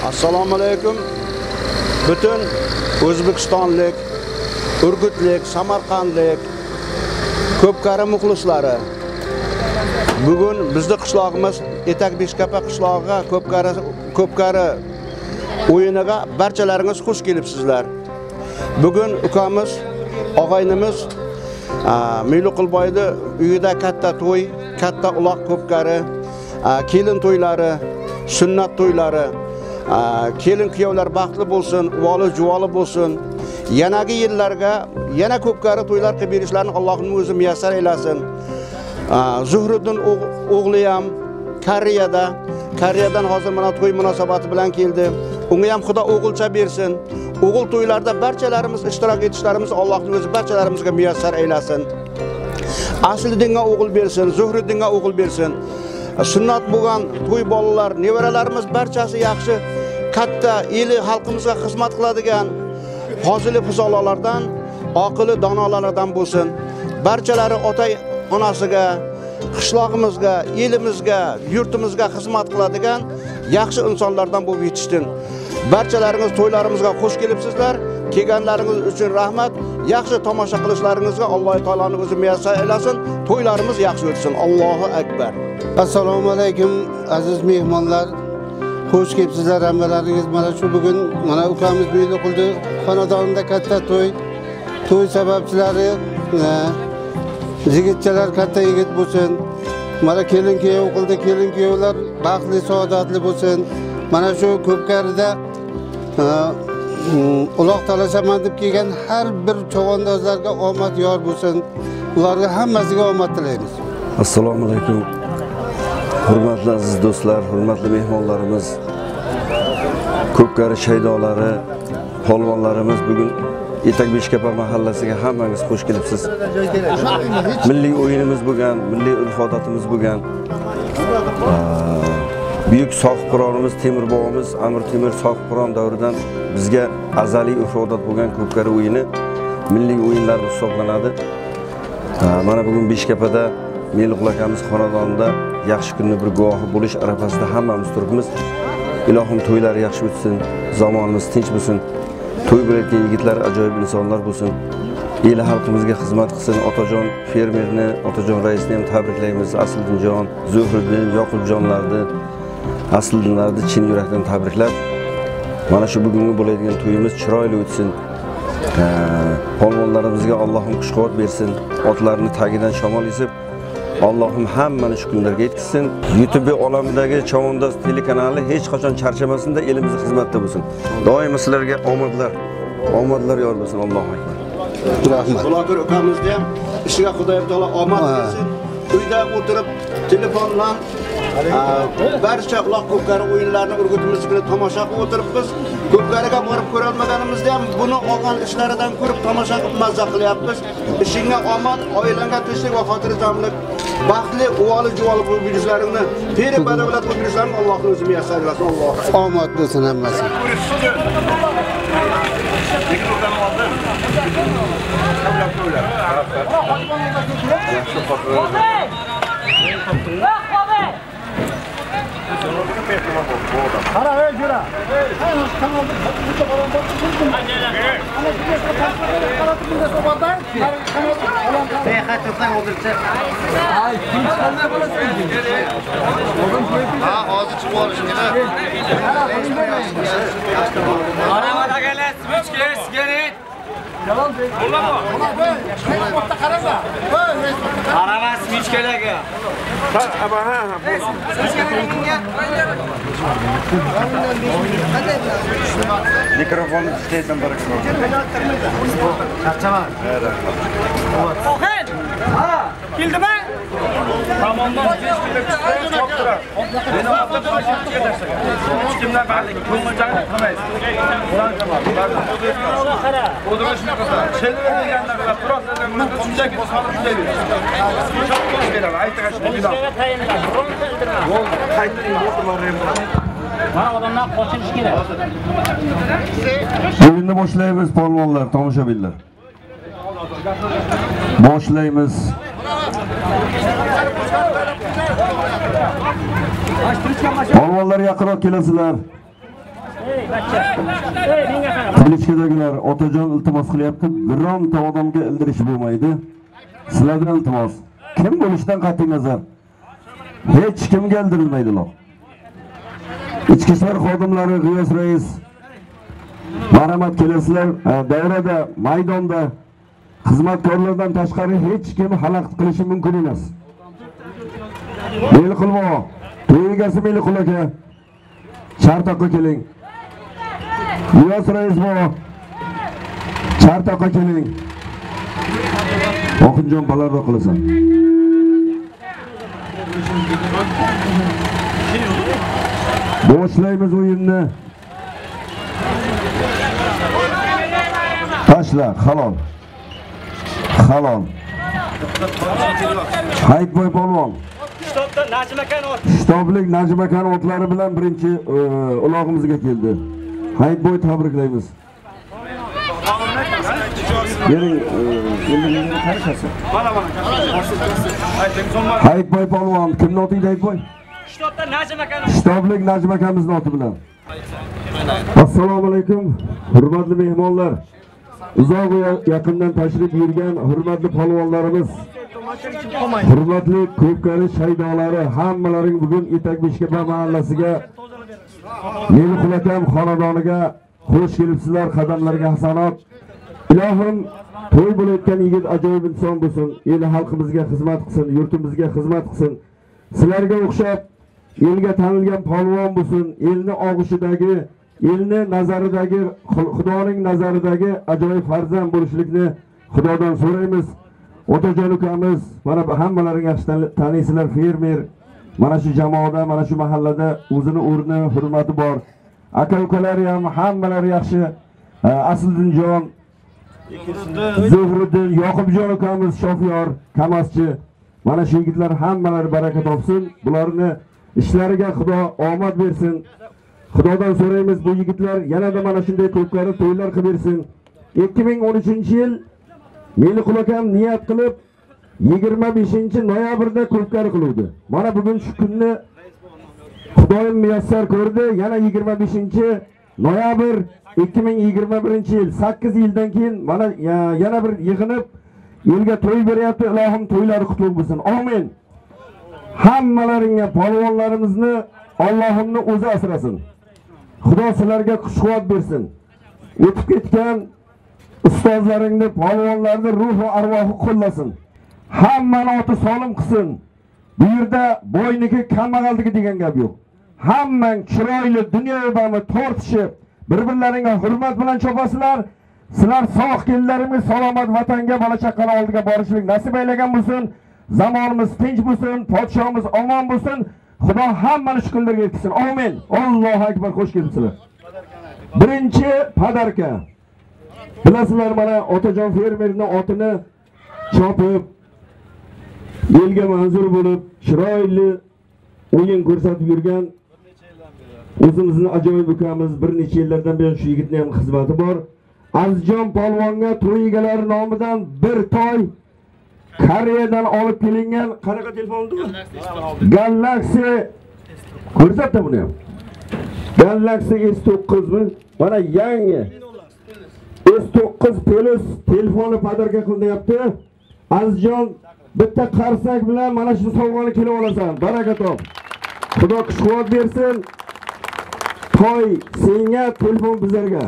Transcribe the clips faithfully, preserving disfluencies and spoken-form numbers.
Assalomu alaykum. Bütün O'zbekistonlik, Urgutlik, Samarqandlik ko'pkari muxlislari. Bugun bizning qishlog'imiz Etakbeshkapa qishlog'iga ko'pkari ko'pkari o'yiniga barchalaringiz xush kelibsizlar. Bugun ukamiz, og'aynimiz Meyluqulboyni uyida katta to'y, katta uloq ko'pkari, kelin to'ylari, sunnat to'ylari, kelin kuyovlar baxtli bo'lsin, uvoli juvoli bo'lsin. Yanagi yillarga yana ko'pkari to'ylar qilib berishlarini Allohning o'zi muyassar aylasin. Zuhriddin o'g'li ham Koreyada, Koreyadan hozir mana to'y munosabati bilan keldi. Unga ham Xudo o'g'ilcha bersin. O'g'il to'ylarda barchalarimiz ishtirok etishlarimiz Allohning o'zi barchalarimizga muyassar aylasin. Asliddinga o'g'il bersin, Zuhriddinga o'g'il bersin. Sunnat bo'lgan to'y bolalar, nevaralarimiz barchasi yaxshi, katta eli xalqimizga xizmat qiladigan hozirli fuzolardan, oqili donolardan bo'lsin. Barchalari ota onasiga, qishlog'imizga, elimizga, yurtimizga xizmat qiladigan yaxshi insonlardan bo'lib yetishsin. Barchalaringiz to'ylarimizga xush kelibsizlar. Kelganlaringiz uchun rahmat. Yaxshi tomosha qilishlaringizga Alloh taoloning o'zi muyassar aylasin. To'ylarimiz yaxshi o'tsin. Allohu akbar. Assalomu alaykum aziz mehmonlar. Xush kelibsizlar hammalaringiz. Mana shu bugun mana ukamiz Meyluqulni xonadonida katta to'y. To'y sababchilari yigitchalar katta yigit bo'lsin. Mana kelin kuyov qildi, kelin kuyovlar baxtli, saodatli bo'lsin. Mana shu ko'pkarida uloq talashaman deb kelgan har bir chavandozlarga omad yor bo'lsin. Ularga hammasiga omad tilaymiz. Assalomu alaykum. Hurmatli aziz do'stlar, hurmatli mehmonlarimiz, ko'pkari shaydolari, polvonlarimiz bugun Etakbeshkapa mahallasiga hammangiz xush kelibsiz. Milliy o'yinimiz bo'lgan, milliy urf-odatimiz bo'lgan. Buyuk sohibqironimiz Temur bobomiz Amir Temur sohibqiron davridan bizga azaliy urf-odat bo'lgan ko'pkari o'yini milliy o'yinlar hisoblanadi. Mana bugun Beshkapada Meyluqul akamiz xonadonida yaxshi kunni bir guvohi bo'lish arafasida hammamiz turibmiz. Ilohim to'ylari yaxshi o'tsin, zamonimiz tinch bo'lsin. To'y bo'layotgan yigitlar ajoyib insonlar bo'lsin. Eli xalqimizga xizmat qilsin. Otajon fermerni, Otajon raisni ham tabriklaymiz. Asliddinjon, Zuhriddin, Yoqubjonlarni, Asliddinlarni chin yurakdan tabriklab, mana shu bugungi bo'ladigan to'yimiz chiroyli o'tsin. Polvonlarimizga Allohim kuch-quvvat bersin. Otlarni tagidan shamol esib, Allohim hammani shu kunlarga yetkazsin. YouTube olamidagi Chavandoz telekanali hech qachon charchamasin-da, elimizning xizmatda bo'lsin. Doim sizlarga omadlar, omadlar yor bo'lsin. Allohu akbar. Rahmat. Buloqir ukamizni ham ishiga Xudo taolo omad bersin. Uyda o'tirib telefon bilan barcha uloq ko'pkari o'yinlarini Urgutimizga tomosha qilib o'tiribmiz. Ko'pkariga borib ko'ra olmaganimizda ham buni olgan ishlaridan ko'rib tomosha qilib mazza qilyapmiz. Ishingga omad, oilangga tinchlik va xotirjamlik, baxtli uvoli juvoli bo'lib yurishlaringni, peri badavlat bo'lib yurishlaringni Allohning o'zi muyassar qilsin. Alloh omad bo'lsin hammasi. Qara, ey jura. Ha, hozir chiqib olishingni. Qaramada kelas, michka, sigaret. Qaramas michkalarga. Mikrofonni tezdan barakalla. Charchaman. Oxin. Ha, keldimi? Tomondan besh kilo chiqib turadi. Meni otib chiqib hech kimdan bari ko'ngilchanglik qilmaysiz. Qur'on kamal. Qara. O'zini shunaqa qiladi. Chelver deganda qilib turadi. Buni qumchak bosolib qo'yadi. Shot qo'yib beradi. Aytgan shu bilan. Yo'l qaytiring motorlarni ham. Mana odamlar qochirish kerak. O'yinni boshlaymiz polvonlar, tomoshabinlar. Boshlaymiz. Polvonlar yaqinroq kelasizlar. Qilichkadagilar otajon iltimos qilyapti. Bironta odamga ildirish bo'lmaydi. Sizlardan iltimos. Kim bo'lishidan qat'iy nazar hech kimga ildirilmaydilar. Ichki ishlar xodimlari, G'iyos rais, marhamat kelasizlar. Davrada, maydonda xizmatkorlardan tashqari hech kim xalaqit qilishi mumkin emas. Meliqulmo, to'y egasi Meliqul aka, Chartoqqa keling. G'iyos rais bu, Chartoqqa keling. Oxunjon balarda qilasan. Boshlaymiz o'yinni. Tashla, halol. Halol. Hayitboy polvon. Shtobda Najim akan ot. Shtoblik Najim akan otlari bilan birinchi uloqimizga keldi. Hayitboy tabriklaymiz. Bering, endi qarashasiz. Mana mana. Hayitboy polvon, kimni otingda Hayitboy? Shtobda Najim akan ot. Shtoblik Najim akamizning oti bilan. Assalomu alaykum, hurmatli mehmonlar. Uzoq va yaqindan tashrif buyurgan hurmatli polvonlarimiz, hurmatli ko'pkari shaydolari, hammalaring bugun Etakbeshkapa mahallasiga, Meliqul akam xonadoniga xush kelibsizlar. Qadamlarga hasanot. Ilohim to'y bo'layotgan yigit ajoyib inson bo'lsin, el xalqimizga xizmat qilsin, yurtimizga xizmat qilsin. Sizlarga o'xshab elga tanilgan polvon bo'lsin, elni og'ushidagi, elni nazaridagi, Xudoning nazaridagi ajoyib farzand bo'lishlikni Xudodan so'raymiz. Otajon ukamiz, mana hammalaring yaxshi taniysizlar, fermer. Mana shu jamoada, mana shu mahallada o'zini o'rni, hurmati bor. Aka-ukalari ham hammalari yaxshi. Asldinjon, Zuhriddin, Yoqubjon ukamiz, shofyor, kamaschi. Mana shu yigitlar hammalari baraka topsin. Bularni ishlariga Xudo omad bersin. Xudodan so'raymiz, bu yigitlar yanada mana shunday ko'pkari to'ylar qilib bersin. ikki ming o'n uchinchi yil Meliqul akam niyat qilib yigirma beshinchi noyabrda ko'pkari qiluvdi. Mana bugun shu kunni Xudoyim muyassar ko'rdi. Yana yigirma beshinchi noyabr ikki ming yigirma birinchi yil, sakkiz yildan keyin mana yana bir yig'inib elga to'y beryapti. Ilohim to'ylari qutlug' bo'lsin. Amin. Hammalaringga, polvonlarimizni Allohimni o'zi asrasin. Xudo sizlarga kuch-quvvat bersin. O'tib ketgan ustozlaringni, polvonlarni ruh va arvohi qo'llasin. Hammani oti solim qilsin. Bu yerda boyniki, kambag'alniki degan gap yo'q. Hammang chiroyli dunyoda tortishib, bir-birlaringga hurmat bilan chopasizlar. Sizlar sog' kelinlaringiz salomat vatanga, bola chaqalar oldiga borishlik nasib aylagan bo'lsin. Zamonimiz tinch bo'lsin, podshomiz omon bo'lsin. Xudo hammani shu kunlarga yetkazsin. Amin. Allohu akbar. Xo'sh kelibsizlar. Birinchi padarka. Bilasizlar, mana otajon fermerning otini chopib, elga manzur bo'lib, chiroyli o'yin ko'rsatib yurgan o'zimizning ajoyib ukamiz, bir necha yillardan beri shu yigitning ham xizmati bor. Azizjon polvonga to'y egalari nomidan bir toy Koreyadan olib kelingan qanaqa telefondir? Galaxy. Ko'rsatdi buni ham. Galaxy S to'qqiz mi? Mana yangi S to'qqiz Plus telefonni padarka qilyapti. Azizjon, bitta qarsak bilan mana shu sovg'ani kelib olasan. Baraka top. Xudo kuch-quvvat bersin. Toy senga, telefon bizlarga.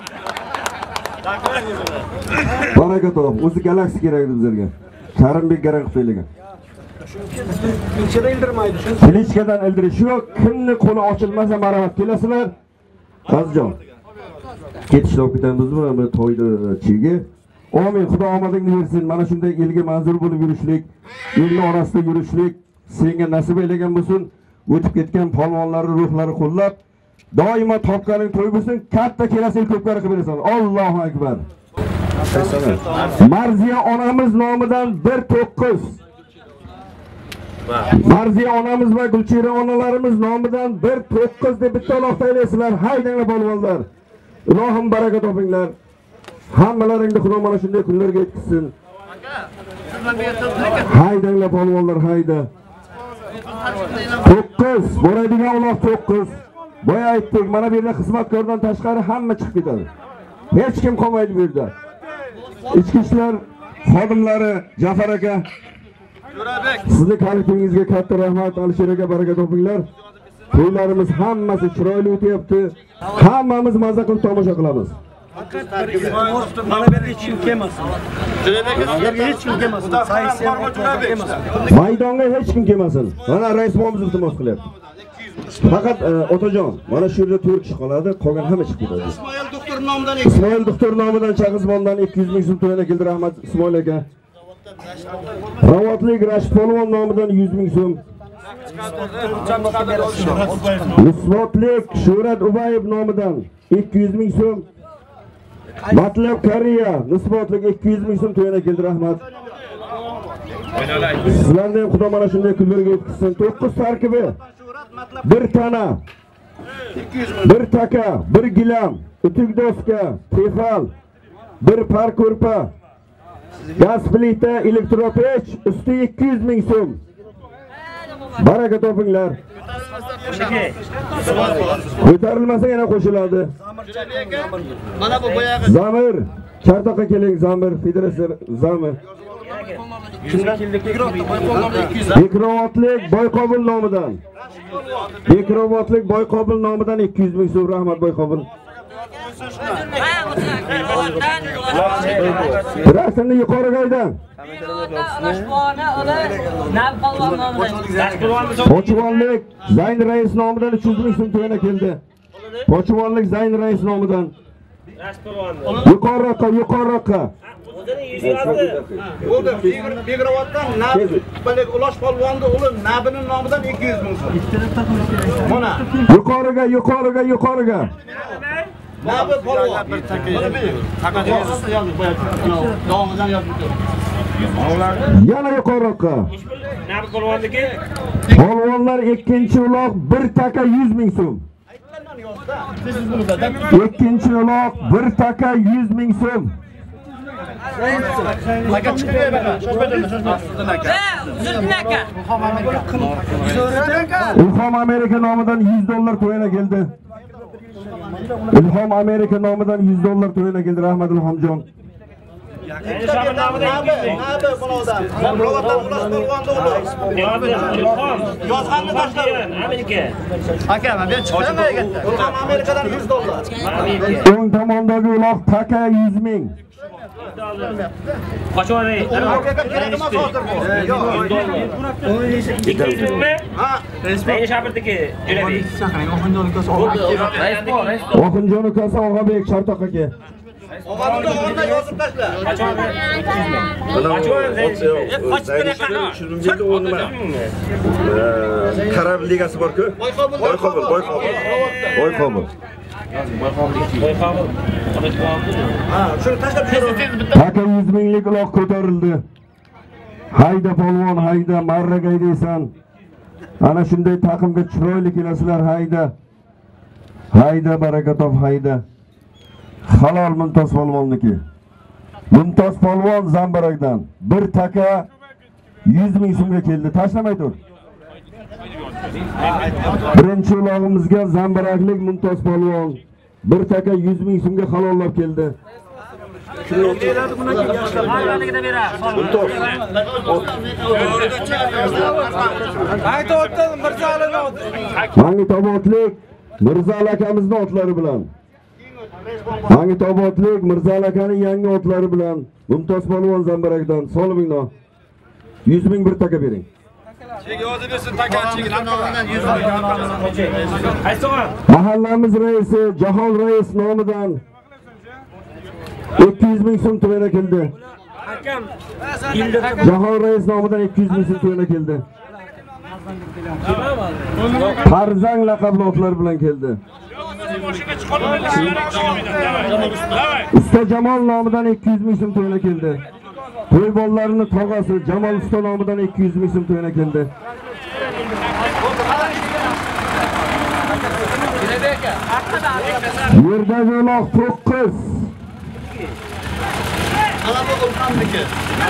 Baraka top. O'zi Galaxy kerak edi bizlarga. Karimbek garang qilib qo'yilgan. Qilichkadan ildirmaydi. Qilichkadan ildirish yo'q. Kimni qo'li ochilmasa marhamat kelasizlar. Azizjon. Ketishlar ketamizmi bu to'yni chiga? Amin. Xudo omadingni bersin. Mana shunday elga manzur bo'lib yurishlik, elning orasida yurishlik senga nasib aylagan bo'lsin. O'tib ketgan polvonlarning ruhlari qo'llab, doimo topganing to'y bo'lsin. Katta kelasi yil ko'pkari qilib berasan. Allohu akbar. Marziya onamiz nomidan bir to'qqiz. Marziya onamiz va Gulchira onalarimiz nomidan bir to'qqiz deb bitta aloqa aylaysizlar. Haydanglar polvonlar. Ilohim baraka topinglar. Hammalaringni Xudo mana shunday kunlarga yetkazsin. Haydanglar polvonlar, hayda. to'qqiz, boradigan uloq to'qqiz. boya aytdik, mana bu yerda xizmatkordan tashqari hamma chiqib ketadi. Hech kim qolmaydi bu yerda. Ichki ishlar xodimlari Jafar aka, sizni kolektivingizga katta rahmat, Alisher aka, baraka topinglar. To'ylarimiz hammasi chiroyli o'tyapti. Hammamiz mazza qilib tomosha qilamiz. Mana bu yerga hech kim kelmasin. Yerga hech kim kelmasin. Maydonga hech kim kelmasin. Mana rais bobomiz iltimos qilyapti. Faqat otajon, mana shu yerda to'rt kishi qoladi, qolgan hamma chiqib ketadi. Ismoil doktor nomidan Ismoil doktor nomidan Chaqizbondan ikki yuz ming so'm to'lana keldi, rahmat Ismoil aka. Ravatlik Rashid polvon nomidan yuz ming so'm. Nisbotlik Shuhrat Ubayev nomidan ikki yuz ming so'm. Matlab Kariya nisbotlik ikki yuz ming so'm to'lana keldi, rahmat. Sizlarni ham Xudo mana shunday kunlarga yetkazsin. to'qqiz tarkibi. Bir tana, bir taka, bir gilam, utuk doska, tefal, bir par ko'rpa, gaz plita, elektropech, usti ikki yuz ming so'm. Baraka topinglar. Ko'tarilmasa yana qo'shiladi. Mana bu boyag'i Zamir, Chartoqqa keling, Zamir, federatsiya Zamir. Bekrovatlik Boyqobil nomidan. Bekrovatlik Boyqobil nomidan ikki yuz ming so'm, rahmat Boyqobil. Rasmni yuqoriga aydan. Pochvonlik Zayn rais nomidan uch yuz ming so'm to'lana keldi. Pochvonlik Zayn rais nomidan. Yuqoriroqqa, yuqoriroqqa. bo'ldi. Begravatdan Nab Balek Ulosh polvonni o'g'li Nabining nomidan ikki yuz ming so'm. Mana Yuqoriga, yuqoriga, yuqoriga. Nabi polvon bir taka. Taka yozib qo'yadi. Davomidan yozib qo'yadi. Yana yuqoriroqqa. Nabi polvonniki Polvonlar ikkinchi uloq bir taka yuz ming so'm. Ikkinchi uloq bir taka yuz ming so'm. Aka chiqib beraman. Shoshmadan, shoshmadan aka. Zurdin aka. Ilhom Amerika nomidan yuz dollar to'yana keldi. Ilhom Amerika nomidan yuz dollar to'yana keldi, rahmat Ilhomjon. Nabi, Nabi bunodan. Rovatdan Ulosh polvonni o'g'li. Yozganni tashladi. Amerika. Aka, men chiqaman aganda. Ilhom Amerikadan yuz dollar. O'ng tomondagi uloq taka yuz ming. Qochori. Kerakmas hozir bu. Yo'q. ikki yuz mingmi? Ha, Sayni Shabirdiki, Jo'rabek. Oxunjon ukasi Og'abek Chartoq aka. og'amni o'rnidan yozib tashla. Qochori ikki yuz ming. Qochori Karab ligasi bor-ku. Boyqobil, Boyqobil, Boyqobil. Boyqobil. Ha, shuni tashlab tushiraman. Taka yuz minglik uloq ko'tarildi. Hayda polvon, hayda, marraga haydaysan. Ana shunday taqimga chiroyli kelasizlar, hayda. Hayda, baraka top, hayda. Halol Mumtoz polvonniki. Mumtoz polvon Zambarakdan bir taka yuz ming so'mga keldi. Tashlamay tur. Birinchi ulog'imizga Zambaraklik Mumtoz polvon bir taka yuz ming so'mga halollab keldi. Hayvanligida beradi. Aytayotgan Mirzalar Mangitobodlik Mirzaal akamizning otlari bilan. Mangitobodlik Mirzaal akaning yangi otlari bilan Mumtoz polvon Zambarakdan Solimingno yuz ming bir taka bering. Chek yozib bersin takanchilar nomidan yuz ming. Aytso'g'an. Mahallamiz raisi Jahon rais nomidan ikki yuz ming so'm to'lana keldi. Hakam. Jahon rais nomidan ikki yuz ming so'm to'lana keldi. Farzang laqabli otlar bilan keldi. Usta Jamol nomidan ikki yuz ming so'm to'lana keldi. To'y bollarini tog'asi Jamol usta nomidan ikki yuz ming so'm to'lana keldi. Yerdagi uloq to'qqiz. Mana bu Ilhomniki.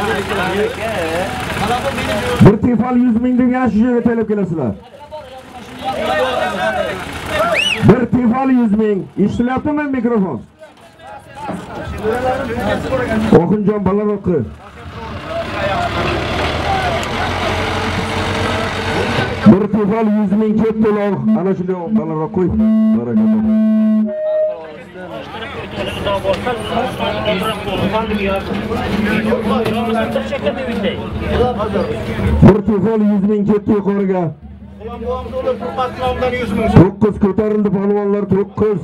Mana bu mening Bir tefal yuz ming deb yana shu yerga kelib kelasizlar. Bir tifal yüz ming. İştilyaptimi mikrofon? Okunjon balar oku. Bir tifal yüz ming kep to'lov. Ana shunday balar oku. Barakalloh. Bir tifal yüz ming ketdi yuqoriga. To'qqiz ko'tarildi polvonlar, to'qqiz.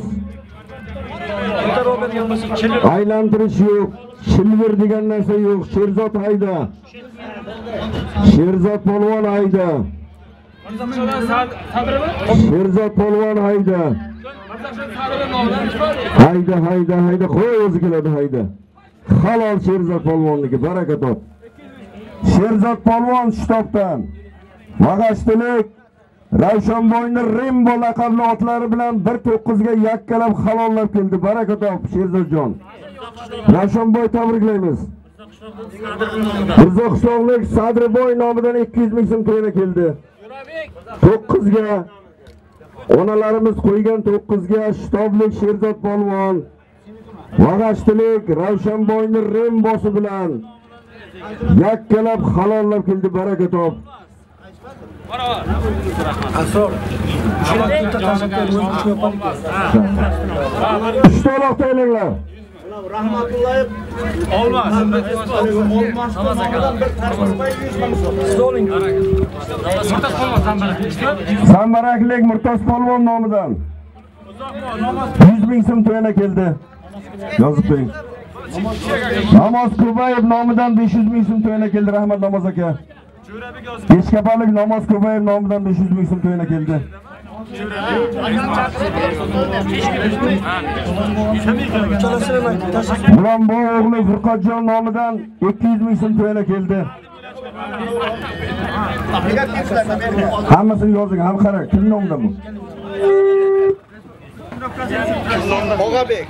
Aylantirish yo'q. Shilvir degan narsa yo'q. Sherzod hayda. Sherzod polvon hayda. Sherzod polvon hayda. Hayda hayda hayda qo'y o'zi keladi hayda. Halol Sherzod polvonniki, baraka top. Sherzod polvon shtobdan Mag'ashtilik Ravshanboyni Rembo laqabli otlari bilan bir to'qqiz ga yakkalab halollab keldi. Baraka top Sherzodjon. Ravshanboy tabriklaymiz. Mirzoqishloqlik Sadriboy nomidan ikki yuz ming so'm to'yga keldi. to'qqiz ga onalarimiz qo'ygan to'qqiz ga shtoblik Sherzod polvon Mag'ashtilik Ravshanboyni Rembosi bilan yakkalab halollab keldi. Baraka top. Asor. Uchta aloq tayyorlar. Rahmatulloyev olmaz. Olmaz. Namazdan bir tarqasmay yuz ming so'm. Stoling. Murtoz polvon Sambarak. Sambaraklik Murtoz polvon nomidan yuz ming so'm to'yana keldi. Yozib qo'ying. Namoz Kubayev nomidan besh yuz ming so'm to'yana keldi. Rahmat Namoz aka. Beshkapalik Namoz Kubayev nomidan besh yuz ming so'm to'yana keldi. Muronboy o'g'li Furqatjon nomidan ikki yuz ming so'm to'yana keldi. Hammasini yozing, ham qara, kim nomidan bu? Og'abek.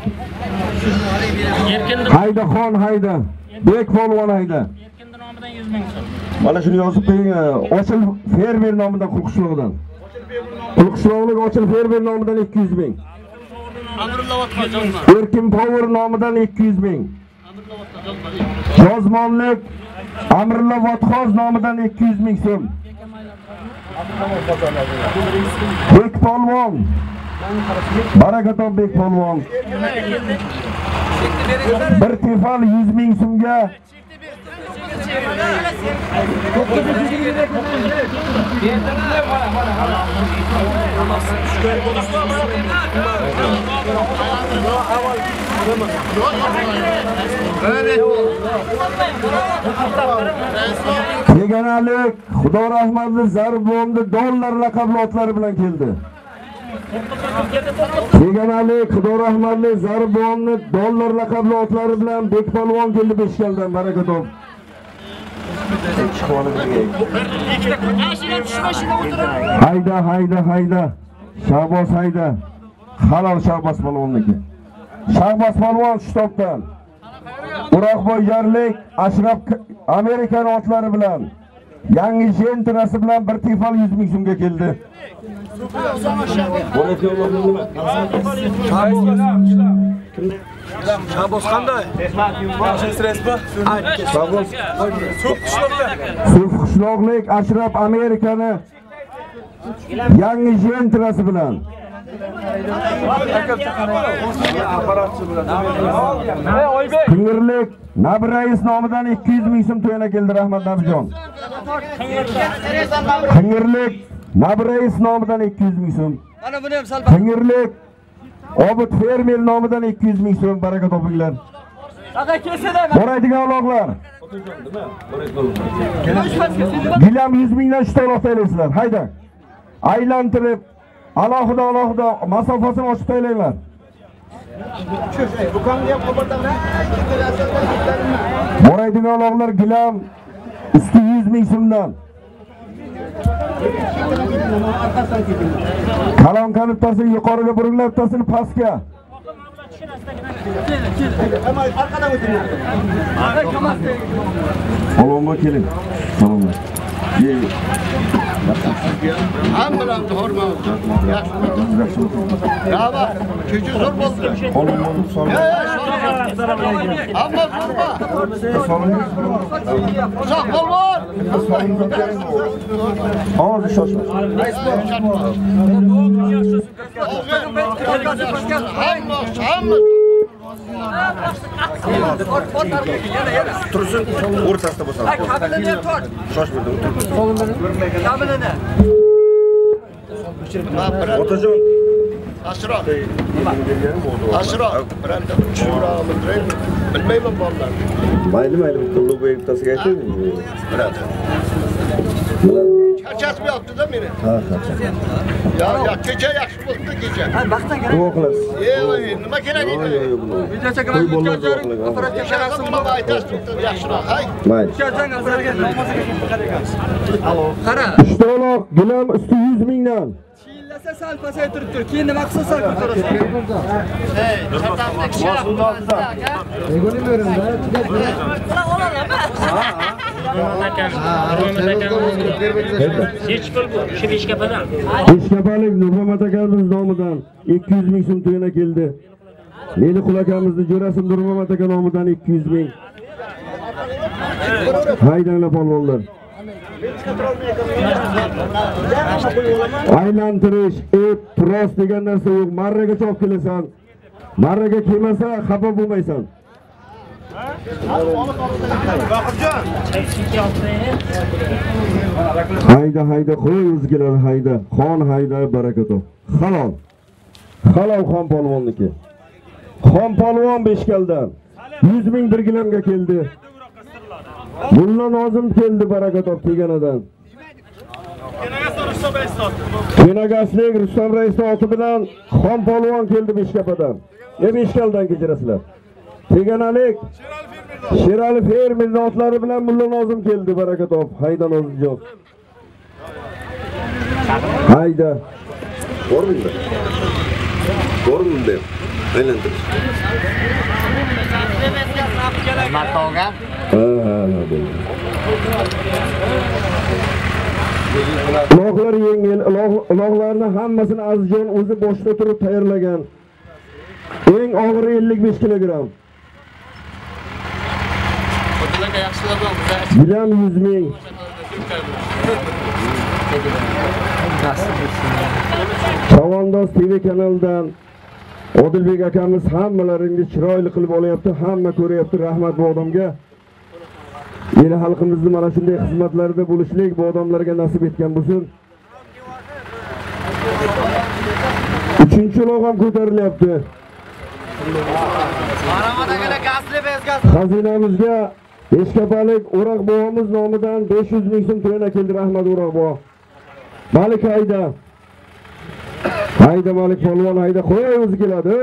Haydaxon hayda. Bek polvon hayda. Mana shuni yozib qo'ying. Ochil fermer nomidan Qulqishloqdan. Qulqishloqlik Ochil fermer nomidan ikki yuz ming. Erkin Power nomidan ikki yuz ming. Yozmonlik Amirullo Vatxoz nomidan ikki yuz ming so'm. Bek polvon. Baraka top Bek polvon. Bir tifal yuz ming so'mga Keganalik Xudo rahmatli Zarbomni dollar laqabli otlari bilan keldi. Keganalik Xudo rahmatli Zarbomni dollar laqabli otlari bilan Bek polvon keldi Beshkaldan. Baraka top. Hayda hayda hayda. Shahboz hayda. Halol Shahboz polvonniki. Shahboz polvon shtobdan Uroqboy Jarlik Ashraf Amerikan otlari bilan yangi jentrasi bilan bir tifal yuz ming so'mga keldi. Shahboz qanday? Shahboz Qishloqlik Ashraf Amerikani yangi jentrasi bilan Qingirlik Nabi Rais nomidan ikki yuz ming so'm to'yana keldi. Rahmat Nabijon. Qingirlik Nabi Rais nomidan ikki yuz ming so'm. Mana buni ham sal Qingirlik Obid fermer nomidan ikki yuz ming so'm. Baraka topinglar. Aka kelsa-da Boraydigan aloqlar. Gilam yuz mingdan uchta aloq tayyorlaysizlar. Hayda. Aylantirib alohida alohida masofasini ochib tayyorlaylar. Boraydigan aloqlar gilam usti yuz ming so'mdan. Kalon kalibtasini yuqoriga burilib, tasini pastga. Arqadan o'ting. Polvonboy keling. Salomlar. Hammalarni hormat. Yaxshi. Ya bak, kecha zo'r bo'ldi. Polvon Ya, hamma zo'rma. Uzoq polvon. hozir shoshma. Hamma, hamma. Tursin, o'rtasida bo'lsin. Kabilini tort. Shoshmada o'tir. Kabilini. Otajon, Asro. Asro. Biranda tushuramiz. Bilmayman bolalar. mayli mayli qulluq bittasiga ayting. Birada. Charchasmayapti-da meni. Ha, ha. Ya, ya, kecha yaxshi bo'ldi kecha. Ha, vaqtdan kerak. Duo qilasiz. Ey, nima kerak edi? Video chekamiz, o'tkazing. Apparatga Yaxshi bo'lmadi, aytasiz, yaxshiroq. Hay. Mayli. O'tkazing, apparatga namoziga qara ekansiz. Qara. Ishto'loq gilam usti yuz mingdan. Chillasa sal pasayib turibdi. Keyin nima qilsa sal ko'tarasiz. Hey, chatamda kishi bo'lsa aka. Hech pul bu, shu beshkapadan. Beshkapalik Nurmamat akamiz nomidan ikki yuz ming so'm to'yana keldi. Meliqul akamizni jo'rasi Nurmamat aka nomidan ikki yuz ming. Haydanglar polvonlar. Aylantirish, ep, tros degan narsa yo'q. Marraga chop kelasan. Marraga kelmasa xafa bo'lmaysan. Hayda hayda qo'y o'zgilar hayda. Xon hayda barakotu. Halol. Halol xon polvonniki. Xon polvon Beshkaldan yuz ming bir gilamga keldi. Mulla Nozim keldi barakatov kelganidan. Kenagaslik Rustam Raisning oti bilan xon polvon keldi Beshkapadan. E Beshkaldan kechirasizlar. Teganalik Sherali fermerning otlari bilan Mulla Nozim keldi barakatov. Hayda Nozimjon. Hayda. Bormi? Bormi deb. Aylantirish. Matoga. Ha ha ha. Uloqlar yengil, uloqlarni hammasini Azizjon o'zi boshda turib tayyorlagan. Eng og'iri ellik besh kilogramm. O'tilarga yaxshilab bo'ldi. Gilam yuz ming. Chavandoz T V kanalidan Odilbek akamiz hammalaringizni chiroyli qilib olyapti, hamma ko'ryapti. Rahmat bu odamga. Yeni xalqimizni mana shunday xizmatlarida bo'lishlik bu odamlarga nasib etgan bo'lsin. Uchinchi log'am ko'tarilyapti. Xazinamizga Beshkapalik O'roq bobomiz nomidan besh yuz ming so'm to'yana keldi. Rahmat O'roq bobo. Malik hayda. Hayda Malik polvon hayda qo'y o'zi keladi.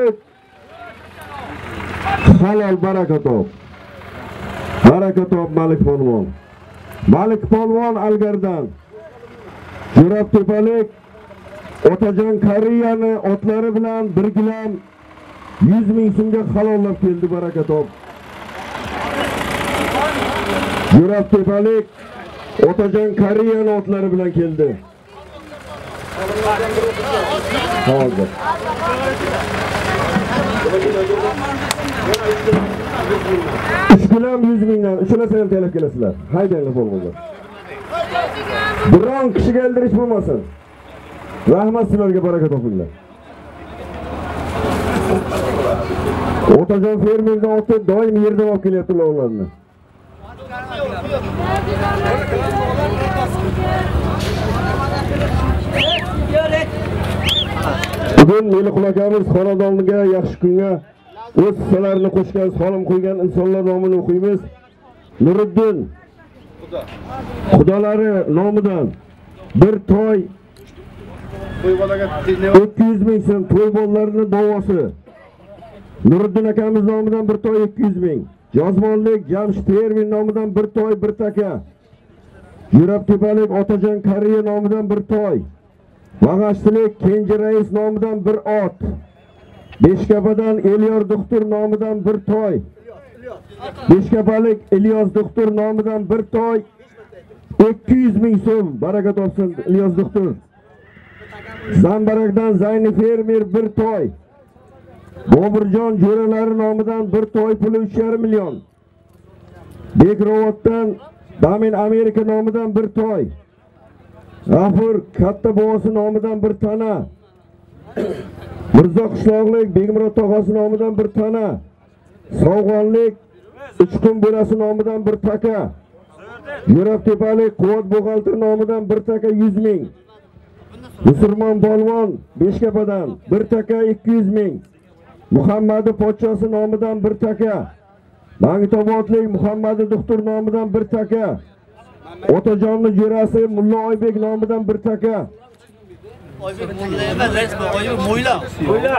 Halol barakatov. Barakatov Malik polvon. Malik polvon Algardan. Jo'rab tepalik Otajon Kariyani otlari bilan bir gilam yuz ming so'mga halollab keldi barakatov. Jo'rab tepalik Otajon Kariyani otlari bilan keldi. Hozir. uch gilam yuz mingdan uchalasi ham taylab kelasizlar. Haydanglar polvonlar. Biron kishiga eldirish bo'lmasin. Rahmat sizlarga baraka topinglar. Otajon fermerning oti doim yerdan olib kelyapti ularni. Bugun Meliqul akamiz xonadoniga yaxshi kunga o'z hissalarini qo'shgan, solim qo'ygan insonlar nomini o'qiymiz. Nuriddin Xudolari nomidan bir to'y ikki yuz ming so'm to'y bolalarning bovosi. Nuriddin akamiz nomidan bir to'y ikki yuz ming. Yozmonlik Jamshid Fermer nomidan bir to'y bir taka. Yurab tepalik Otajon Kariya nomidan bir to'y. Vag'ashtilik Kenji Rais nomidan bir ot. Beshkapadan Elyor doktor nomidan bir to'y. Beshkapalik Ilyos doktor nomidan bir to'y. ikki yuz ming so'm. Baraka topsin Ilyos doktor. Zambarakdan Zayni fermer bir toy. Boburjon jo'ralari nomidan bir toy puli uch yarim million. Bekrovatdan Damin Amerika nomidan bir toy. G'afur katta bobosi nomidan bir tana. Mirzo qishloqlik Begmurod tog'asi nomidan bir tana. Sovg'onlik Uchqun bo'lasi nomidan bir taka. Yo'rabtepalik Quvvat buxgalter nomidan bir taka yuz ming. Musulmon polvon Beshkapadan bir taka ikki yuz ming. Muhammadi pochchasi nomidan bir taka. Mangitobodlik Muhammadi doktor nomidan bir taka. Otajonni jo'rasi Mulla Oybek nomidan bir taka. Oybek Mulla emas, resmi Oybek Mo'yla. Mo'yla.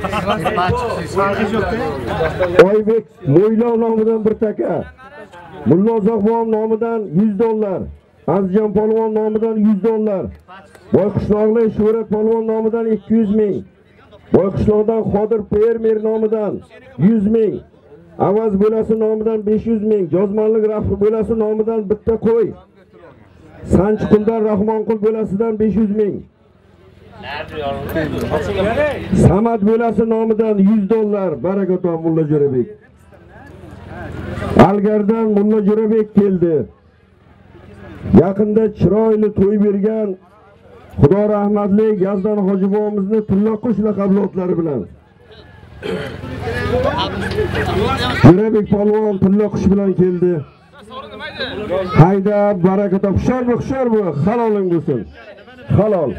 Oybek Mo'yla nomidan bir taka. Mulla Uzoqboy nomidan yuz dollar. Azjon polvon nomidan yuz dollar. Boyqishloqlik Shuhrat polvon nomidan ikki yuz ming. Boyqishloqdan Qodir fermer nomidan yuz ming. Avaz bo'lasi nomidan besh yuz ming. Jozmonlik Rafi bo'lasi nomidan bitta qo'y. Sanchiquldan Rahmonqul bo'lasidan besh yuz ming. Samad bo'lasi nomidan yuz dollar. Baraka top Mulla Jo'rabek. Algardan Mulla Jo'rabek keldi. Yaqinda chiroyli to'y bergan Xudo rahmatli Yazdon Hojibobomizni Tilloqush laqabli otlari bilan. Jo'rabek polvon Tilloqush bilan keldi. Hayda baraka top. Hushor bo'l, hushor bo'l. Haloling bo'lsin. Halol.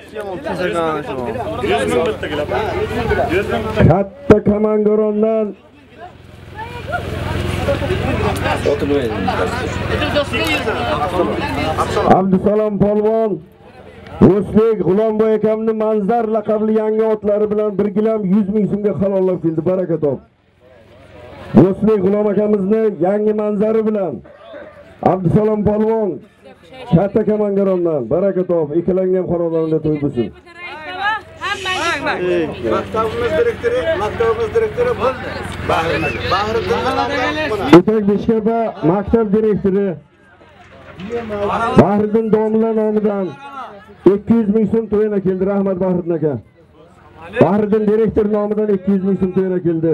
Katta Kamangorondan Abdusalom polvon O'slik G'ulomboy akamning Manzar laqabli yangi otlari bilan bir gilam yuz ming so'mga halollab keldi. Baraka top. O'slik G'ulom akamizni yangi manzari bilan Abdusalom polvon Katta Kamangorondan baraka top. Ikkilangan xonadonda to'y bo'lsin. Maktabimiz direktori, maktabimiz direktori Bahriddin O'tak Beshkapa maktab direktori Bahriddin domla nomidan ikki yuz ming so'm to'yina keldi. Rahmat Bahriddin aka. Bahriddin direktor nomidan ikki yuz ming so'm to'yina keldi.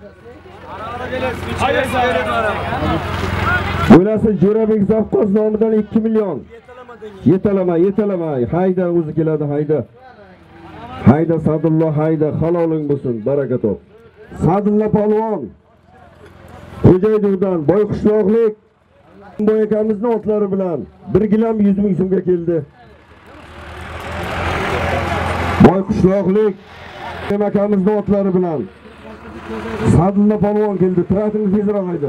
Bo'lasi Jo'rabek Zavqoz nomidan ikki million. Yetalama, yetalama. Hayda o'zi keladi, hayda. Hayda Sadulloh, hayda haloling bo'lsin. Baraka top. Sadulloh polvon Xo'jaydovdan Boyqishloqlik Boy akamizning otlari bilan bir gilam yuz ming so'mga keldi. Boyqishloqlik akamizning otlari bilan Sadulloh polvon keldi. Traktorni tezroq hayda.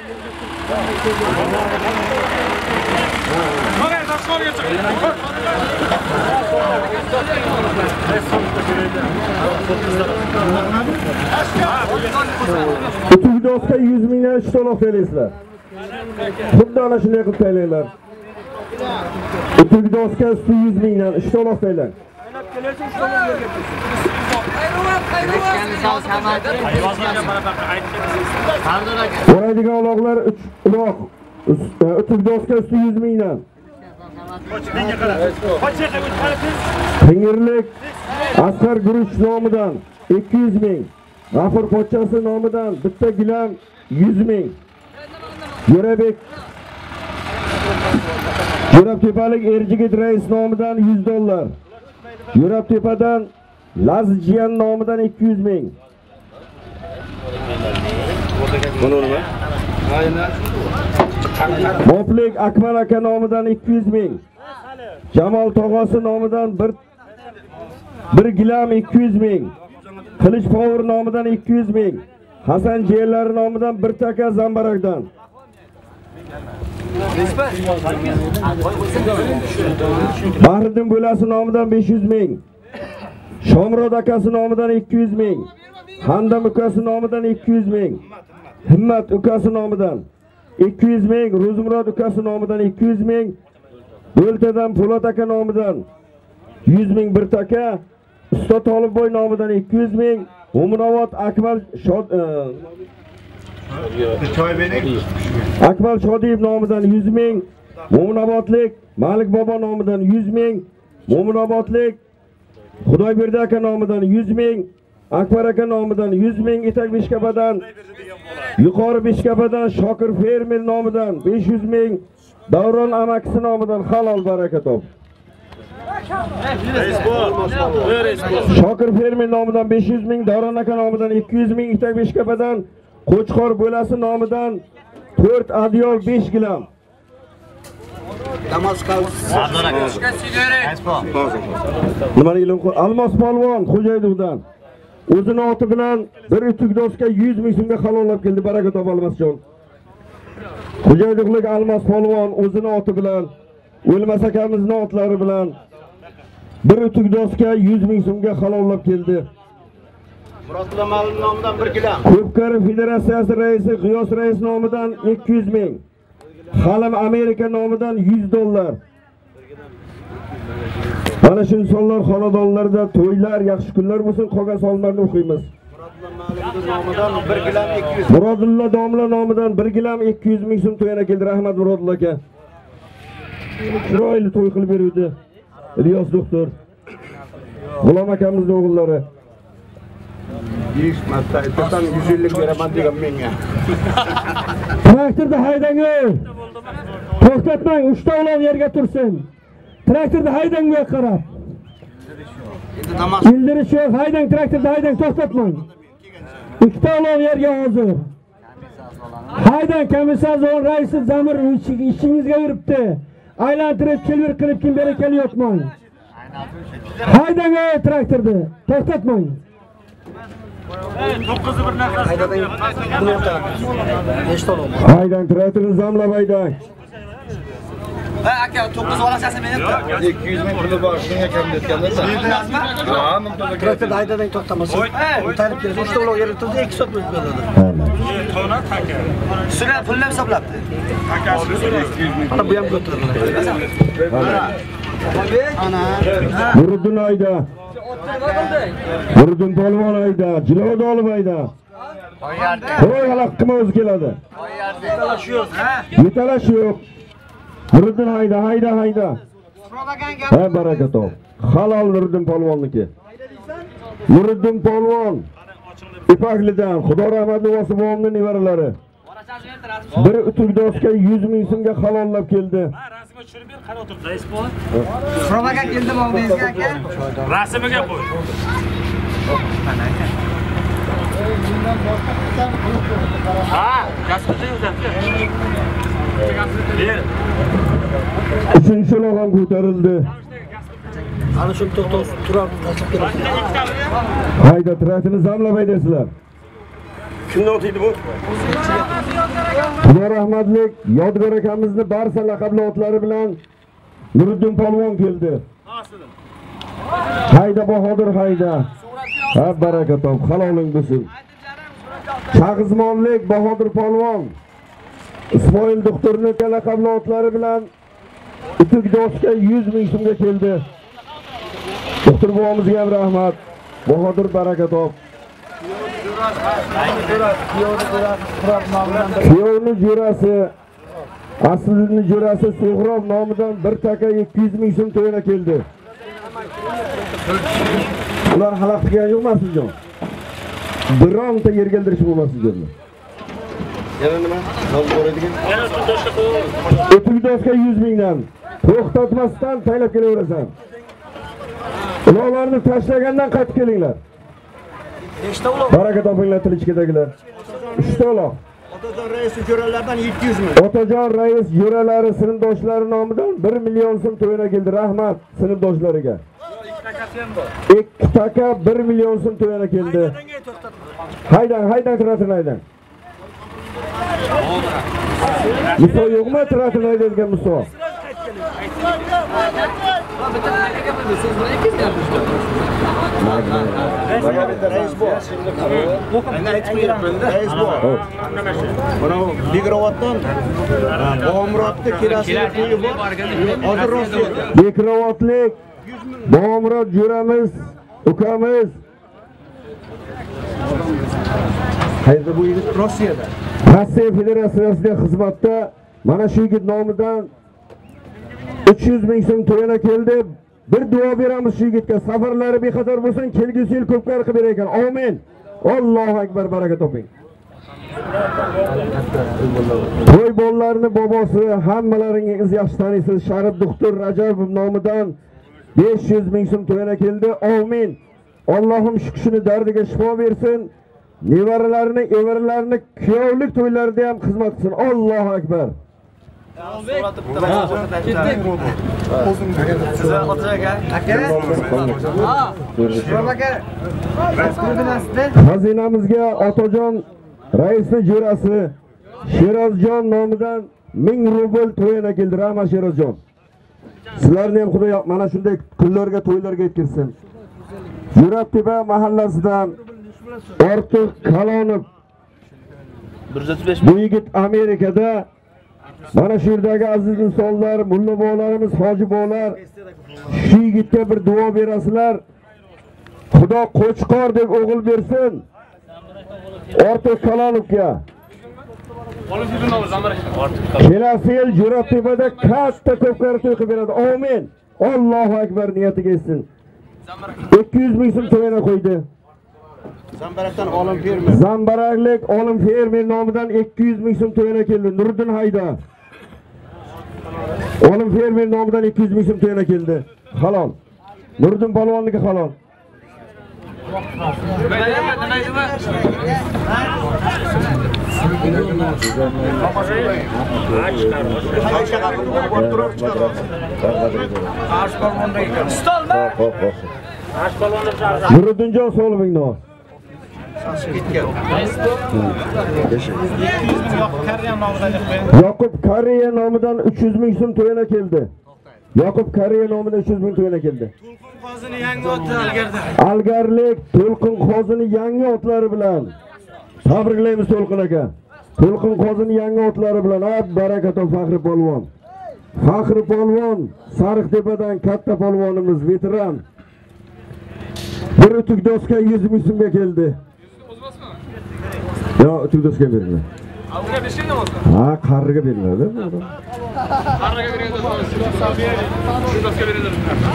Utugdoska yuz mingdan ishto'loq taylaysizlar. Xuddi ana shunday qilib taylaylar. Utugdoska usti yuz mingdan ishto'loq taylang. Boradigan uloqlar uch uloq. Utugdoska usti yuz mingdan. Qingirlik Asqar Guruch nomidan ikki yuz ming. G'afur pochchasi nomidan bitta gilam yuz ming. Jo'rabek Jo'rabtepalik Erjigit rais nomidan yuz dollar. Jo'rabtepadan Lazjiyan nomidan ikki yuz ming. Buni nima? Moplik Akmal aka nomidan ikki yuz ming. Jamol tog'asi nomidan bir bir gilam ikki yuz ming. Qilich Power nomidan ikki yuz ming. Hasan Jeellari nomidan bir taka Zambarakdan. Bahriddin bo'lasi nomidan besh yuz ming. Shomrod akasi nomidan ikki yuz ming. Hamdam ukasi nomidan ikki yuz ming. Himmat ukasi nomidan ikki yuz ming. Ro'zimurod ukasi nomidan ikki yuz ming. Bo'ltadan Po'lat aka nomidan yuz ming bir taka. Usta Tolibboy nomidan ikki yuz ming. Umravot Akmal Shod Akmal Shodiyev nomidan yuz ming. Mo'minobodlik Malik bobo nomidan yuz ming, Mo'minobodlik Xudoyberdi aka nomidan yuz ming, Akbar aka nomidan yuz ming, Itak Beshkapadan, Yuqori Beshkapadan Shokir fermer nomidan besh yuz ming, Davron amakisi nomidan halol baraka top. Shokir fermer nomidan besh yuz ming, Davron aka nomidan ikki yuz ming, Itak Beshkapadan Qo'chqor bo'lasi nomidan to'rt adyol besh gilam. Nima ilim Almos polvon Xo'jaydovdan o'zini oti bilan bir utuk doska yuz ming so'mga halollab keldi. Baraka top Almasjon. Xo'jaydovlik Almos polvon o'zini oti bilan O'lmas akamizning otlari bilan bir utuk doska yuz ming so'mga halollab keldi. Murodullo Ma'lum nomidan bir gilam. Ko'pkari federatsiyasi raisi G'iyos rais nomidan ikki yuz ming. Halim Amerika nomidan yuz dollar. Mana shu insonlar xonadonlarda to'ylar, yaxshi kunlar bo'lsin, qolgan sonlarni o'qiymiz. Nomidan bir gilam ikki yuz. Murodullo domla nomidan bir gilam ikki yuz ming so'm to'yana keldi. Rahmat Murodullo aka. Chiroyli to'y qilib beruvdi. Ilyos doktor. G'ulom akamizning o'g'illari. yuz marta aytasan yuz ellik beraman degan menga. Traktorda haydang. To'xtatmang, uchta o'g'lon yerga tursin. Traktorda haydang bu yoqqa qarab. Bildirish yo'q, haydang traktorda haydang, to'xtatmang. Ikkita o'g'lon yerga hozir. Haydang, komissar raisi Zamir ishingizga yuribdi. Aylantirib kelib qilib kim beri kelyapman. Haydang traktorda, to'xtatmang. to'qqiz bir nafas. Haydang traktorni zamlab haydang. Ha aka to'qqiz olashasi men aytdim. ikki yuz ming puli bor, shunga kam deyotganlar-da. Ha, mumto'la Traktorda haydadang to'xtamasa. O'talib kelsa, uchta uloq yerga turdi, ikki soat bo'lib beradi. Tona taka. Sura pulni hisoblabdi. Mana bu ham ko'tariladi. Ana. Nuriddin ayda. Nuriddin polvon ayda, Jilod olib ayda. Qo'y halaqqima o'zi keladi. Yetalash yo'q, ha? Yetalash yo'q. Nuriddin hayda, hayda, hayda. Ha, baraka top. Halol Nuriddin polvonniki. Nuriddin polvon Ipaklidan Xudo rahmat bo'lsin bobomning nevaralari. Bir utuk doska yuz ming so'mga halollab keldi. Ha, rasmga tushirib ber, qarab o'tiribdi, rais bu. Provaga keldim o'g'lingizga aka. Rasmiga qo'y. Ha, rasmga uzatdi. Ber. Uchinchi log'am ko'tarildi. Ana shu to'xtab turib tashlab keladi. Hayda, traktorni zamlab haydasizlar. Kimdan o'taydi bu? Xudo rahmatlik Yodgor akamizni barcha laqabli otlari bilan Nuriddin polvon keldi. Hayda Bahodir hayda. Ha, baraka top, haloling bo'lsin. Chag'izmonlik Bahodir polvon Ismoil doktorning laqabli otlari bilan utuk doska yuz ming so'mga keldi. Doktor bobomizga ham rahmat. Bahodir baraka top. Kuyovni jo'rasi, aslini jo'rasi So'g'rob nomidan bir taka ikki yuz ming so'm to'yana keldi. Ular xalaq qilgan yo'qmasiz jon? Bironta yerga eldirish bo'lmasiz jon. Yana nima? Nol bo'ladigan. Yana uch doska qo'y. Utuk doska yuz mingdan. To'xtatmasdan taylab kelaverasan. Ularni tashlagandan qaytib kelinglar. Nechta uloq? Baraka topinglar tilichkadagilar. uchta uloq. Otajon rais jo'ralardan yetti yuz ming. Otajon rais jo'ralari sinfdoshlari nomidan bir million so'm to'yana keldi. Rahmat sinfdoshlariga. ikki taka bir million so'm to'yana keldi. Haydang, haydang traktorni haydang. Muso yo'qmi traktorni haydaydigan Muso? Rais bu. Endi aytib qo'yapman, rais bu. Mana Begrovatdan Bomurodni kirasiga qo'yib bor. Hozir Rossiya. Bekrovatlik Bomurod jo'ramiz, ukamiz. Qayerda bu yigit? Rossiyada. Rossiya Federatsiyasida xizmatda. Mana shu yigit nomidan uch yuz ming so'm to'yana keldi. Bir duo beramiz shu yigitga. Safarlari bexatar bo'lsin, kelgusi yil ko'pkar qilib berar ekan. Amin. Allohu akbar, baraka toping. To'y bolalarini bobosi hammalaringiz yaxshi taniysiz. Sharif doktor Rajabov nomidan besh yuz ming so'm to'yana keldi. Amin. Allohim shu kishini dardiga shifo bersin. Nevaralarini, evaralarini kuyovlik to'ylarida ham xizmat qilsin. Allohu akbar. Xazinamizga Otajon raisning jo'rasi Sherozjon nomidan ming rubl to'yana keldi. Rahmat Sherozjon. Sizlarni ham Xudo mana shunday kunlarga, to'ylarga yetkazsin. Jo'rabtepa mahallasidan Ortiq Kalonov. Bu yigit Amerikada. Mana shu yerdagi aziz insonlar, mulla bobolarimiz, hoji bobolar shu yigitga bir duo berasizlar. Xudo Qo'chqor deb o'g'il bersin. Ortiq Kalonovga. Kelasi yil Jo'rabtepada katta ko'pkar to'y qilib beradi. Amin. Allohu akbar, niyatiga yetsin. ikki yuz ming so'm to'yana qo'ydi. Zambarakdan olim fermer. Zambaraklik olim fermer nomidan ikki yuz ming so'm to'yana keldi. Nuriddin Hayda. Olim fermer nomidan ikki yuz ming so'm to'yana keldi. Halol. Nuriddin polvonniki halol. Nuriddinjon Solimingni ol. Yoqub Kariya nomidan uch yuz ming so'm to'yana keldi. Yoqub Kariya nomidan uch yuz ming to'yana keldi. To'lqin qozini yangi otdi algarda. Algarlik To'lqin qozini yangi otlari bilan tabriklaymiz To'lqin aka. To'lqin qozini yangi otlari bilan ab baraka top Faxri polvon. Faxri polvon Sariqtepadan katta polvonimiz, veteran. Bir utuk doska yuz ming so'mga keldi. Yo, utuk doska beriladi. Avga beshingni bo'lsa. Ha, qarriga beriladi. Qarriga beriladi. Shu doska beriladi.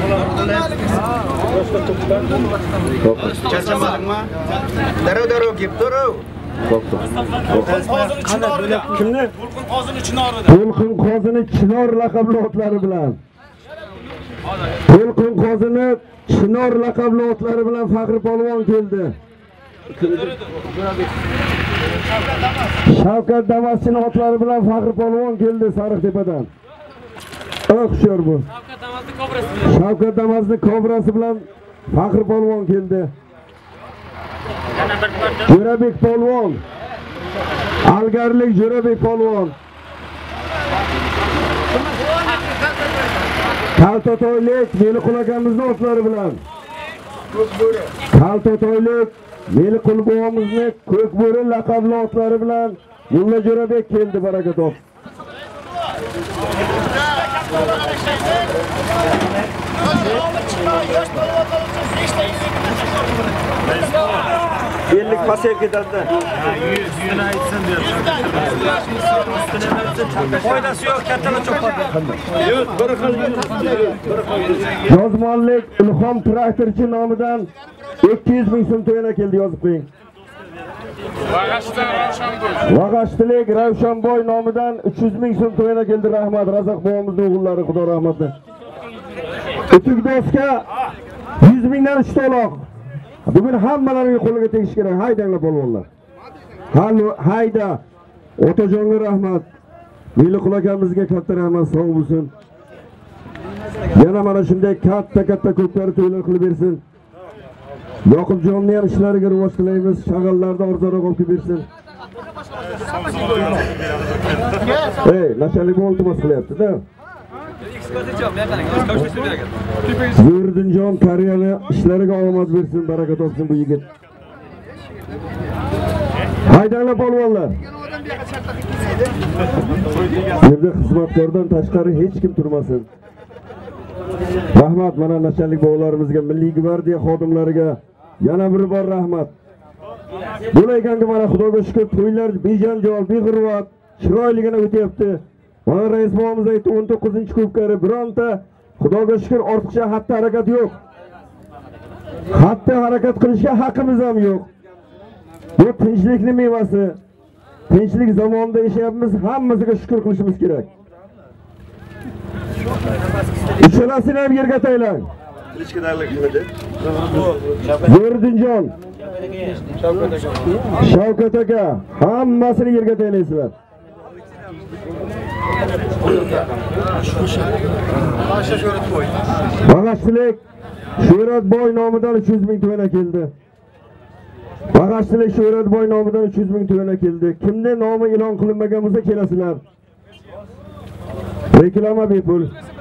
Charchamadingmi? Darov-darov kelib turib. Kimni? To'lqin qozini chinorida. To'lqin qozini Chinor laqabli otlari bilan. To'lqin qozini Chinor laqabli otlari bilan Faxri polvon keldi. Shavkat Damas'ning otlari bilan Faxri polvon keldi Sariqtepadan. O'xshor bu. Shavkat Damas'ning kobrasi. Shavkat Damas'ning kobrasi bilan Faxri polvon keldi. Jo'rabek polvon. Algarlik Jo'rabek polvon. Kaltatoylik Meliqul akamizning otlari bilan. Kaltatoylik Meliqul bobomizning Ko'kbo'ri laqabli otlari bilan Mulla Jo'rabek keldi, baraka top. ellik pasayib ketadi. Yuzini aytsin deb. Foydasi yo'q, kattalar cho'qadi. Yo'q, bir xil bir xil. Yozmonlik Ilhom traktorchi nomidan ikki yuz ming so'm to'yana keldi, yozib qo'ying. Vag'ashdan Ravshanboy. Vag'ashtilik Ravshanboy nomidan uch yuz ming so'm to'yana keldi. Rahmat, Razaq bobomizning o'g'illari, Xudo rahmatli. Utuk doska yuz mingdan uch to'loq. Bugun hammalariga qo'liga tegish kerak. Haydanglar polvonlar. Hallo, hayda. Otajonga rahmat. Meliqul akamizga katta rahmat, sog' bo'lsin. Yana mana shunday katta-katta ko'pkari to'ylar qilib bersin. Yoqubjonni ham ishlariga rivoj tilaymiz. Shag'allarda orzaroq olib bersin. Ey, nachalik iltimos qilyapti-da. Zurdinjon Kariyani ishlariga omad bersin, baraka topsin bu yigit. Haydanglar polvonlar. Yerda xizmatkordan tashqari hech kim turmasin. Rahmat mana nachalik bobolarimizga, Milliy gvardiya xodimlariga yana bir bor rahmat. Bo'laykanki mana Xudoga shukr, to'ylar bejanjol, beg'urvat, chiroyligina o'tyapti. Mana rais bobomiz aytdi o'n to'qqizinchi kubkari bironta Xudoga shukr ortiqcha xatti harakat yo'q. Xatti harakat qilishga haqqimiz ham yo'q. Bu tinchlikning mevasi. Tinchlik zamonida yashayapmiz, hammasiga shukr qilishimiz kerak. Uchalasini ham yerga taylang. Yurdinjon, Shavkat aka, hammasini yerga taylaysizlar. Bag'ashchilik Sho'ratboy nomidan uch yuz ming to'g'ana keldi. Bag'ashchilik Sho'ratboy nomidan uch yuz ming to'g'ana keldi. Kimda nomi e'lon qilinmagan bo'lsa kelasizlar. Reklama bepul.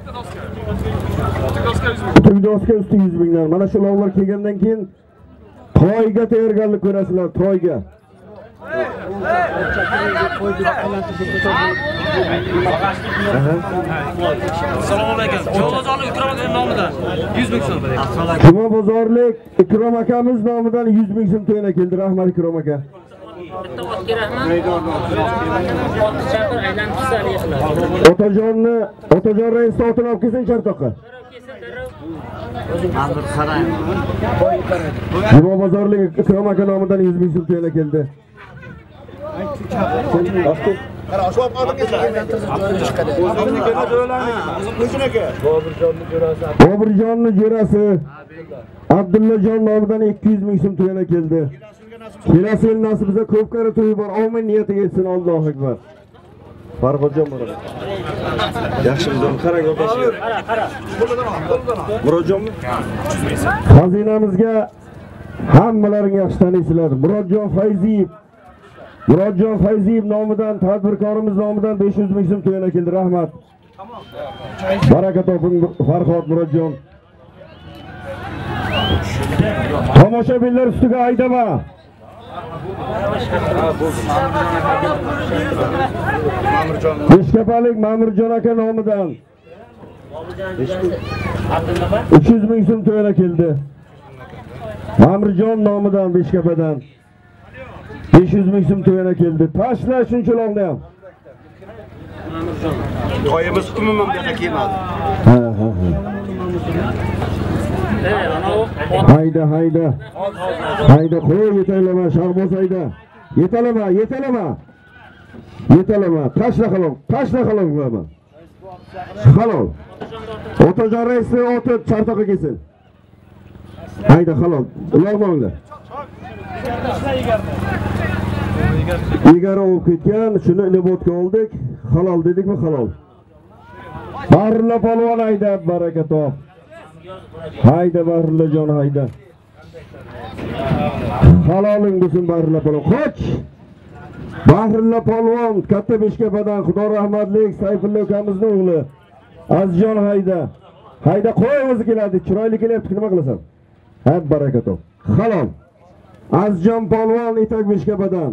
Tugdoska usti yuz mingdan. Mana shu lovlar kelgandan keyin to'yga tayyorgarlik ko'rasizlar, to'yga. Assalomu alaykum. Jumabozorlik Ikrom aka nomidan yuz ming so'm beradi. Jumabozorlik Ikrom akamiz nomidan yuz ming so'm to'yana keldi. Rahmat Ikrom aka. Otajonni, Otajon rais otini olib kelsin Chartoqqa. Jumabozorlik Ikrom aka nomidan yuz ming so'm to'yana keldi. Bobirjonni jo'rasi Abdullajon nomidan ikki yuz ming so'm to'yana keldi. Kelasi yil nasibimizda ko'p qari to'y bor. Amin niyatiga yetsin. Allohu akbar. Farhodjon bo'ladi. Yaxshimiz, qarang o'rtasiga. Qara, qara. Murodjonmi? Xazinamizga hammalaring yaxshi taniysizlar. Murodjon Fayziyev Murodjon Fayziyev nomidan, tadbirkorimiz nomidan besh yuz ming so'm to'yana keldi. Rahmat. Baraka toping Farhod Murodjon. Tomoshabinlar ustiga aydama. Beshkapalik Ma'murjon aka nomidan uch yuz ming so'm to'yana keldi. Ma'murjon nomidan Beshkapadan besh yuz ming so'm to'yana keldi. Tashla shunchalarni ham. To'yimiz umuman buyoqqa kelmadi. Ha, ha, ha. Hayda, hayda. Hayda, qo'y yetalama, Shahboz hayda. Yetalama, yetalama. Yetalama, tashla qilib, tashla qilib qo'yaman. Halol. Otajon raisni oti Chartoqqa kelsin. Hayda, halol. Uloqmanglar. Egara olib ketgan, shuni ilibotga oldik. Halol dedikmi, halol. Barilla polvon hayda, baraka top. Hayda Barilla jon hayda. Haloling bo'lsin Barilla polvon. Qoch. Barilla polvon katta Beshkapadan Xudo rahmatlik Sayfulla akamizning o'g'li. Azjon hayda. Hayda qo'y o'zi keladi. Chiroyli kelyapti, nima qilasan? Ha, baraka top. Halol. Azjon polvon Itak Beshkapadan.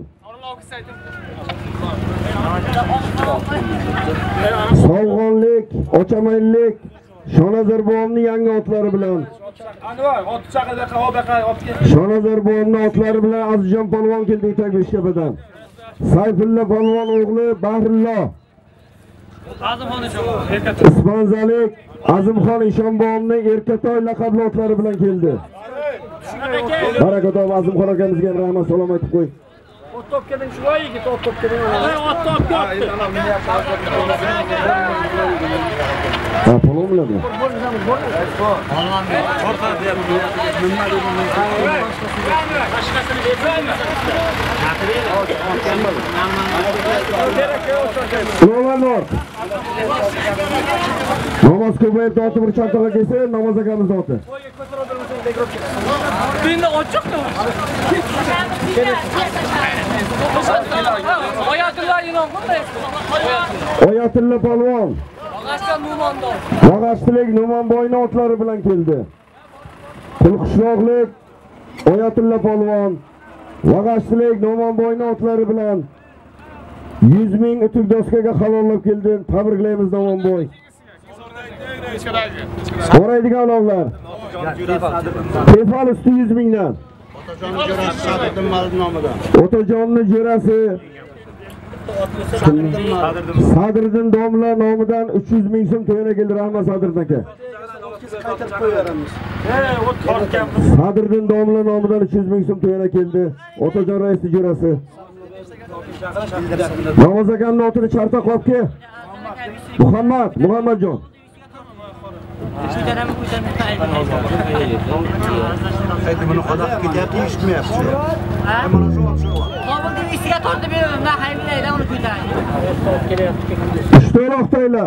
Sog'onlik, ochamaylik Shonazar bobomning yangi otlari bilan. Anvar, ot chaqirdi, qavobaqa otga. Shonazar bobomning otlari bilan Azizjon polvon keldi Itak Beshkapadan. Sayfulla polvon o'g'li Bahrullo. Azimxon Eshonboy. Ispanzalik Azimxon Eshonboyning Erkatoy laqabli otlari bilan keldi. Baraka top Azimxon akamizga rahmat salom aytib qo'y. Ot topganing shuvoy yigit, ot topganing. Ot topdi. Ha, polvon biladimi? Uloqlar. Namoz ko'payib oti bir Chartoqqa kelsa, namoz akamiz oti. Bunda ochiqmi? Oyatilla inom qildaysiz. Oyatilla polvon. Bag'ashchilik Numanboyning otlari bilan keldi. Qulqishloqlik Oyatilla polvon. Bag'ashchilik Numanboyning otlari bilan yuz ming utuk doskaga halollab keldi. Tabriklaymiz Numanboy. Qoraydigan olovlar. Tefal usti yuz mingdan. Otajonning jo'rasi Saduddin Malik nomidan. Otajonning jo'rasi Sadriddin domla nomidan uch yuz ming so'm to'yona keldi. Rahmat Sadriddin aka. Qaytarib qo'yaramiz. Sadriddin domla nomidan uch yuz ming so'm to'yona keldi. Otajon rais ijrosi. Namoz akamning otini charta qopga. Muhammad, Muhammadjon. Haydi buni qo'da ketyapti, eshitmayapti. Mana shu shu. Qobilning isiga tortib beraman, men haylayda uni ko'taring. Ishto'l oqtaylar.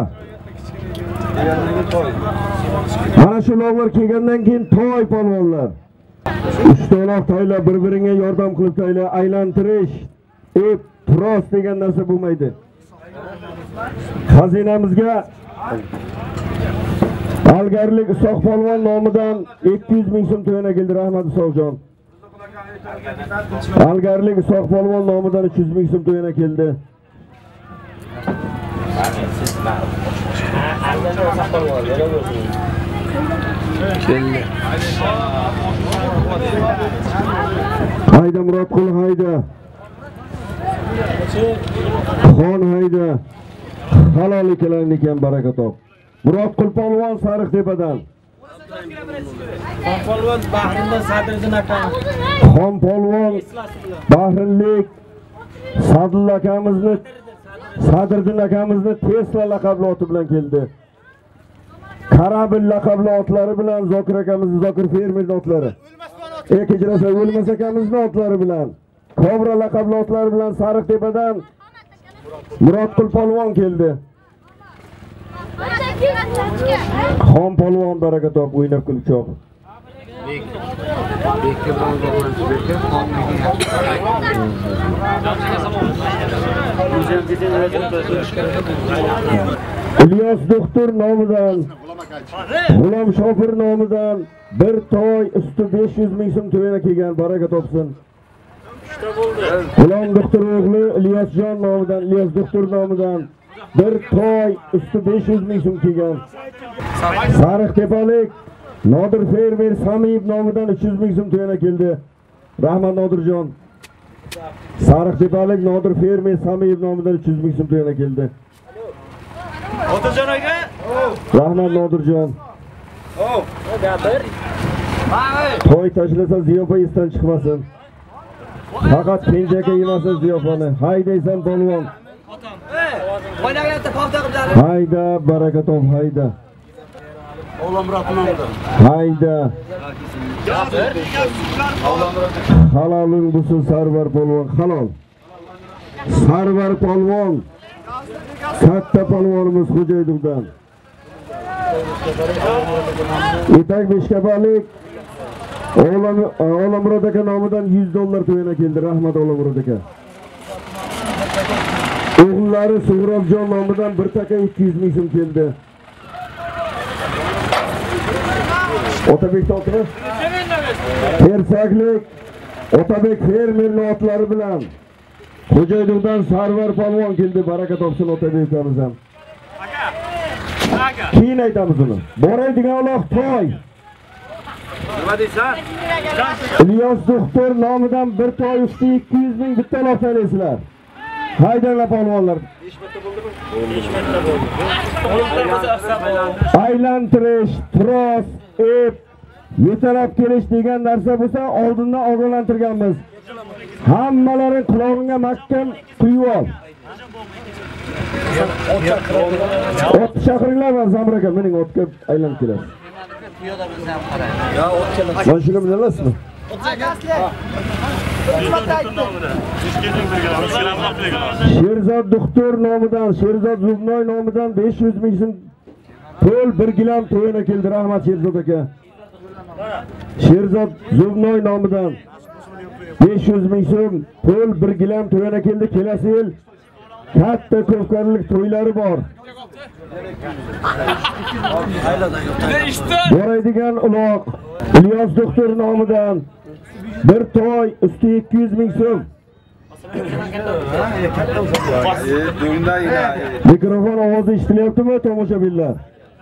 Mana shu lovlar kelgandan keyin to'y polvonlar. Ishto'l oqtaylar bir-biriga yordam qilib taylar, aylantirish, ep, tros degan narsa bo'lmaydi. Xazinamizga Algarlik Isoq polvon nomidan ikki yuz ming so'm to'yona keldi. Rahmat Isoqjon. Algarlik Isoq polvon nomidan uch yuz ming so'm to'yona keldi. Hayda Murodqul hayda. Xon hayda. Halol ikkalanikin baraka top. Murodqul polvon Sariqtepadan. Xon polvon Bahrindan Sadriddin aka. Xon polvon Bahrinlik Sadil akamizni Sadriddin akamizni Tesla laqabli oti bilan keldi. Karabil laqabli otlari bilan Zokir akamizni Zokir fermerning otlari. Ekijrasa O'lmas akamizning otlari bilan Kobra laqabli otlari bilan Sariqtepadan Murodqul polvon keldi. Xon polvon baraka top o'ynab kulib cho'q. İlyos doktor nomidan, G'ulom Shofir nomidan bir to'y usti besh yuz ming so'm to'yona kelgan, baraka topsin. G'ulom doktor o'g'li Ilyosjon nomidan, Ilyos doktor nomidan bir to'y usti besh yuz ming so'm kelgan. Sariqtepalik Nodir fermer Samiyev nomidan uch yuz ming so'm to'yona keldi. Rahmat Nodirjon. Sariqtepalik Nodir fermer Samiyev nomidan uch yuz ming so'm to'yona keldi. Otajon aka. Rahmat Nodirjon. Oh, gapir. To'y tashlasa ziyofa esdan chiqmasin. Faqat kenjaka yemasin ziyofani. Haydaysan polvon. Qo'ynaganda pofta qilib Hayda baraka top hayda. Avlamurod nomidan. Hayda. Haloling bo'lsin Sarvar polvon, halol. Sarvar polvon. Katta polvonimiz Xo'jaydovdan. Etak Beshkabalik O'g'lim O'g'limurod aka nomidan yuz dollar to'yona keldi. Rahmat O'g'limurod aka. O'g'illari Suhrobjon nomidan bir taka ikki yuz ming so'm keldi. Otabek otri Tersaklik Otabek fermerning otlari bilan Xo'jaydovdan Sarvar polvon keldi. Baraka topsin Otabek akamiz ham. Aka. Aka. Keyin aytamiz uni. Boraydigan uloq to'y. Nima deysan? Ilyos doktor nomidan bir to'y usti ikki yuz ming bitta uloq saylaysizlar. Haydanglar polvonlar. besh marta bo'ldimi? besh marta bo'ldi. Aylantirish, tros, ep, yetalab kelish degan narsa bo'lsa oldindan ogohlantirganmiz. Hammalaring qulog'ingga mahkam quyib ol. Ot chaqiringlar va Zamir aka mening otga aylanib keladi. piyoda bizdan qarang. Yo, ot keladi. Mana shuni bilasizmi? Sherzod doktor nomidan, Sherzod Zubnoy nomidan besh yuz ming so'm pul bir gilam to'yona keldi. Rahmat Sherzod aka. Sherzod Zubnoy nomidan besh yuz ming so'm pul bir gilam to'yona keldi. Kelasi yil katta ko'pkarlik to'ylari bor. Boraydigan uloq Ilyos doktor nomidan bir to'y usti ikki yuz ming so'm. Mikrofon ovozi eshitilyaptimi tomoshabinlar?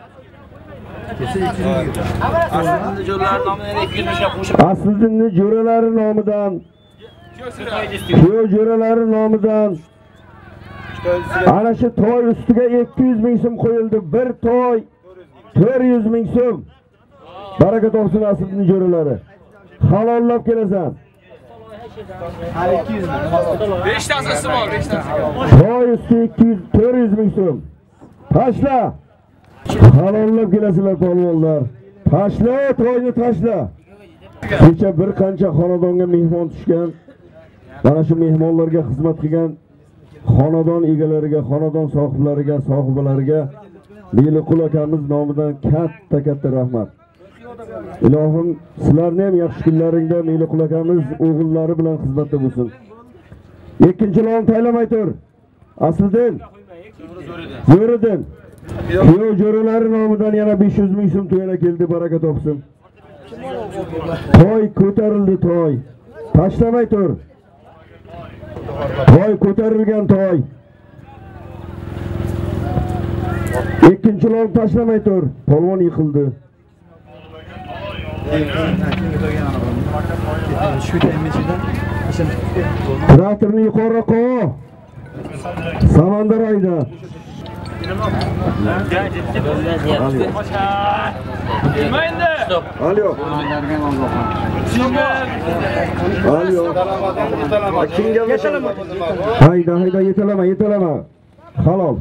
Asliddinni jo'ralari nomidan, Kuyov jo'ralari nomidan Ana shu to'y ustiga ikki yuz ming so'm qo'yildi. Bir to'y to'rt yuz ming so'm. Baraka topsin aslining jo'ralari. Halollab kelasan. ikki yuz ming. besh tasasi bor, besh tasi. To'y usti ikki yuz to'rt yuz ming so'm. Tashla. Halollab kelasizlar polvonlar. Tashla, to'yni tashla. Kecha bir qancha xonadonga mehmon tushgan. Mana shu mehmonlarga xizmat qilgan xonadon egalariga, xonadon sohiblariga, sohibalariga Meliqul akamiz nomidan katta-katta rahmat. Ilohim sizlarni ham yaxshi kunlaringda Meliqul akamiz o'g'illari bilan xizmatda bo'lsin. Ikkinchi lon taylamay tur. Asliddin. Zo'riddin. Kuyov jo'ralari nomidan yana besh yuz ming so'm to'yana keldi, baraka topsin. To'y ko'tarildi, to'y. Tashlamay tur. To'y ko'tarilgan to'y. Ikkinchi lon tashlamay tur. Polvon yiqildi. Traktorni yuqori qo'y. Samandar ayda. Alo. Alo. Kimga yetalama? Hayda, hayda yetalama, yetalama. Halol.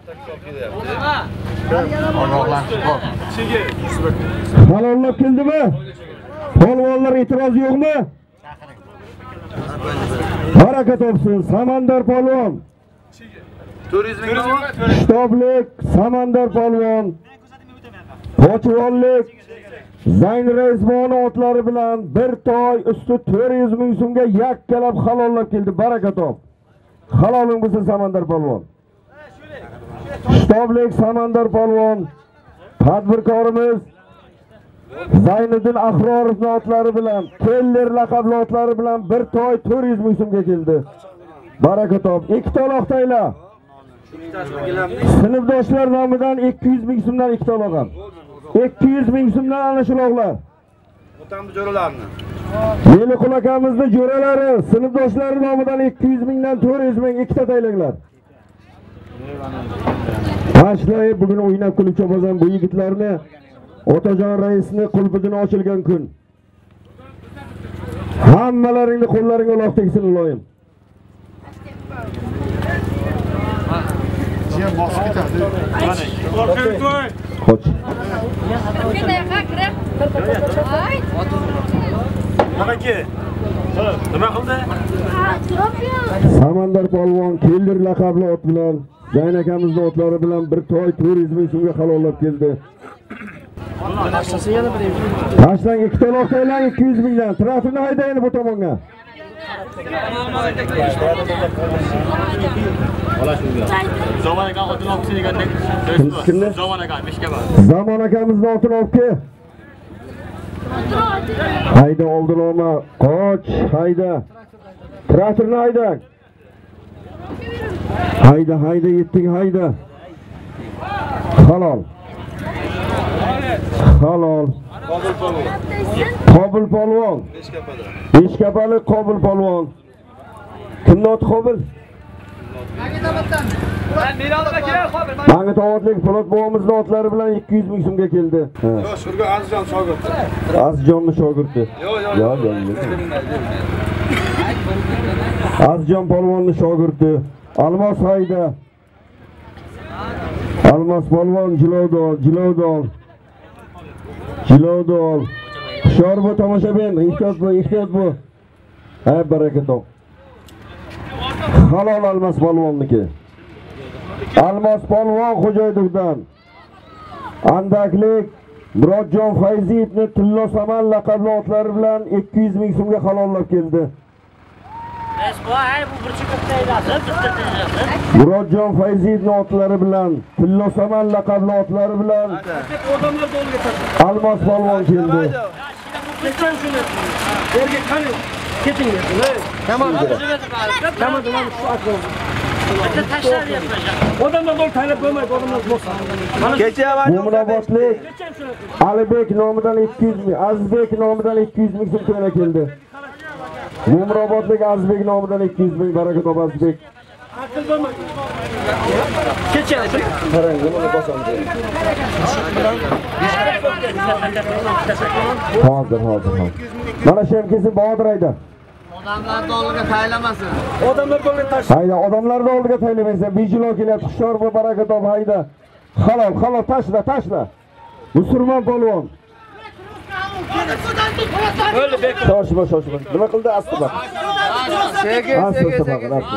Halollab keldimi? Polvonlar e'tiroz yo'qmi? Baraka topsin, Samandar polvon. Shtoblik, Samandar polvon. Pochvonlik, Zayn Rezmoni otlari bilan bir to'y usti to'rt yuz ming so'mga yakkalab halollab keldi. Baraka top. Haloling bo'lsin Samandar polvon. Shtoblik, Samandar polvon. Tadbirkorimiz Zayniddin Ahrorov otlari bilan, Keller laqabli otlari bilan bir to'y to'rt yuz ming so'mga keldi. Baraka top. Ikki taloq tayla. Sinfdoshlar nomidan ikki yuz ming so'mdan ikki taloq ham. ikki yuz ming so'mdan ana shu loqlar. O'tamni jo'ralarni. Meliqul akamizning jo'ralari, sinfdoshlari nomidan ikki yuz mingdan to'rt yuz ming ikkita taylanglar. Tashlay bugun o'ynab kulib chopazan bu yigitlarni Otajon raisning qulbidan ochilgan kun. Hammalaringni qo'llaringga Alloh tegsin iloyim. Jiyan bosib ketadi. Qoch. Nima ki? Nima qildi? Samandar polvon Keller laqabli ot bilan, Zayn akamizning otlari bilan bir to'y to'rt yuz ming so'mga halollab keldi. Tashlang ikki taloq taylang ikki yuz mingdan. Traktorni haydayni bu tomonga. Zaman aka otini olib kelgandek. Kimni? Zaman aka mishkaba. Zamon akamizning otini olib kel. Hayda oldin olma. Qoch, hayda. Traktorni haydang. Hayda, hayda yetding, hayda. Halol. Halol. Qobil polvon. Beshkapali Qobil polvon. Kimni oti Qobil? Mangit ovatlik Po'lat bobomizning otlari bilan ikki yuz ming so'mga keldi. Yo'q, shurga Azizjon shogirdi. Azizjonni shogirdi. Yo'q, yo'q. Yo'q, yo'q. Azizjon polvonning shogirdi. Almos hayda. Almos polvon Jilodol, Jilodol. Jilodol. Hushyor bu tomoshabin, ehtiyot bu, ehtiyot bu. Ha, baraka top. Halol Almos polvonniki. Almos polvon Xo'jaydovdan. Andaklik Murodjon Fayziyevning Tillo Saman laqabli otlari bilan ikki yuz ming so'mga halollab keldi. Murodjon Fayziyevning otlari bilan Tillo Saman laqabli otlari bilan Almos polvon keldi. Keting. Tamam. Tamam, tamam şu atın. Odamdan dol talep koymayız, odamdan boş. Mumrobodlik Alibek nomidan ikki yuz ming, Azizbek nomidan ikki yuz ming so'm to'lana keldi. Mumrobodlik Azizbek nomidan ikki yuz ming, baraka top Azizbek. Keçadi. Qarang, buni bosamiz. Hozir, hozir, hozir. Mana shu kelsin Bahodir ayda. Odamlarni oldiga taylamasın. Odamlar dolga taş. Hayda, odamlarni oldiga taylamaysan. Bijilo kelyapti, hushyor bo'l, baraka top, hayda. Halol, halol, tashla, tashla. Musulmon polvon. Öyle bekle. Shoshma, shoshma. Nima qildi? Asta baq. Sege, Asta, sege, asta sege. baq, asta.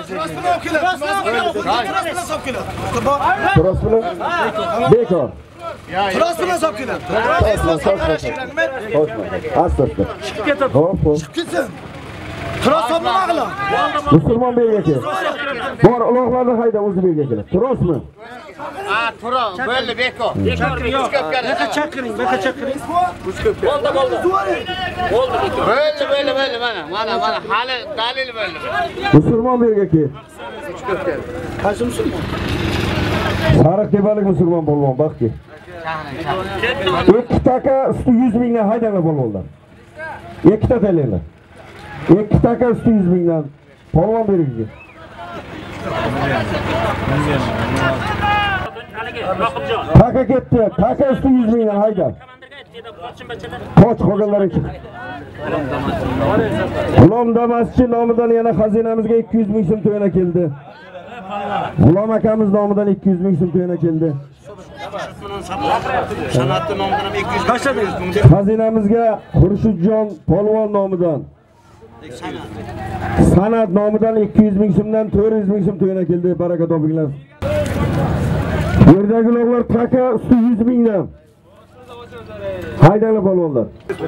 Turasini Turos bilan? Bekor. Turasini sop keladi. Shoshma, shoshma. Shoshma. Asta, asta. Hop, hop. Ketsin. Turas sopni nima qiladi? Musulmon belga kel. Bor, uloqlarni hayda, o'zi belga kel. Turosmi? Ha, Turo, böyle beko. Beka chaqiring, beka chaqiring. Oldu, oldu. Oldu. Böyle böyle böyle mana, mana mana hali dalil böyle. Musulmon belga kel. Qaysi musulmon? Sariq tebalik musulmon polvon, baq ki. ikki taka usti yuz mingdan haydanglar polvonlar. Ikkita talaylar. ikki taka usti yuz mingdan polvon berigi. Taka ketdi. Taka usti yuz mingdan hayda. Qoch qolganlar chiq. G'ulom Damaschi nomidan yana xazinamizga ikki yuz ming so'm to'yana keldi. G'ulom akamiz nomidan ikki yuz ming so'm to'yana keldi. San'atli nomidan ham ikki yuz Tashladingiz. Xazinamizga Xurshidjon polvon nomidan San'at nomidan ikki yuz ming so'mdan to'rt yuz ming so'm to'yana keldi. Baraka topinglar. Yerdagi uloqlar taka usti yuz mingdan. Haydanglar polvonlar.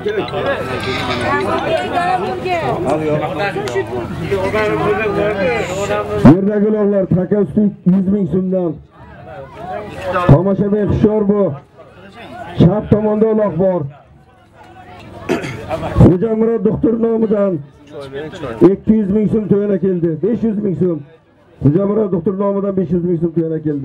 Yerdagi uloqlar taka usti yuz ming so'mdan. Tomoshabin hushyor bu. Chap tomonda uloq bor. Xo'jamurod doktor nomidan ikki yuz ming so'm to'yana keldi. besh yuz ming so'm. Xo'jamurod doktor nomidan besh yuz ming so'm to'yana keldi.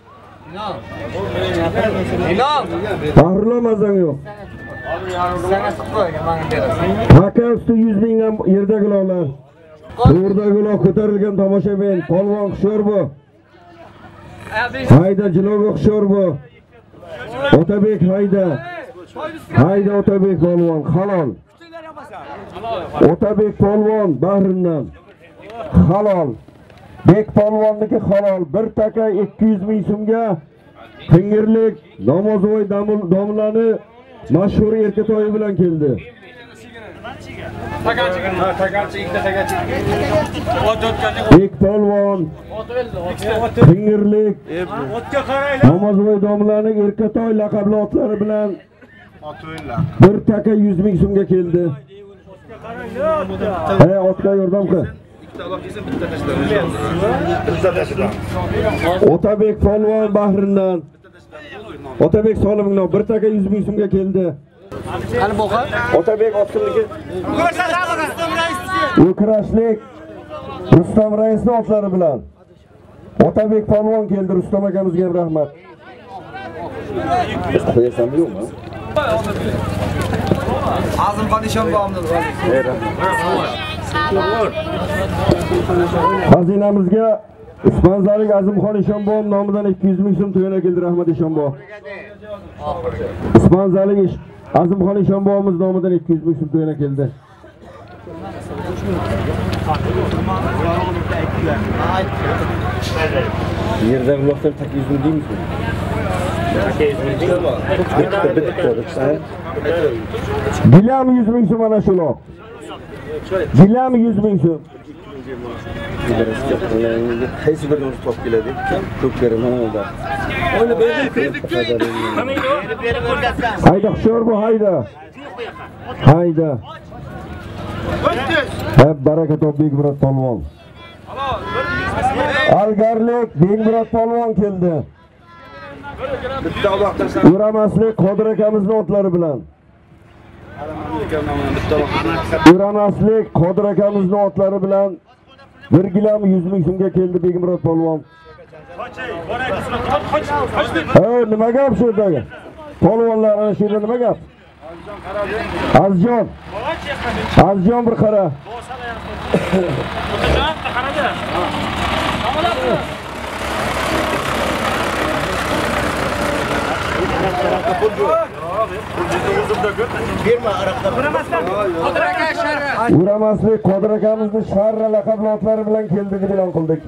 İnan. Bahrilom azang yo'q. Sana sıkıyorum bana biraz. Taka usti yuz mingdan yerdagi uloqlar. To'g'ridagi uloq ko'tarilgan tomoshabin, polvon hushyor bu. Hayda jiloga hushyor bu. Otabek hayda. Hayda Otabek polvon, halol. Otabek polvon Bahrindan. Halol. Bek polvonniki halol. Bir taka ikki yuz ming so'mga Qingirlik Namozvoy domlani mashhur erkatoyi bilan keldi. Bek polvon Qingirlik Namozvoy domlani erkatoy laqabli otlari bilan bir taka yuz ming so'mga keldi. He, otga yordam qil. Otabek polvon Bahrindan. Otabek Solimov bir taka yuz ming so'mga keldi. Qani boqa? Otabek otqinligi. Ukrashlik Rustam raisning otlari bilan. Otabek polvon keldi. Rustam akamizga ham rahmat. Qo'yasanmi yo'qmi? Azimxon Ishonboyevni. Xazinamizga Usmonzalik Azimxon Ishonboyev nomidan ikki yuz ming so'm to'yana keldi. Rahmat Ishonboyev. Usmonzalik Azimxon Ishonboyevimiz nomidan ikki yuz ming so'm to'yana keldi. Yerdan uloqdan tak yuz ming deymizmi? Gilam yuz ming so'm ana shu uloq. Gilam yuz ming so'm. Qaysi birimiz top keladi? Ko'p beraman unda. Oyna berdik. Hayda hushyor bu, hayda. Hayda. Hep baraka top Begmurod polvon. Algarlik Begmurod polvon keldi. Uramaslik Qodir akamizning otlari bilan. Uramaslik Qodir akamizning otlari bilan bir gilam yuz ming so'mga keldi Begmurod polvon. Ha, nima gap shu yerdagi? Polvonlar ana shu yerda nima gap? Azjon. Azjon bir qara. Uramaslik Qodir akamizni sharra laqablotlari bilan keldi deb e'lon qildik.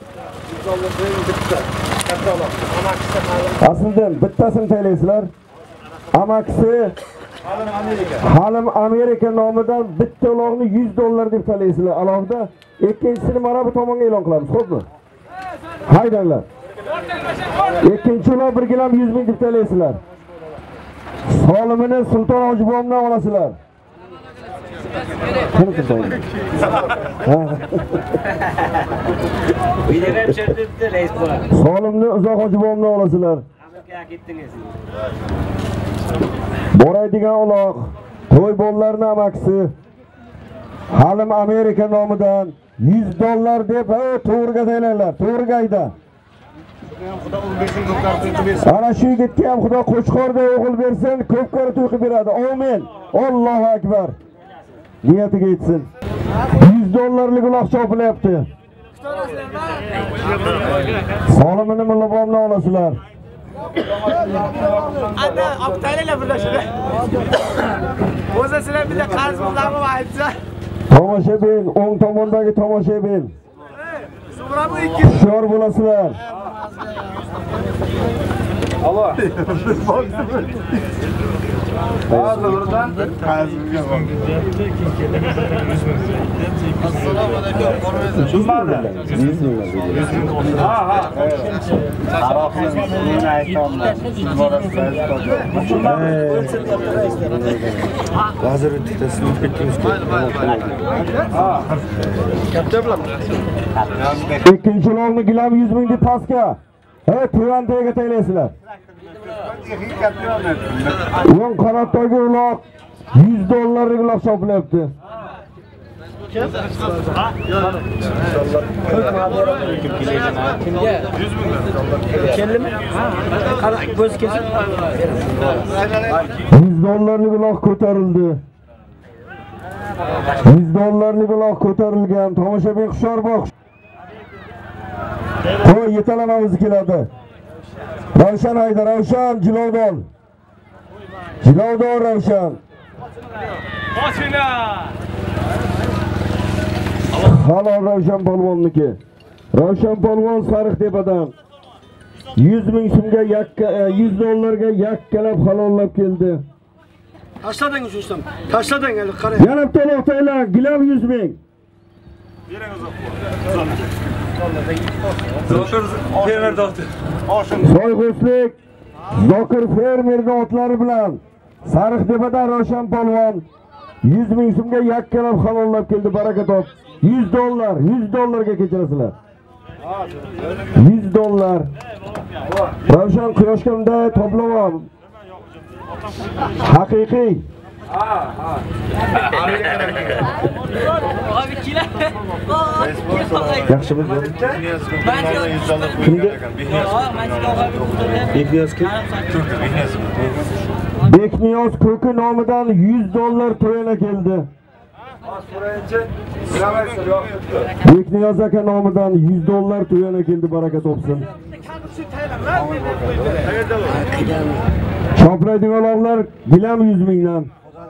Aslida bittasini taylaysizlar. Amakisi Halim Amerika nomidan bitta uloqni yuz dollar deb taylaysizlar. Alohida ikkinchisini mana bu tomonga e'lon qilamiz, xo'pmi? Haydanglar. Ikkinchi uloq bir gilam yuz ming deb taylaysizlar. Solimini Sulton Hojibomdan olasizlar. Kim tutadi? Uyda ham chirtibdi reis bola. Solimni Uzoq Hojibomdan olasizlar. Ketdingiz. Boraydigan uloq to'y bollarning amakisi Halim Amerika nomidan yuz dollar deb to'g'riga taylanglar, to'g'riga ayda. Ana shu yigitga ham Xudo qo'chqorday o'g'il bersin, ko'p ko'ra to'y qilib beradi. Amin. Allohu akbar. Niyatiga yetsin. yuz dollarlik uloq chopilyapti. Solimini Mullabomdan olasizlar. Ana optaylar burada shuni. O'zi sizlar bitta qarz pullarni aytsa. Tomoshabin, o'ng tomondagi tomoshabin. Hushyor bo'lasizlar. Allah. Hozir buradan qarzimga bor. Assalomu alaykum. Tushunmadi. Ha, ha. Qaroqsiz men aytaman. Hozir bittasini ketdingiz. Ha. Katta bilan. Ikkinchi uloqni gilam yuz ming deb pastga. Evet, Tuyante'ye taylaysizlar. O'ng qanotdagi uloq yuz dollarlik uloq chopilyapti. Kimga? Keldimi? Qara ko'z kesib. yuz dollarlik uloq ko'tarildi. yuz dollarlik uloq ko'tarilgan. Tomoshabin hushyor bo'l. To'y yetalanamiz keladi. Ravshan hayda, Ravshan Jilovdon. Jilovdon Ravshan. Mashina. Halol Ravshan polvonniki. Ravshan polvon Sariqtepadan yuz ming so'mga yakka yuz dollarga yakkalab halollab keldi. Tashlading shu ishdan. Tashlading hali qarang. Yana bitta uloq taylan, gilam yuz ming. Bering uzoq. Zokir fermer doktor. Soyg'uslik Zokir fermerning otlari bilan Sariqtepadan Ravshan polvon yuz ming so'mga yakkalab halollab keldi. Baraka top. yuz dollar, yuz dollarga kechirasizlar. yuz dollar. Ravshan quyoshkamda to'plavam. Haqiqiy. Ha, ha. Abi kila. Yaxshi bo'ldi. Bekniyoz Ko'ki nomidan yuz dollar to'yana keldi. Bekniyoz aka nomidan yuz dollar to'yana keldi. Baraka topsin. Choplaydigan olovlar gilam yuz mingdan.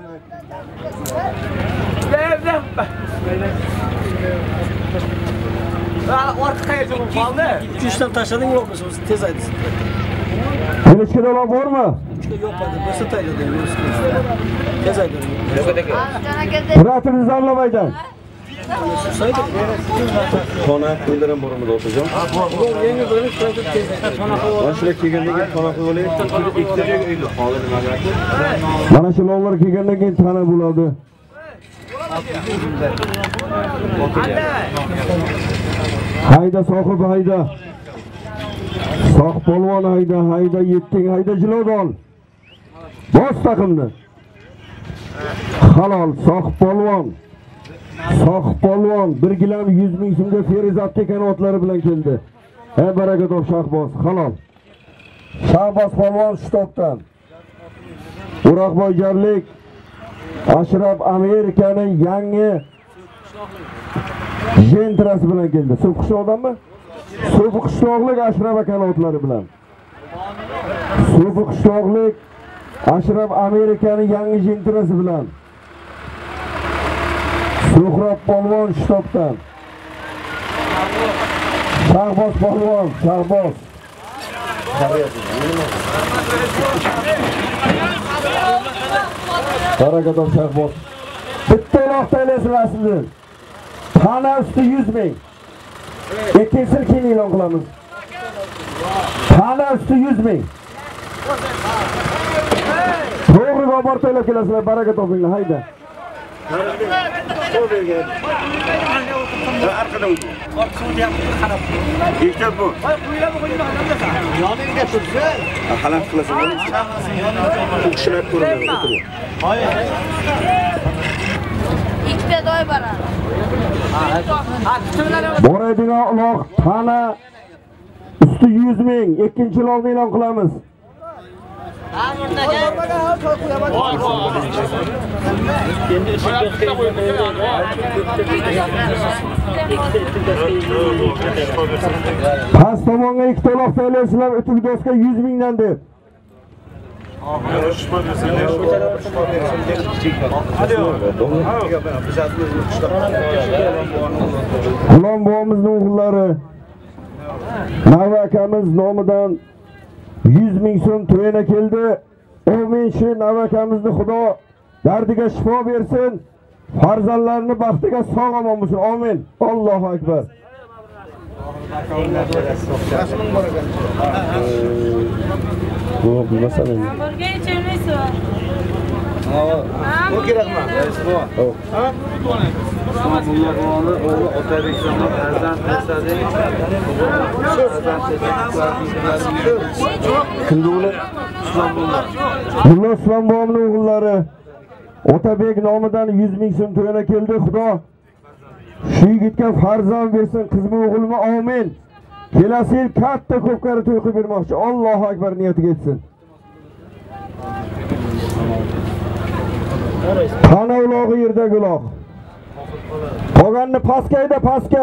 Ortaya çok kaldı. Üçten taşladın yok musun? Tez aydırsın. Kılıçkıda olan var mı? Üçte yok hadi. Nasıl tayladı? Tez aydırsın. Bırakınızı anlamaydan. Xona qo'ydiran borimiz o'tacağım. Yenge bölüm tez aydırsın. Mana shular kelgandan keyin xona qo'yib olaylik. Ikkita joyga uydi. Hozir nima bo'ladi? Mana shu lovlar kelgandan keyin tana bo'ladi. Hayda sohib hayda. Soq polvon hayda, hayda yetting, hayda Jilovdon. Bos taqimni. Halol soq polvon. Soq polvon bir gilam yuz ming so'mga Ferizat tekan otlari bilan keldi. Ey baraka top Shahboz, halol. Shahboz polvon shu topdan. Uroqboyjarlik Ashraf Amerikaning yangi jentrasi bilan keldi. Suv qishloqdanmi? Suv qishloqlik Ashraf aka otlari bilan. Sufi qishloqlik Ashraf Amerikaning yangi jentrasi bilan Suhrob polvon shtobdan Shahboz polvon, Shahboz Barakatov Shahboz. Bitta uloq taylasizlar. Tana usti yuz ming. Ikkinchi keyin e'lon qilamiz. Tana usti yuz ming. To'g'ri g'obor to'ylab kelasizlar, baraka topinglar, hayda. Arqadan o'tdi. Ikkita bu. Yoniga tursin. Xalaq qilasan. O'qishlar ko'rinadi. Ikkita doy bora. Boradigan uloq tana usti yuz ming. Ikkinchi uloqni e'lon qilamiz. Past tomonga ikkita uloq taylaysizlar, o'tib do'stga yuz mingdan deb. G'ulom bobomizning o'g'illari Navakamiz nomidan yuz ming so'm to'yina keldi. Amin, shu Navakamizni Xudo dardiga shifo bersin. Farzandlarini baxtiga sog' omon bo'lsin. Amin. Allohu akbar. Bu masalan. Hamburger ichmaysiz. Bu kerakmi? Ha? Mulla o'g'li o'g'li Otabekjonning farzand tasadi. Kimdi ular? Mulla Islom bobomning o'g'illari Otabek nomidan yuz ming so'm to'yina keldi. Xudo shu yigitga farzand bersin, qizmi o'g'ilmi? Amin. Kelasi yil katta ko'pkari to'y qilib bermoqchi. Allohu akbar niyatiga yetsin. Qana ulog'i yerdagi uloq. Qolganni pastga, pastga.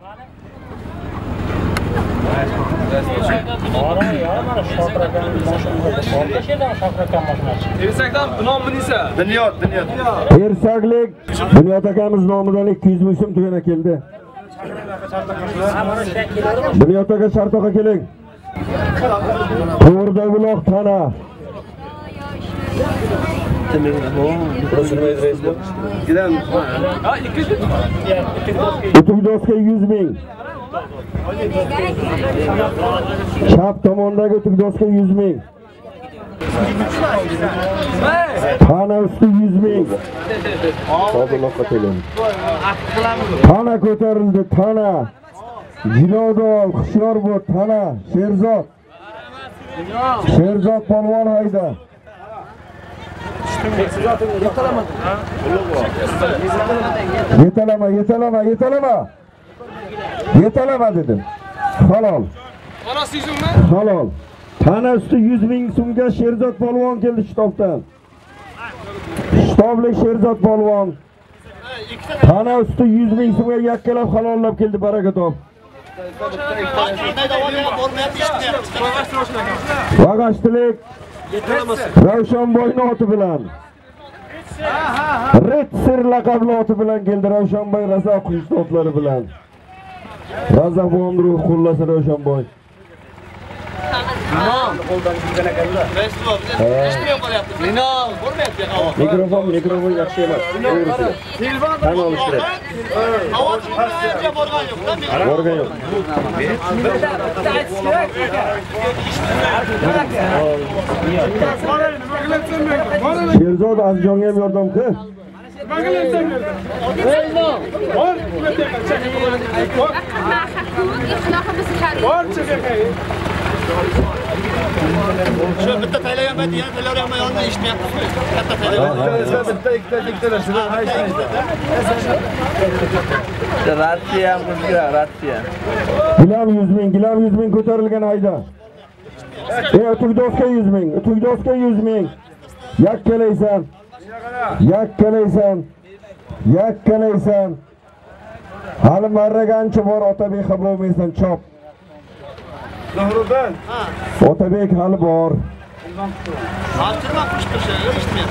Tersakdan nomi nisa? Dunyot, dunyot. Tersaklik Dunyot akamiz nomidan ikki yuz ming so'm to'yina keldi. Dunyot aka Shartoqa keling. To'g'ridagi uloq tana. Gidan. Ha, ikki yuz. O'tib do'stga yuz ming. Chap tomondagi o'tib do'stga yuz ming. Tana usti yuz ming. Qobilloqqa to'lang. Tana ko'tarildi, tana. Jinodol, Xushyor bu tana, Sherzod. Sherzod polvon hayda. Yetalama, yetalama, yetalama. Yetalama dedim. Halol. Onasi yuzingmi? Halol. Tana usti yuz ming so'mga Sherzod polvon keldi shtobdan. Shtoblik Sherzod polvon. Tana usti yuz ming so'mga yakkalab halollab keldi, baraka top. Vag'ashtilik Ravshanboyning oti bilan. Ritsir laqabli oti bilan keldi Ravshanboy Razaq qo'shnotlari bilan. Razaq bo'mdir qo'llasin Ravshanboy. Mikrofon, mikrofon yaxshi emas. Tan olish kerak. Borgan yo'q. Sherzod Azjonga ham yordam qil. Shu bitta taylagan payt yana taylagan yonida eshitmayapsiz. Katta taylagan. Bitta ikkita ikkita shuni hayshaydi. Rossiya bizga Rossiya. Gilam yuz ming, gilam yuz ming ko'tarilgan hayda. Ey Tugdosga yuz ming, Tugdosga yuz ming. Yakkalaysan. Yakkalaysan. Yakkalaysan. Hali marragancha bor Otabek xabar bo'lmaysan chop. Zuhriddin. Otabek hali bor. Artırma kuşbaşı, işte.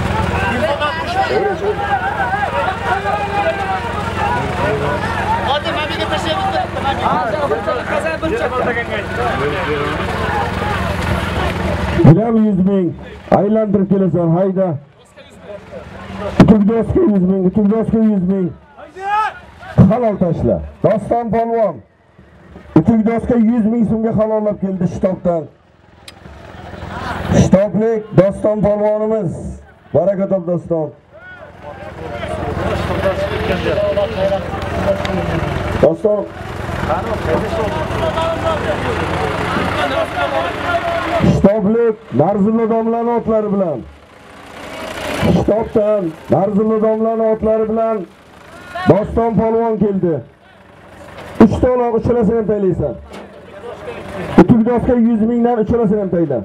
Hadi ben bir getireyim. Bilam yüz ming. Aylantirib kelasan, hayda. Tugdoska yüz ming, Tugdoska yüz ming. Halol tashla. Doston polvon. Tugdoska yüz ming so'mga halollab keldi shtobdan. Shtoblik Doston polvonimiz. Baraka top Doston. Doston. Shtoblik Narzullo domlani otlari bilan. Shtobdan Narzullo domlani otlari bilan Doston polvon keldi. uch ta uloq uchalasini ham taylaysan. Tugdoska yüz mingdan uchalasini ham tayla.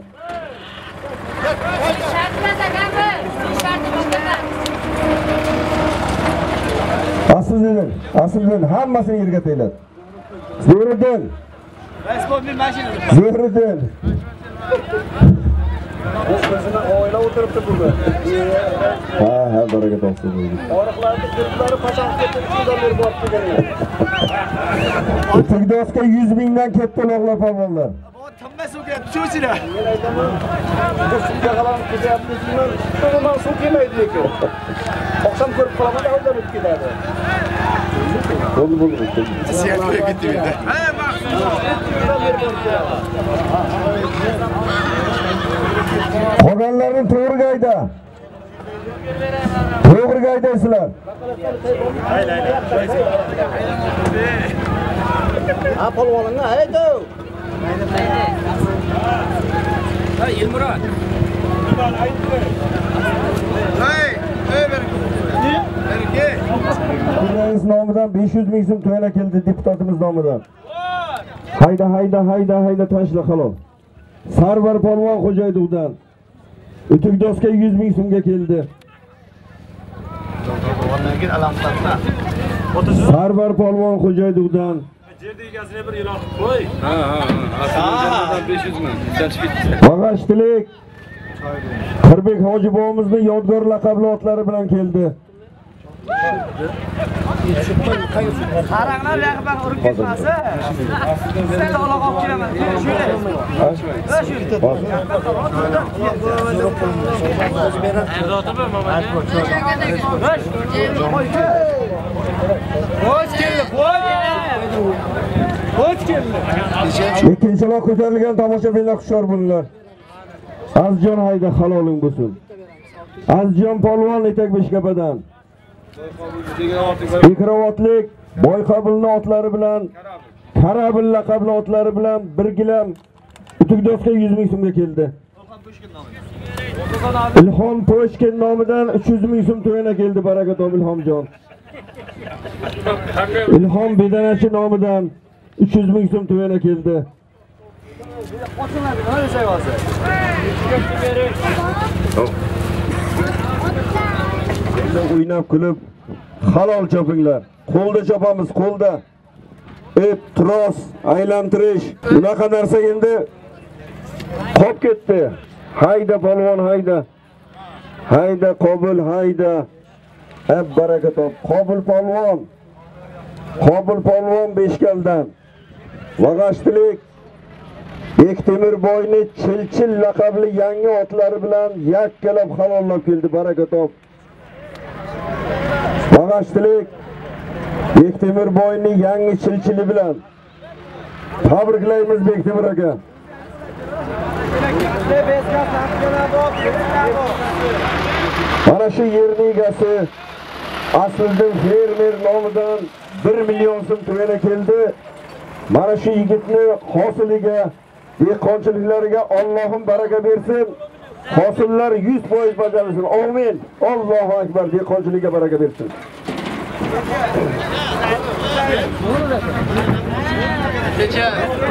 Aslidan, aslidan hammasini yerga taylat. Zo'ridan. Respublik mashinasi. Zo'ridan. O'zini oila o'tiribdi burada. Ha, ha, baraka topsin. Oriqlarni kirklari qachon ketib chiqadilar borib kelgan. Tugdoska yüz mingdan katta uloqlar polvonlar. Tamma suvga tushuvchilar. Men aytaman, bu suvga qalam ketyapmizmi? Bundan suv kelmaydi lekin. Oqshom ko'rib qolaman, o'ylab o'tib ketadi. Bo'ldi, bo'ldi. Siyatga ketdi endi. Ha, Qolganlarni to'g'riga ayda. To'g'riga aydaysizlar. Ha, polvoningni ayda. Ha, Yilmurod. Hey, hey berki. Bizning nomidan besh yuz ming so'm to'yana keldi deputatimiz nomidan. Hayda, hayda, hayda, hayda tashla halol. Sarvar polvon Xo'jaydovdan Tugdoska yüz ming so'mga keldi. Sarvar polvon Xo'jaydovdan Yerda egasini bir e'lon qilib qo'y. Ha, ha, ha. besh yuz ming. Bag'ashtilik Qirbek hoji bobomizning yodgor laqabli otlari bilan keldi. Qaranglar yaqin urib ketmasa. Sen uloq olib kelaman. Ikkinchilar ko'tarilgan tomoshabinlar hushyor bo'linglar. Azjon hayda haloling bo'lsin. Azjon polvon etak beshkapadan. Ikrovatlik Boyqobilning otlari bilan Karabil laqabli otlari bilan bir gilam Tugdoska yüz ming so'mga keldi. Ilhom Poshkin nomidan uch yuz ming so'm to'yana keldi. Baraka top Ilhomjon. Ilhom Bedanachi nomidan uch yuz ming so'm to'yana keldi. O'ynab kulib halol chopinglar. Qo'lda chopamiz, qo'lda. Ep, tros, aylantirish. Bunaqa narsa endi qolib ketdi. Hayda polvon, hayda. Hayda Qobil, hayda. Hep baraka top. Qobil polvon. Qobil polvon Beshkaldan. Vag'ashtilik Bektemir boyni Chilchil laqabli yangi otlari bilan yakkalab halollab keldi. Baraka top. Vag'ashtilik Bektemir boyni yangi Chilchili bilan tabriklaymiz Bektemir aka. Mana shu yerning egasi Asliddin fermer nomidan bir million so'm to'yana keldi. Mana shu yigitni hosiliga, dehqonchiliklariga Allohim baraka bersin. Hosillar yuz foiz bajarilsin. Amin. Allohu akbar. Dehqonchilikka baraka bersin. Kecha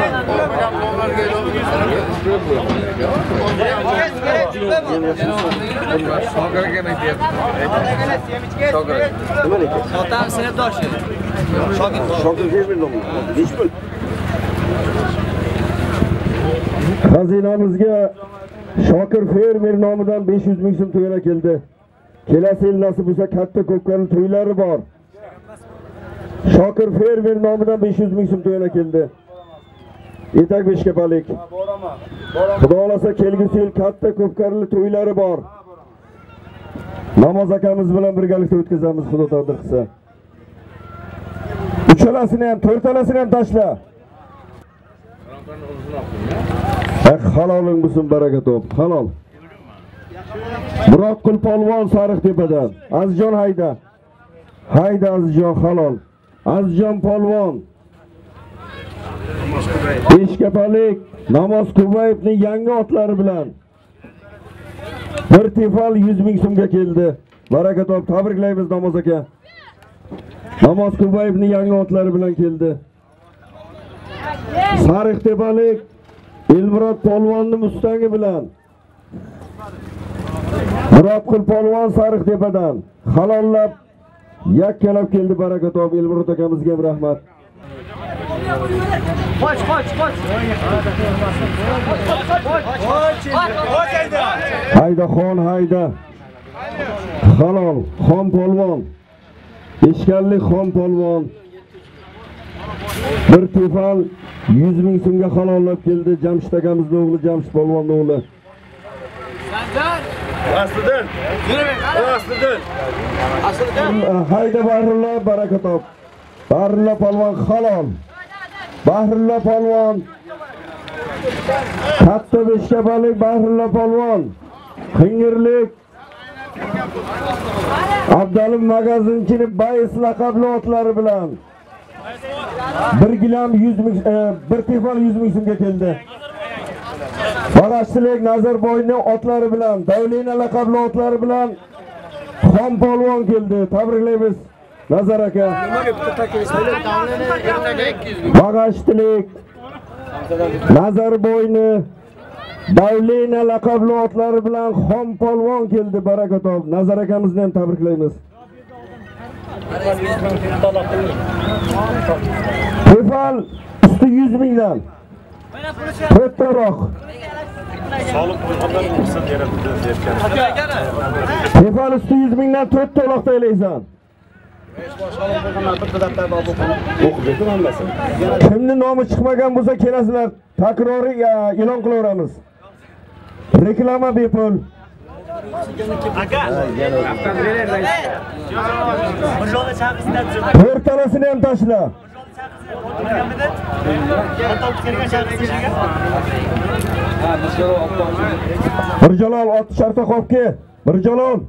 Otam sinfdoshi. Shogird. Shogird fermer Xazinamizga Shokir fermer nomidan besh yuz ming so'm to'yana keldi. Kelasi yil nasib bo'lsa katta ko'pkarli to'ylari bor. Shokir fermer nomidan besh yuz ming so'm to'yana keldi. Etak beshkapalik. Xudo xolasa kelgusi yil katta ko'pkarli to'ylari bor. Namoz akamiz bilan birgalikda o'tkazamiz, Xudo taqdir qilsa. Uchalasini ham, to'rtalasini ham tashla. Eh, haloling bo'lsin, baraka top. Halol. Murodqul polvon Sariqtepadan. Azizjon hayda. Hayda Azizjon, halol. Azizjon polvon. Beshkapalik Namoz Kubayevning yangi otlari bilan bir tefal yuz ming so'mga keldi. Baraka top, tabriklaymiz Namoz aka. Namoz Kubayevning yangi otlari bilan keldi. Sariqtepalik Elmurod polvonning mustangi bilan Murodqul polvon Sariqtepadan halollab yakkalab keldi. Baraka top, Elmurod akamizga ham rahmat. Qoch, qoch, qoch. Hayda xon, hayda. Halol, xon polvon. Eshkallik xon polvon. Bir tefal yuz ming so'mga halollab keldi. Jamshid akamizning o'g'li, Jamshid polvonning o'g'li. Sanjar. Aslidan. Aslidan. Aslidan. Hayda Bahrulla, baraka top. Bahrulla polvon halol. Bahrulla polvon. Katta beshkapalik Bahrulla polvon. Qingirlik Abdalim magazinchini Bayis laqabli otlari bilan bir gilam yuz ming, bir tefal yuz ming so'mga keldi. Barashchilik Nazarboyning otlari bilan, Davlina laqabli otlari bilan Xon polvon keldi. Tabriklaymiz Nazar aka. Bag'ashtilik Nazarboyni Davlina laqabli otlari bilan Xon polvon keldi. Baraka top. Nazar akamizni ham tabriklaymiz. Tefal usti yuz mingdan. To'rttaroq. Tefal usti yuz mingdan to'rt to'loq taylaysan. Kimni nomi chiqmagan bo'lsa kelasizlar, takroriy e'lon qilaveramiz. Reklama bepul. Aka. To'rtalasini ham tashla. Mirjalol ot sharta qopki. Mirjalol.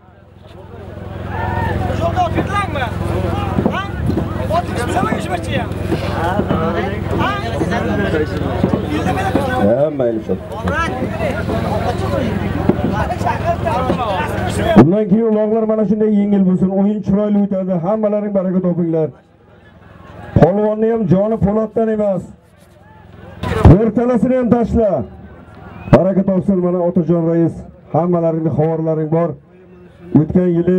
Ha, mayli shu. Bundan keyin uloqlar mana shunday yengil bo'lsin, o'yin chiroyli o'tadi. Hammalaring baraka topinglar. Polvonni ham joni po'latdan emas. To'rtalasini ham tashla. Baraka topsin mana Otajon rais. Hammalaringning xabarlaring bor. O'tgan yili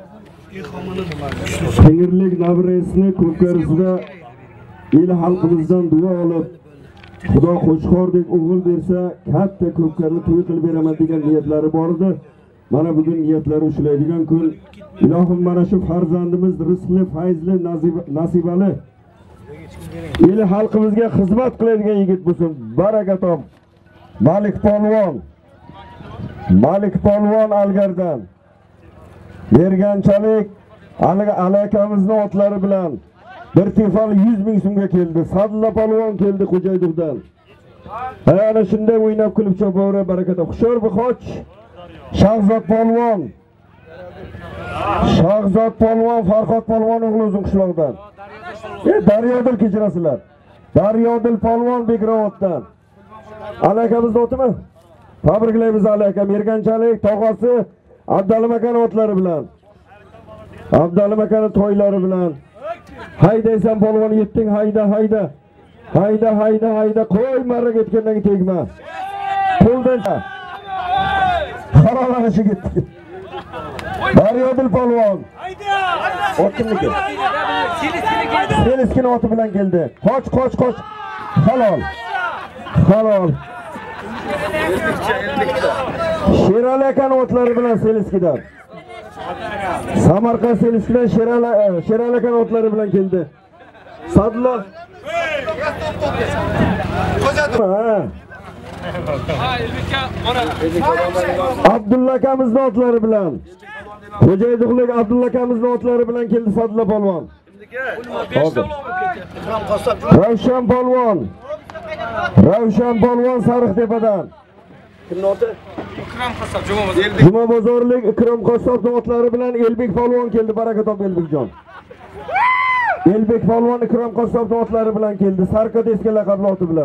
Qingirlik nabirasini ko'pkarisida el xalqimizdan duo olib, Xudo qo'shqordek o'g'il bersa, katta ko'pkarli to'y qilib beraman degan niyatlari bor edi. Mana bugun niyatlari ushlaydigan kun. Ilohim mana shu farzandimiz rizqli, fayzli, nasibali el xalqimizga xizmat qiladigan yigit bo'lsin. Baraka top. Malik polvon. Malik polvon Algardan. Merganchalik Ali akamizning otlari bilan bir tefal yuz ming so'mga keldi. Sadilla polvon keldi Xo'jayduqdan. Ana shunday o'ynab kulib chopavra, baraka top. Xushyor Buxoch. Shahzod polvon. Shahzod polvon Farhod polvon o'g'li o'zing qishloqdan. E Daryodil kechirasizlar. Daryodil polvon Bekrovotdan. Ali akamizni otimi? Tabriklaymiz Ali aka. Merganchalik tog'asi Abdalim akaning otlari bilan. Abdalim akaning to'ylari bilan. Haydaysan polvon yetding, hayda hayda. Hayda hayda hayda qo'y marra ketgandan tegma. Puldan qarorlanishi ketdi. Daryodil polvon. Hayda! Otniki. Seliskini oti bilan keldi. Qoch qoch qoch. Halol. Halol. Sherali aka otlari bilan Seliskidan. Samarqand Seliskidan Sherali Sherali aka otlari bilan keldi. Sadullo. Abdulla akamizning otlari bilan. Xo'jaydiqlik Abdulla akamizning otlari bilan keldi Sadullo polvon. Hozir. Ravshan polvon. Ravshan polvon Sariqtepadan. Kimning oti? Ikrom Qassob Juma bozorlik. Juma bozorlik Ikrom Qassobning otlari bilan Elbek polvon keldi. Baraka top Elbekjon. Elbek polvon Ikrom Qassobning otlari bilan keldi. Sarqat eski laqabli oti bilan.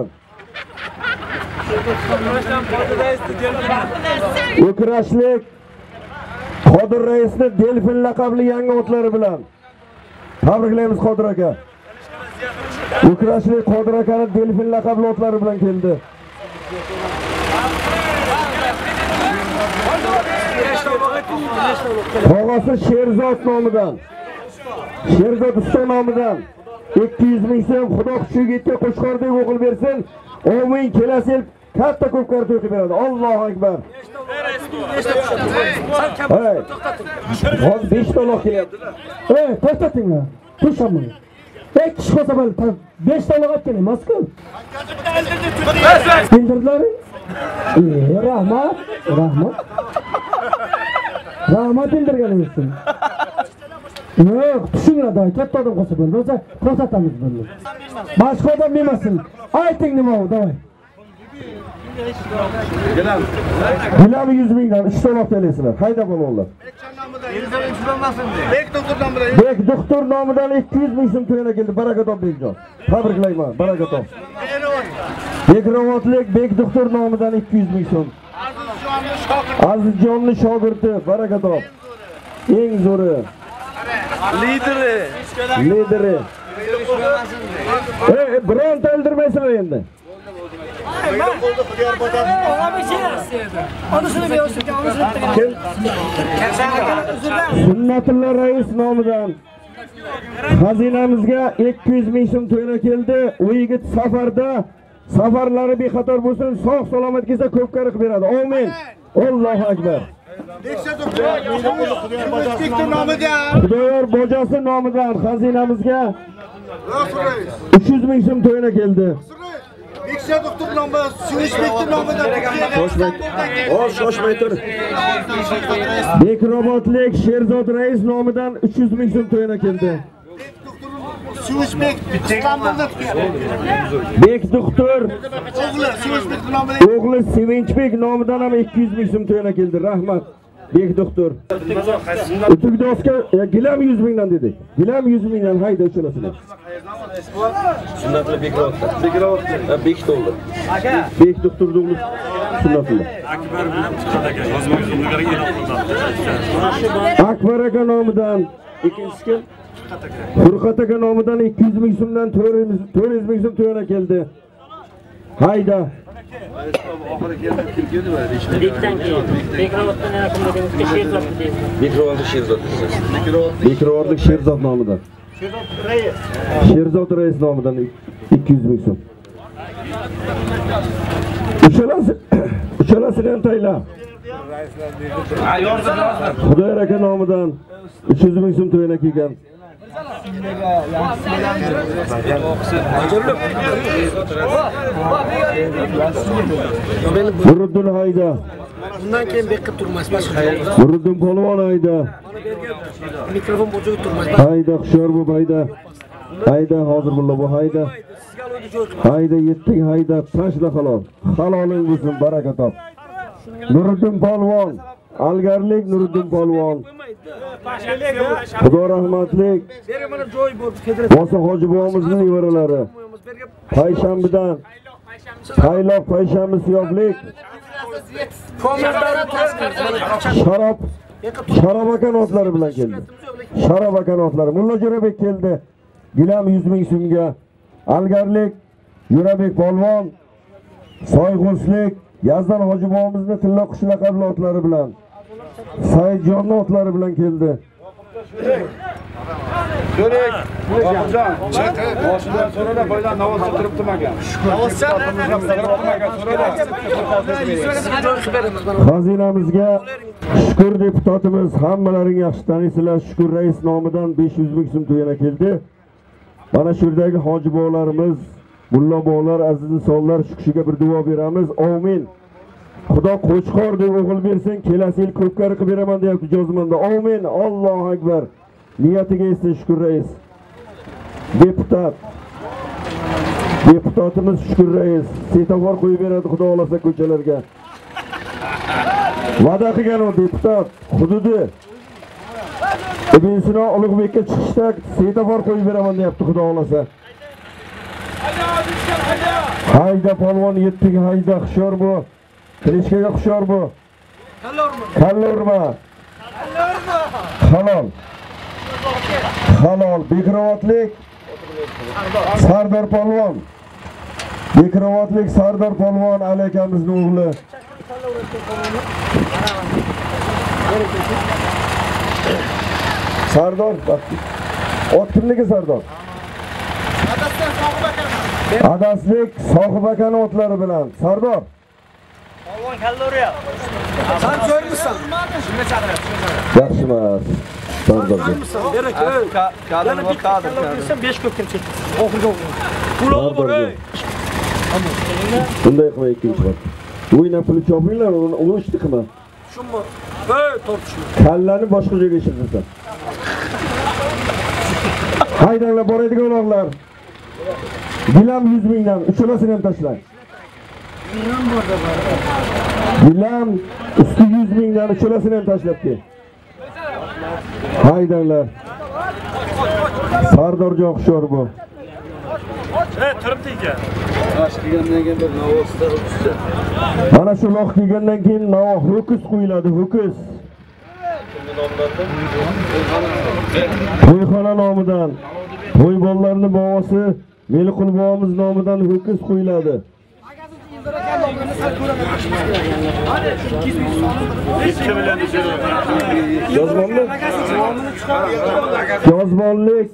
Ukrashlik Qodir raisni Delfin laqabli yangi otlari bilan. Tabriklaymiz Qodir aka. Ukrashlik Qodir akaning Delfin laqabli otlari bilan keldi. Tog'asi Sherzod nomidan. Sherzod usta nomidan ikki yuz ming so'm Xudo xushiga yetgan qo'shqordek o'g'il bersin. Amin kelasi yil katta ko'pkar to'qib beradi. Allohu akbar. Hey. Hozir besh ta loq kelyapti. Ey, to'xtatinglar. To'xtamang. Ey, kishi qo'sa bo'l. besh ta loq otgan emas-ku. Bildirdilar? Ey, rahmat, rahmat. Rahmat bildirganingiz uchun. Yo'q, tushunadi, katta odam qo'sa bo'l. Bo'lsa, to'xtatamiz buni. Boshqa odam emasin. Ayting nima u, davay. Bilal. Bilal yuz mingdan uch ta loq to'laysizlar. Hayda bo'linglar. Bek doktor nomidan. Bek doktor nomidan ikki yuz ming so'm to'lana keldi. Baraka top Bekjon. Tabriklayman. Baraka top. Bekrovotlik Bek doktor nomidan ikki yuz ming so'm. Azizjonning shogirdi. Baraka top. Eng zo'ri. Lideri. Lideri. Ey, bironta o'ldirmaysizlar endi. Sunnatullo rais nomidan xazinamizga ikki yuz ming so'm to'yna keldi. U yigit safarda, safarlari bexatar bo'lsin, sog' salomat kelsa ko'p qilib beradi. Amin. Allohu akbar. Xudoyor bojasi nomidan xazinamizga uch yuz ming so'm to'yna keldi. Beksa doktor nomidan, Suyishbekning nomidan Shoshmay. O, shoshmay tur. Bekrobotlik Sherzod rais nomidan uch yuz ming so'm to'yna keldi. Suyishbek Istanbulda Bek doktor o'g'li Suyishbek nomidan o'g'li Sevinchbek nomidan ham ikki yuz ming so'm to'yna keldi. Rahmat. Bek doktor. Utugdosga gilam yuz mingdan dedik. Gilam yuz mingdan hayda o'shalasizlar. Sunnatli Bekrovotda. Bekrovotda Bek doldi. Aka. Bek doktor o'g'li Sunnatli. Akbar bilan chiqadi aka. Yozmoq so'mligari e'lon qildi. Akbar aka nomidan ikkinchisi kim? Furqat aka nomidan ikki yuz ming so'mdan to'rt yuz ming so'm to'yana keldi. Hayda. Bekdan keyin Bekrovotdan yana kimga deymizki Sherzod deymiz. Bekrovotda Sherzod deysiz. Bekrovotda Sherzod nomidan. Sherzod rais. Sherzod rais nomidan ikki yuz ming so'm. Uchalasi uchalasini ham tayla. Ha, yozdi, yozdi. Xudoyor aka nomidan uch yuz ming so'm to'yana kelgan. Nuriddin hayda. Bundan keyin bekib turmas boshqa. Nuriddin polvon hayda. Mikrofon bo'jo'ga turmas. Hayda, hushyor bo'l hayda. Hayda, hozir bulla bu hayda. Hayda yetdik, hayda, tashla halol. Haloling bo'lsin, baraka top. Nuriddin polvon, algarlik Nuriddin polvon. Xudo rahmatlik. Bosa hoji bobomizning nevaralari. Payshanbadan Tayloq payshanba siyoblik. Sharob Sharob aka otlari bilan keldi. Sharob aka otlari. Mulla Jo'rabek keldi. Gilam yuz ming so'mga. Algarlik Jo'rabek polvon. Soyg'unslik Yazdan hoji bobomizning Tilla qush laqabli otlari bilan Saidjonning otlari bilan keldi. Şöyle. Babacan. Boşundan sonra da böyle navaz oturup durmagan. Navazcan. Xazinamizga Shukur deputatimiz hammalaring yaxshi taniysizlar. Shukur rais nomidan besh yuz ming so'm to'yana keldi. Mana shu yerdagi hoji bobolarimiz, mulla bobolar, aziz insonlar shu kishiga bir duo beramiz. Amin. Xudo qo'chqor deb o'g'il bersin, kelasi yil ko'pkari qilib beraman deyapti Jozmonda. Amin. Allohu akbar. Niyatiga yetsin Shukur rais. Deputat. Deputatimiz Shukur rais svetofor qo'yib beradi xudo xolasa ko'chalarga. Va'da qilgan o deputat hududi Ibn Sino Ulug'bekka chiqishda svetofor qo'yib beraman deyapti xudo xolasa. Hayda polvon yetdik, hayda hushyor bu. Tirishkaga hushyor bu. Kallorma. Halol. Halol bekrovatlik Sardor polvon. Bekrovatlik Sardor polvon alakamizning o'g'li. Sardor, ot kimniki Sardor? Adaslik Sohib akani otlari bilan. Sardor. Polvon kaloriya. Sen so'rmisan? Shunga chaqiryapti. Yaxshi emas. Sardor. Berek. Kalim vaqtda besh ko'p kim chekdi. Oxirga o'g'il. Pulov bor ey. Bunday qilmay ikkinchi bor. O'yna puli chopinglar, uni ishni qilma. Shunmi? Ey, tortishma. Kallani boshqa joyga ishlatsan. Haydanglar boradigan o'g'lar. Gilam yuz mingdan, uchalasini ham tashlang. Gilam borda bor. Gilam usti yuz mingdan, uchalasini ham tashlab kel. Haydanglar. Sardorjon hushyor bu. Ey, turibdi ekan. Tosh kelgandan keyin bir navozda o'tdi. Mana shu loq kelgandan keyin navo ho'kiz qo'yiladi, ho'kiz. To'yxona nomidan, to'y bolalarning bobosi Meliqul bobomiz nomidan ho'kiz qo'yiladi. Yozmonlik. Yozmonlik.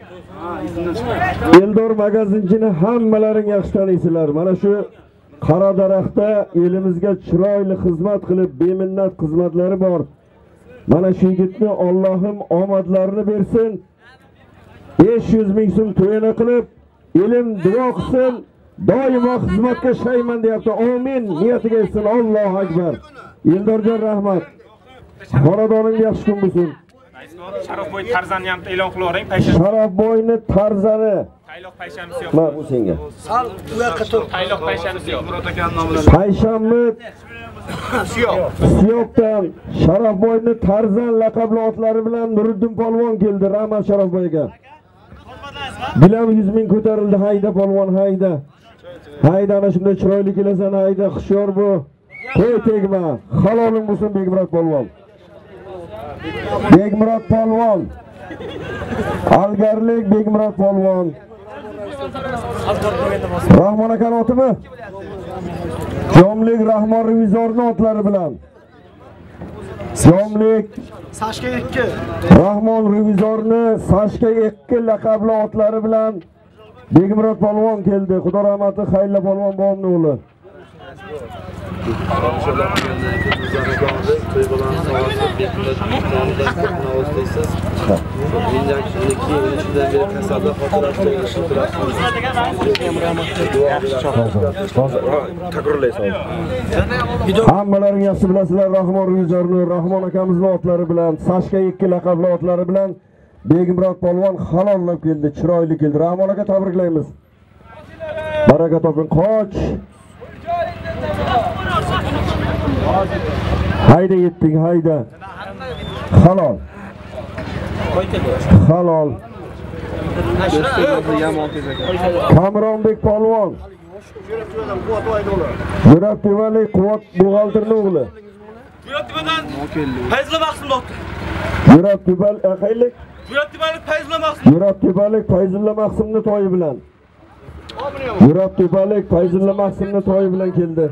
Eldor magazinchini hammalaring yaxshi taniysizlar. Mana shu qora daraxtda elimizga chiroyli xizmat qilib, beminnat xizmatlari bor. Mana shu yigitni Allohim omadlarini bersin. besh yuz ming so'm to'yana qilib, elim duo qilsin. Doimo xizmatga shayman deyapti. Amin. Niyatiga yetsin. Allohu akbar. Eldorjon rahmat. Xonadoning yaxshi kun bo'lsin. Sharofboy Tarzani ham e'lon qilib yuboring, payshan. Sharofboyni Tarzani. Tayloq payshanisi yo'q. Ma bu senga. Sal u yoqqa tur. Tayloq payshanisi yo'q. Murod aka nomidan. Payshanmi? Siyoq. Siyokdan Sharofboyni Tarzan laqabli otlari bilan Nuriddin polvon keldi. Rahmat Sharofboyga. Bilam yuz ming ko'tarildi. Hayda polvon, hayda. Hayda, ana shunday chiroyli kelasan, hayda, hushyor bu. Qo'y tegma. Haloling bo'lsin Begmurod polvon. Begmurod polvon. Algarlik Begmurod polvon. Rahmon akaning otimi? Jomlik Rahmon revizorning otlari bilan. Jomlik Sashka ikki. Rahmon revizorni Sashka ikki laqabli otlari bilan Begmurod polvon keldi. Xudo rahmati Xayla polvon bobomning o'g'li. Hammalaring yaxshi bilasizlar, Rahmon revizorni, Rahmon akamizning otlari bilan, Sashka ikki laqabli otlari bilan Begmurod polvon halollab keldi, chiroyli keldi. Rahmon aka tabriklaymiz. Baraka toping, qoch. Hayda yetdik, hayda. Halol. Halol. Kamronbek polvon. Yurab Tevalik Quvvat buxgalterning o'g'li. Yurab Tevadan Fayzli Maqsim doktor. Yurab Tevalik aqaylik. Yurab Tevalik Fayzli Maqsim. Yurab Tevalik Fayzulla Maqsimning to'yi bilan. Yurab Tevalik Fayzulla Maqsimning to'yi bilan keldi.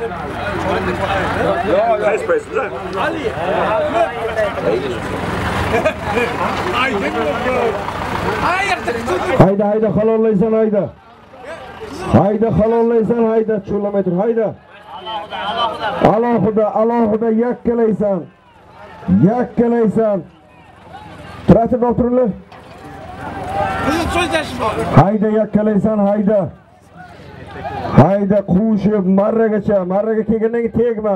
Ali. Hayda hayda halollaysan hayda. Hayda halollaysan hayda cho'lamay tur hayda. Alohida alohida yakkalaysan. Yakkalaysan. Traktor doktorlar. Hayda yakkalaysan hayda. Hayda qo'shib marragacha, marraga kelgandan keyin tegma.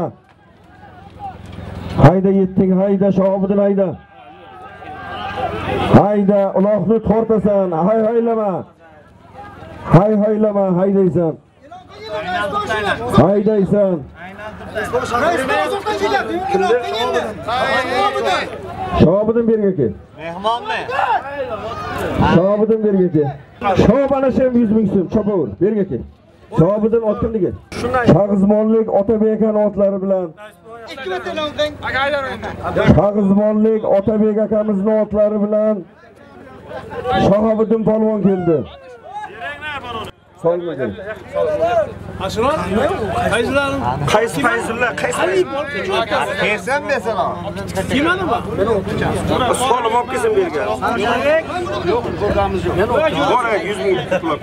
Hayda yetding hayda Shohibiddin hayda. Hayda uloqni tortasan, hay haylama. Hay haylama, haydaysan. Haydaysan. Shohibiddin berga kel. Mehmonmi? Shohibiddin berga kel. Shohib ana shu yuz ming so'm chopaver, berga kel. Shohibiddin otqindi kel. Shag'izmonlik Otabek aka otlari bilan. Shag'izmonlik Otabek akamizning otlari bilan Shohibiddin polvon keldi. Solmagan. Ashron? Qaysilarim? Qaysi Fayzullo? Qaysi? Kesam mesela. Kimanimi? Men o'qituvchim. Solib olib kelsin berga. Yo'q, ko'rgamiz yo'q. Men o'qituvchim. Bora yuz ming pul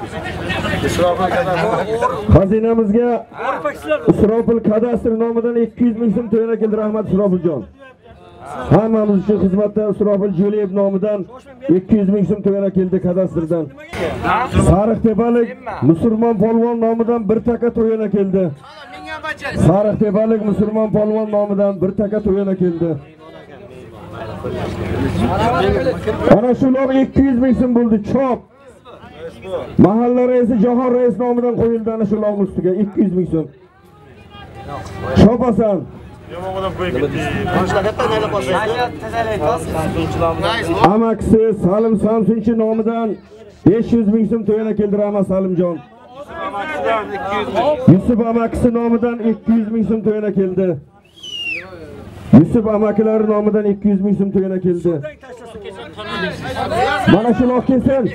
olib Xazinamizga Isrofil kadastr nomidan ikki yuz ming so'm to'yana keldi. Rahmat Isrofiljon. Hammamiz uchun xizmatda Isrofil Jo'liyev nomidan ikki yuz ming so'm to'yana keldi kadastrdan. Sariqtepalik musulmon polvon nomidan bir taka to'yana keldi. Sariqtepalik musulmon polvon nomidan bir taka to'yana keldi. Ana shular ikki yuz ming so'm bo'ldi chop. Mahalla raisi Jahon rais nomidan qo'yildi ana shu log'ning ustiga ikki yuz ming so'm. Chopasan. Amaksi Salim Samsunchi nomidan besh yuz ming so'm to'yana keldi Rahmat Salimjon. Yusuf amaksi nomidan ikki yuz ming so'm to'yana keldi. Yusuf amakilar nomidan ikki yuz ming so'm to'yana keldi. Mana shu loq kelsin.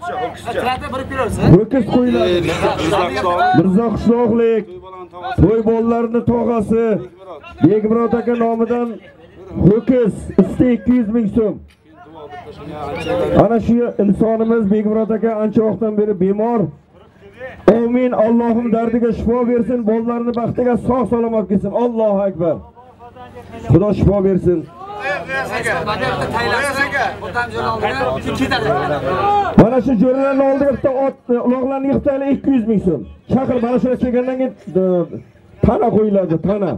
Ho'kiz qo'yiladi. Mirzo Qishloqlik to'y bolalarning tog'asi Begmurod aka nomidan ho'kiz usti ikki yuz ming so'm. Ana shu insonimiz Begmurod aka ancha vaqtdan beri bemor. Amin, Allohim dardiga shifo bersin, bolalarini baxtiga sog' salomat kelsin. Allohu akbar. Xudo shifo bersin. Mana shu jo'ralarni oldiga bitta ot, uloqlarni yiqitayli ikki yuz ming so'm. Chaqir mana shuna kelgandan keyin tana qo'yiladi, tana.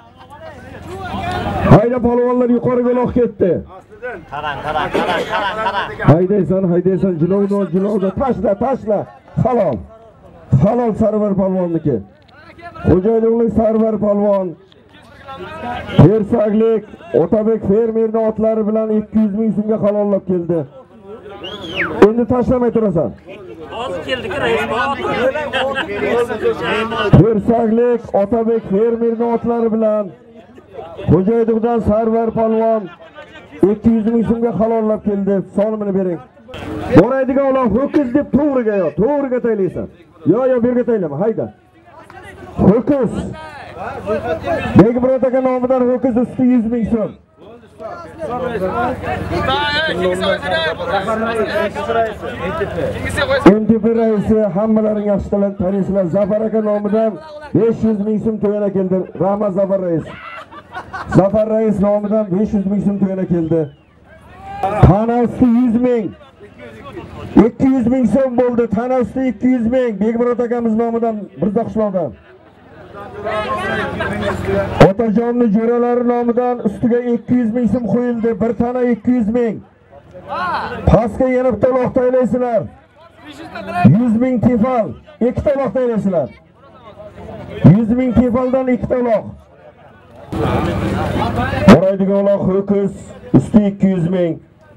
Hayda polvonlar yuqoriga uloq ketdi. Qarang, qarang, qarang, qarang, qarang. Haydaysan, haydaysan, jilovda, jilovda, tashla, tashla. Halol. Halol Sarvar polvonniki. Xo'jayinlik Sarvar polvon. Tersaglik Otabek fermerning otlari bilan ikki yuz ming so'mga halollab keldi. Endi tashlamay turasan. Hozir keldik rais. Tersaglik Otabek fermerning otlari bilan Xo'jayinlikdan Sarvar polvon ikki yuz ming so'mga halollab keldi. Sonimini bering. Boraydigan ular ho'kiz deb to'g'riga yo, to'g'riga taylaysan. Yo, yo, berga taylama, hayda. Ho'kiz. Begmurod aka nomidan ho'kiz usti yuz ming so'm. M T P raisi hammalaring yaxshi tanysizlar. Zafar aka nomidan besh yuz ming so'm to'yana keldi. Rahmat Zafar rais. Zafar rais nomidan besh yuz ming so'm to'yana keldi. Tana usti yuz ming. ikki yuz ming so'm bo'ldi. Tana usti ikki yuz ming. Begmurod akamiz nomidan Mirzo Qishloqdan. Otajonning jo'ralari nomidan ustiga ikki yuz ming so'm qo'yildi. Bir tana ikki yuz ming. Pastga yana bitta uloq taylaysizlar. yuz ming tefal. Ikkita uloq taylaysizlar. yuz ming tefaldan ikkita uloq. Boraydigan uloq ho'kiz usti ikki yuz ming.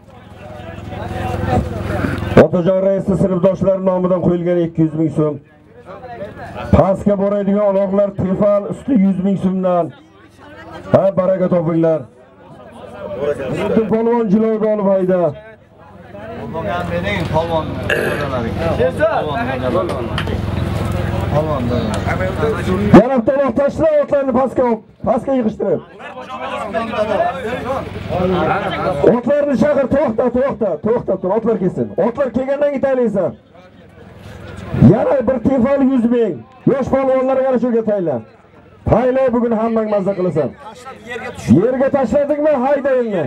Otajon raisning sinfdoshlari nomidan qo'yilgan ikki yuz ming so'm. Pastga boradigan uloqlar tefal usti yuz ming so'mdan. Ha, baraka topinglar. Butun polvon jilovga olib hayda. Bo'lgan mening polvon. Yana bitta uloq tashla, otlarni pastga, pastga yig'ishtirib. Otlarni Otlarni chaqir, to'xta, to'xta, to'xta, tur, otlar kelsin. Otlar kelgandan keyin taylaysan. Yana bir tefal yuz ming. Yosh polvonlar yana shuga tayla. Taylay bugun hammang mazza qilasan. Yerga tashladingmi? Hayda endi.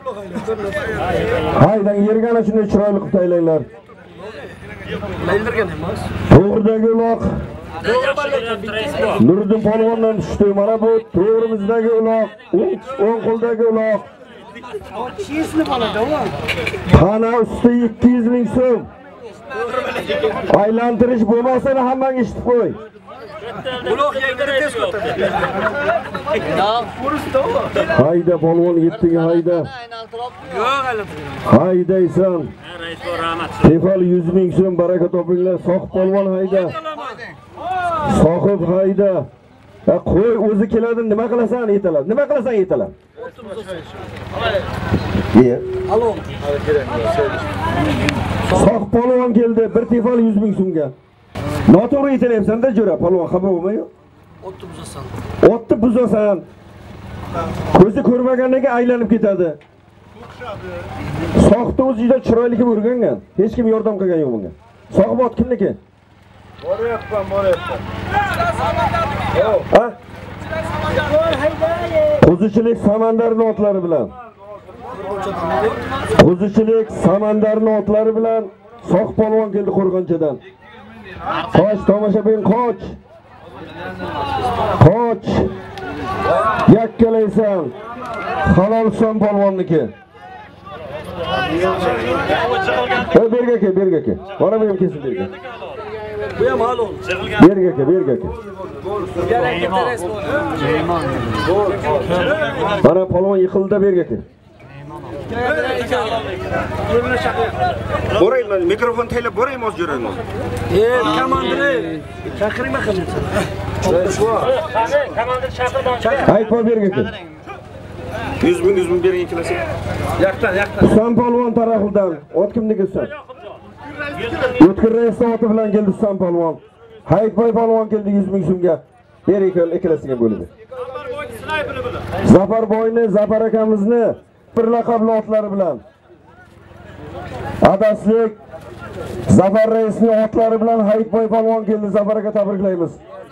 Hayda, yerga ana shunday chiroyli qilib taylaylar. Bildirgan emas. To'g'ridagi uloq. Nuriddin polvondan tushdi. Mana bu to'g'rimizdagi uloq, o'ng qo'ldagi uloq. Chesni bo'ladi-ku. Xona usti ikki yuz ming so'm. Aylantirish bo'lmasa hammang eshitib qo'y. Uloq yengini tez ko'tardi. Hayda polvon yetdiga hayda. Yo'q hali. Haydaysan. Tefal yuz ming so'm baraka topinglar. Soqib polvon hayda. Soqib hayda. Ha qo'y o'zi keladi, nima qilasan yetalar. Nima qilasan yetalar. Ye. Alo. Soq polvon keldi, bir tefal yuz ming so'mga. Noto'g'ri yetalyapsan-da jo'ra, polvon xabar bo'lmaymi? O'tni buzasan. O'tni buzasan. Ko'zi ko'rmagandan keyin aylanib ketadi. Soqni o'zi juda chiroyli qilib o'rgangan. Hech kim yordam qilgan yo'q bunga. Soqib ot kimniki? Boryapman, boryapman. Ha? Qo'zichilik Samandarning otlari bilan. Qo'zichilik Samandarning otlari bilan Soq polvon keldi Qo'rg'onchadan. Qoch tomoshabin qoch. Qoch. Yakkalaysan. Halolson polvonniki. Berga ke, berga ke. Mana bu ham kesin berga. Bu ham halol. Berga ke, berga ke. Mana polvon yiqildi berga ke. Borayman, mikrofon taylab boraymi o'z jo'rayman. E, komandiri, chaqirma qilsin. Komandir chaqirmoqchi. Aytma berga ke. yuz ming yuz ming bering ikkalasi. Yaqdan, yaqdan. Husan polvon tarafidan ot kimniki Husan? O'tkir rais oti bilan keldi Husan polvon. Hayitboy polvon keldi yuz ming so'mga. Ber ikkalasiga bo'ldi. Zafar boyni, Zafar akamizni bir laqabli otlari bilan. Adaslik Zafar raisning otlari bilan Hayitboy polvon keldi. Zafar aka tabriklaymiz.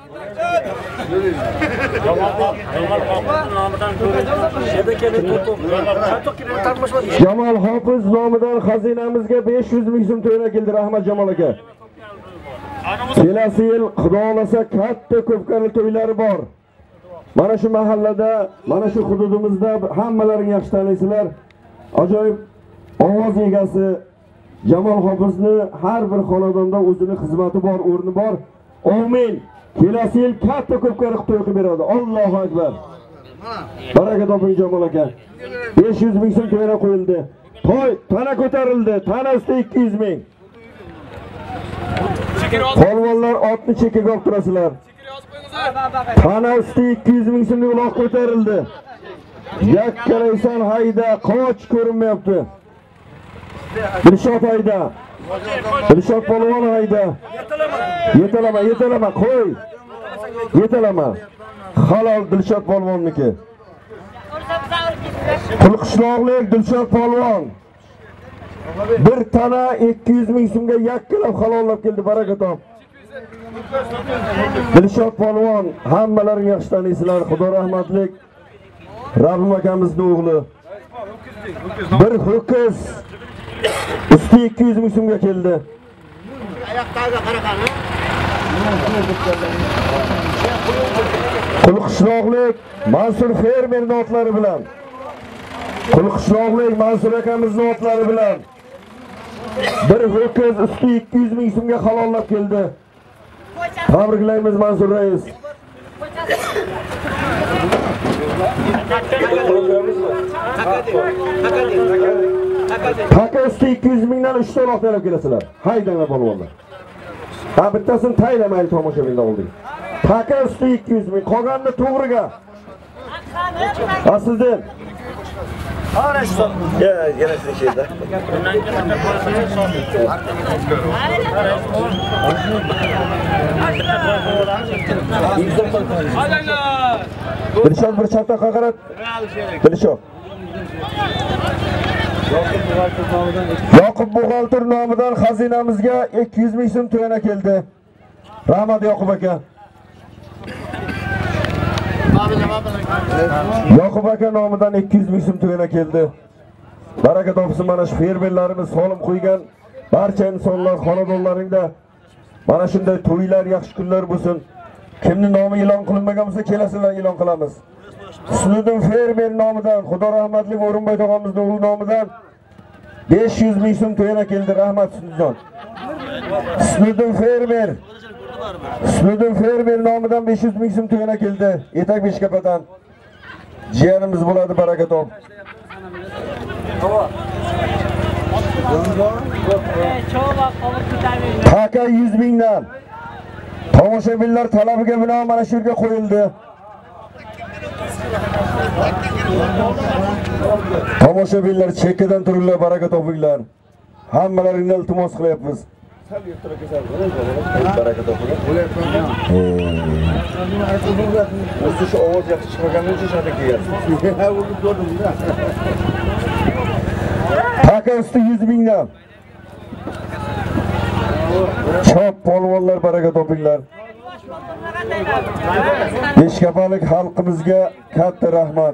Jamol Hofiz nomidan xazinamizga besh yuz ming so'm to'yna keldi Rahmat Jamol aka. Kelasi yil Xudo xolasa katta ko'pkari to'ylari bor. Mana shu mahallada, mana shu hududimizda hammalaring yaxshi taniysizlar. Ajoyib ovoz egasi Jamol Hofizni har bir xonadonda o'zining xizmati bor, o'rni bor. Amin. Kelasi yil katta ko'pkari to'y qilib beradi. Allohu akbar. Baraka toping Jamol aka. besh yuz ming so'm to'yna qo'yildi. To'y tana ko'tarildi. Tana usti ikki yuz ming. Polvonlar otni chekkaga olib turasizlar. Tana usti ikki yuz ming so'mga uloq ko'tarildi. Yakkalaysan hayda, qoch ko'rinmayapti. Dilshod hayda. Dilshod polvon hayda. Yetalama, yetalama, qo'y. Yetalama. Halol Dilshod polvonniki. Qulqishloqlik Dilshod polvon. Bir tana ikki yuz ming so'mga yakkalab halollab keldi, baraka top. Dilshod polvon, hammalaring yaxshi taniysizlar. Xudo rahmatlik. Rabbim akamizning o'g'li. Bir ho'kiz usti ikki yuz ming so'mga keldi. Oyoqdagi qaraqani. Qulqishloqlik Mansur fermerning otlari bilan. Qulqishloqlik Mansur akamizning otlari bilan. Bir ho'kiz usti ikki yuz ming so'mga halollab keldi. Tabriklaymiz Mansur rais. Taka usti ikki yuz mingdan uch ta uloq talab kelasizlar. Haydanglar polvonlar. Ha bittasini taylamayli tomoshabinda olding. Taka usti ikki yuz ming, qolganini to'g'riga. Aslida Ana shu. Ya, yana shu şeyda. Dilshod bir chapta qaqarat. Dilshod. Yoqub buxgalter nomidan xazinamizga ikki yuz ming so'm to'yana keldi. Rahmat Yoqub aka. Yoqub aka nomidan ikki yuz ming so'm to'yana keldi. Baraka topsin, mana shu fermerlarimiz solim qo'ygan barcha insonlar xonadonlaringda mana shunday to'ylar, yaxshi kunlar bo'lsin. Kimning nomi e'lon qilinmagan bo'lsa, kelasilar e'lon qilamiz. Husniddin fermer nomidan, Xudo rahmatli O'rinboy tog'amizning o'g'li nomidan besh yuz ming so'm to'yana keldi. Rahmat Husniddin. Husniddin fermer. Husniddin fermer nomidan besh yuz ming so'm to'yana keldi. Etak Beshkapadan. Jiyanimiz bo'ladi, baraka top. Taka yuz mingdan. Tomoshabinlar talabiga binoan mana shu yerga qo'yildi. Tomoshabinlar chekkadan turinglar, baraka topinglar. Hammalaringdan iltimos qilyapmiz. Baraka topinglar. O'zi shu ovoz yaxshi chiqmagandan uchun shunday kelyapsiz. Taka usti yuz mingdan. Chop polvonlar, baraka topinglar. Beshkapalik xalqimizga katta rahmat.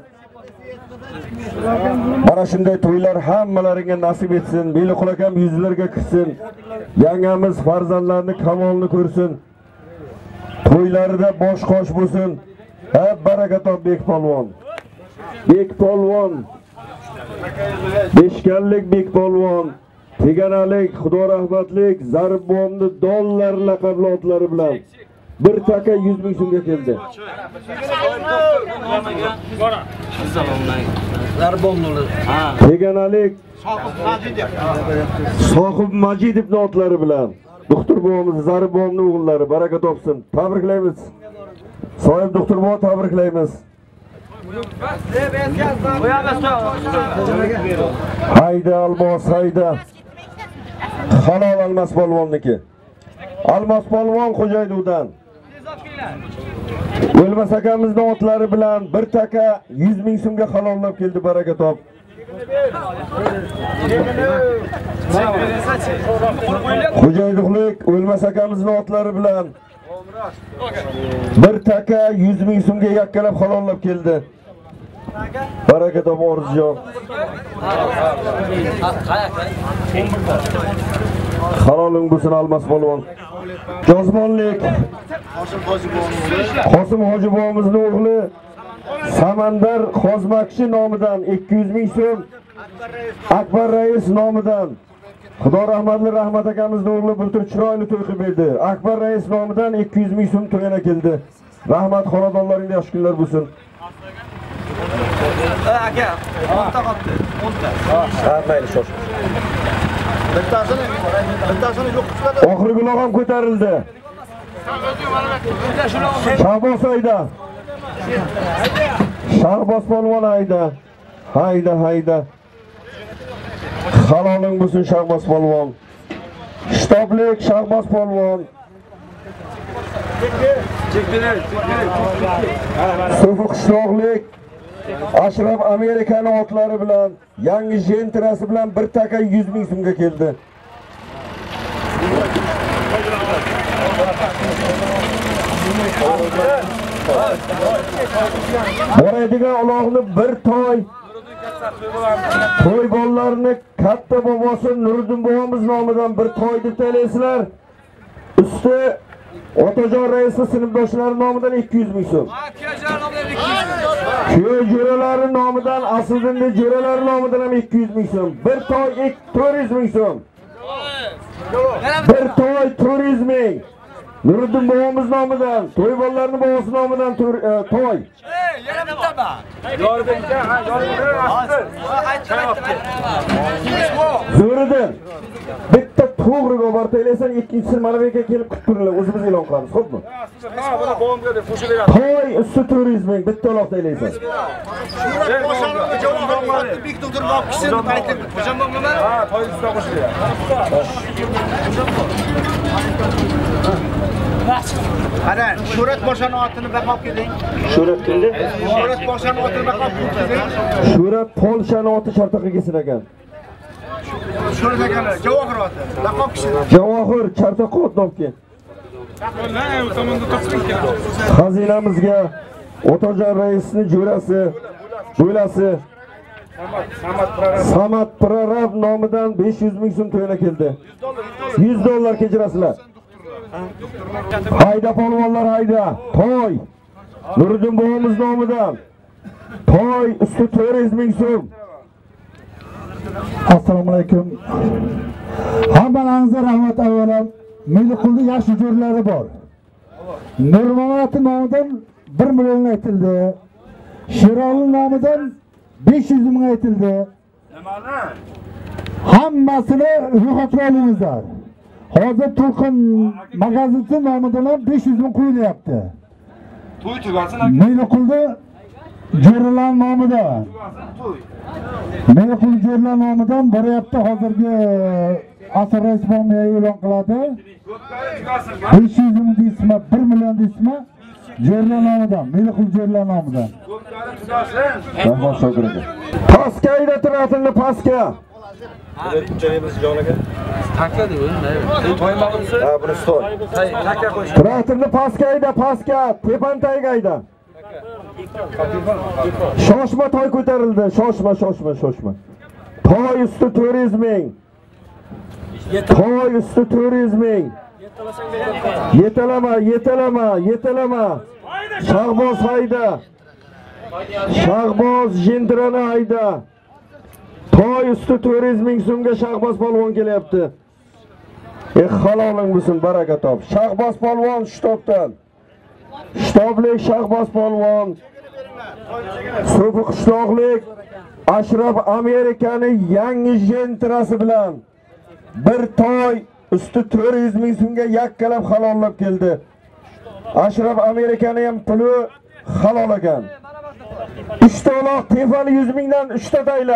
Mana shunday to'ylar hammalaringga nasib etsin. Beliqul akam yuzlarga kirsin. Yangamiz farzandlarni kamolini ko'rsin. To'ylarida bosh qosh bo'lsin. Ha, baraka top Bek polvon. Bek polvon. Beshkanlik Bek polvon. Teganalik, Xudo rahmatlik, Zarib bomni dollar laqabli otlari bilan bir taka yuz ming so'mga keldi. Zarib bomni. Ha. Teganalik Sohib Majidovning otlari bilan doktor bobomiz Zarib bomning o'g'illari, baraka topsin. Tabriklaymiz. Sohib doktor bobo, tabriklaymiz. Hayda Almos, hayda. Halol Almas polvonniki. Almas polvon Xo'jayduvdan. O'lmas akamizning otlari bilan bir taka yuz ming so'mga halollab keldi, baraka top. Xo'jayduvlik O'lmas akamizning otlari bilan bir taka yuz ming so'mga yakkalab halollab keldi. Baraka top Orzijon. Haloling bo'lsin Almas polvon. Jozmonlik Qosim Hojibovimizning o'g'li Samandar Qozmakshi nomidan ikki yuz ming so'm, Akbar rais nomidan Xudo rahmatli Rahmat akamizning o'g'li bultur chiroyli to'y qilib berdi. Akbar rais nomidan ikki yuz ming so'm to'yana keldi. Rahmat, xonadonlaringda yaxshi kunlar bo'lsin. Aka, o'nta qoldi. o'nta. Ha, mayli, shosh. Bittasini, bittasini yo'q qiladi. Oxirgi log'am ko'tarildi. Shahboz hayda. Shahboz polvon hayda. Hayda, hayda. Haloling bo'lsin Shahboz polvon. Shtoblik Shahboz polvon. So'fi qishloqlik Ashraf Amerikaning otlari bilan yangi jentrasi bilan bir taka yuz ming so'mga keldi. Boradigan uloqni bir toy to'y bolalarini katta bobosi Nuriddin bobomiz nomidan bir toy deb taylaysizlar. Usti Otajon raisi sinfdoshlari nomidan ikki yuz ming so'm. Köy jo'ralari nomidan, Asldinda jo'ralari nomidan ham ikki yuz ming so'm. Bir toy to'rt yuz ming so'm. Bir toy to'rt yuz ming. Nuriddin bobomiz nomidan, to'y bolalarining bobosi nomidan to'y. Yana bittami? Yoridincha, ha, Zo'ridan bitta to'g'riga borib taylaysan, ikkinchisi mana bu yerga kelib kutib turinglar, o'zimiz e'lon qilamiz, xo'pmi? Ha, buni bobomga deb qo'shilagan. To'y usti to'rt yuz ming, bitta uloq taylaysan. Bek doktor bop kishini paytib, hojam bo'lmaymi? Ha, to'y ustiga qo'shilagan. Ana, Shurat Boshani otini baqab keling. Shurat keldi. Shurat Boshani otini baqab keling. Shurat Polshani oti Shartoqqa kelsin ekan. Şöyle gel. Javohir oti. Laqab kishi. Javohir Kartaqo'tovga. Xazinamizga Otajon raisning jo'rasi, bo'lasi Samat Prorab nomidan besh yuz ming so'm to'yina keldi. yuz dollar kechirasizlar. Hayda polvonlar hayda. To'y. Nuriddin bobomiz nomidan to'y usti to'rt yuz ming so'm. Assalomu alaykum. Hammalaringizga rahmat avvalom. Meliqulning yaxshi jo'rlari bor. Nurmamati nomidan bir million aytildi. Sheroli nomidan besh yuz ming aytildi. Hammasini ro'yxatga olingizlar. Hozir To'lqin magazini nomidan ham besh yuz ming qo'yilyapti. To'y tugasin. Meliqulda jo'ralar nomidan. Meliqul jo'ralar nomidan boryapti hozirgi asr rasmiy e'lon qiladi. besh yuz ming deysizmi, bir million deysizmi? Jo'ralar nomidan, Meliqul jo'ralar nomidan. Rahmat shokirga. Paskayda turasini paska. Takadi o'yin. To'ymag'imsiz? Ha, buni stoy. Taka qo'sh. Turasini paskayda paska, tepantaygayda. Shoshma toy ko'tarildi. Shoshma, shoshma, shoshma. Toy usti to'rt yuz ming. Toy usti to'rt yuz ming. Yetalama, yetalama, yetalama. Shahboz hayda. Shahboz jindirani hayda. Toy usti to'rt yuz ming so'mga Shahboz polvon kelyapti. E haloling bo'lsin, baraka top. Shahboz polvon shtobdan. Shtoblik Shahboz polvon. So'pi qishloqlik Ashraf Amerikaning yangi jentrasi bilan bir toy usti to'rt yuz ming so'mga yakkalab halollab keldi. Ashraf Amerikaning ham puli halol ekan. uchta uloq tefali yuz mingdan uchta tayla.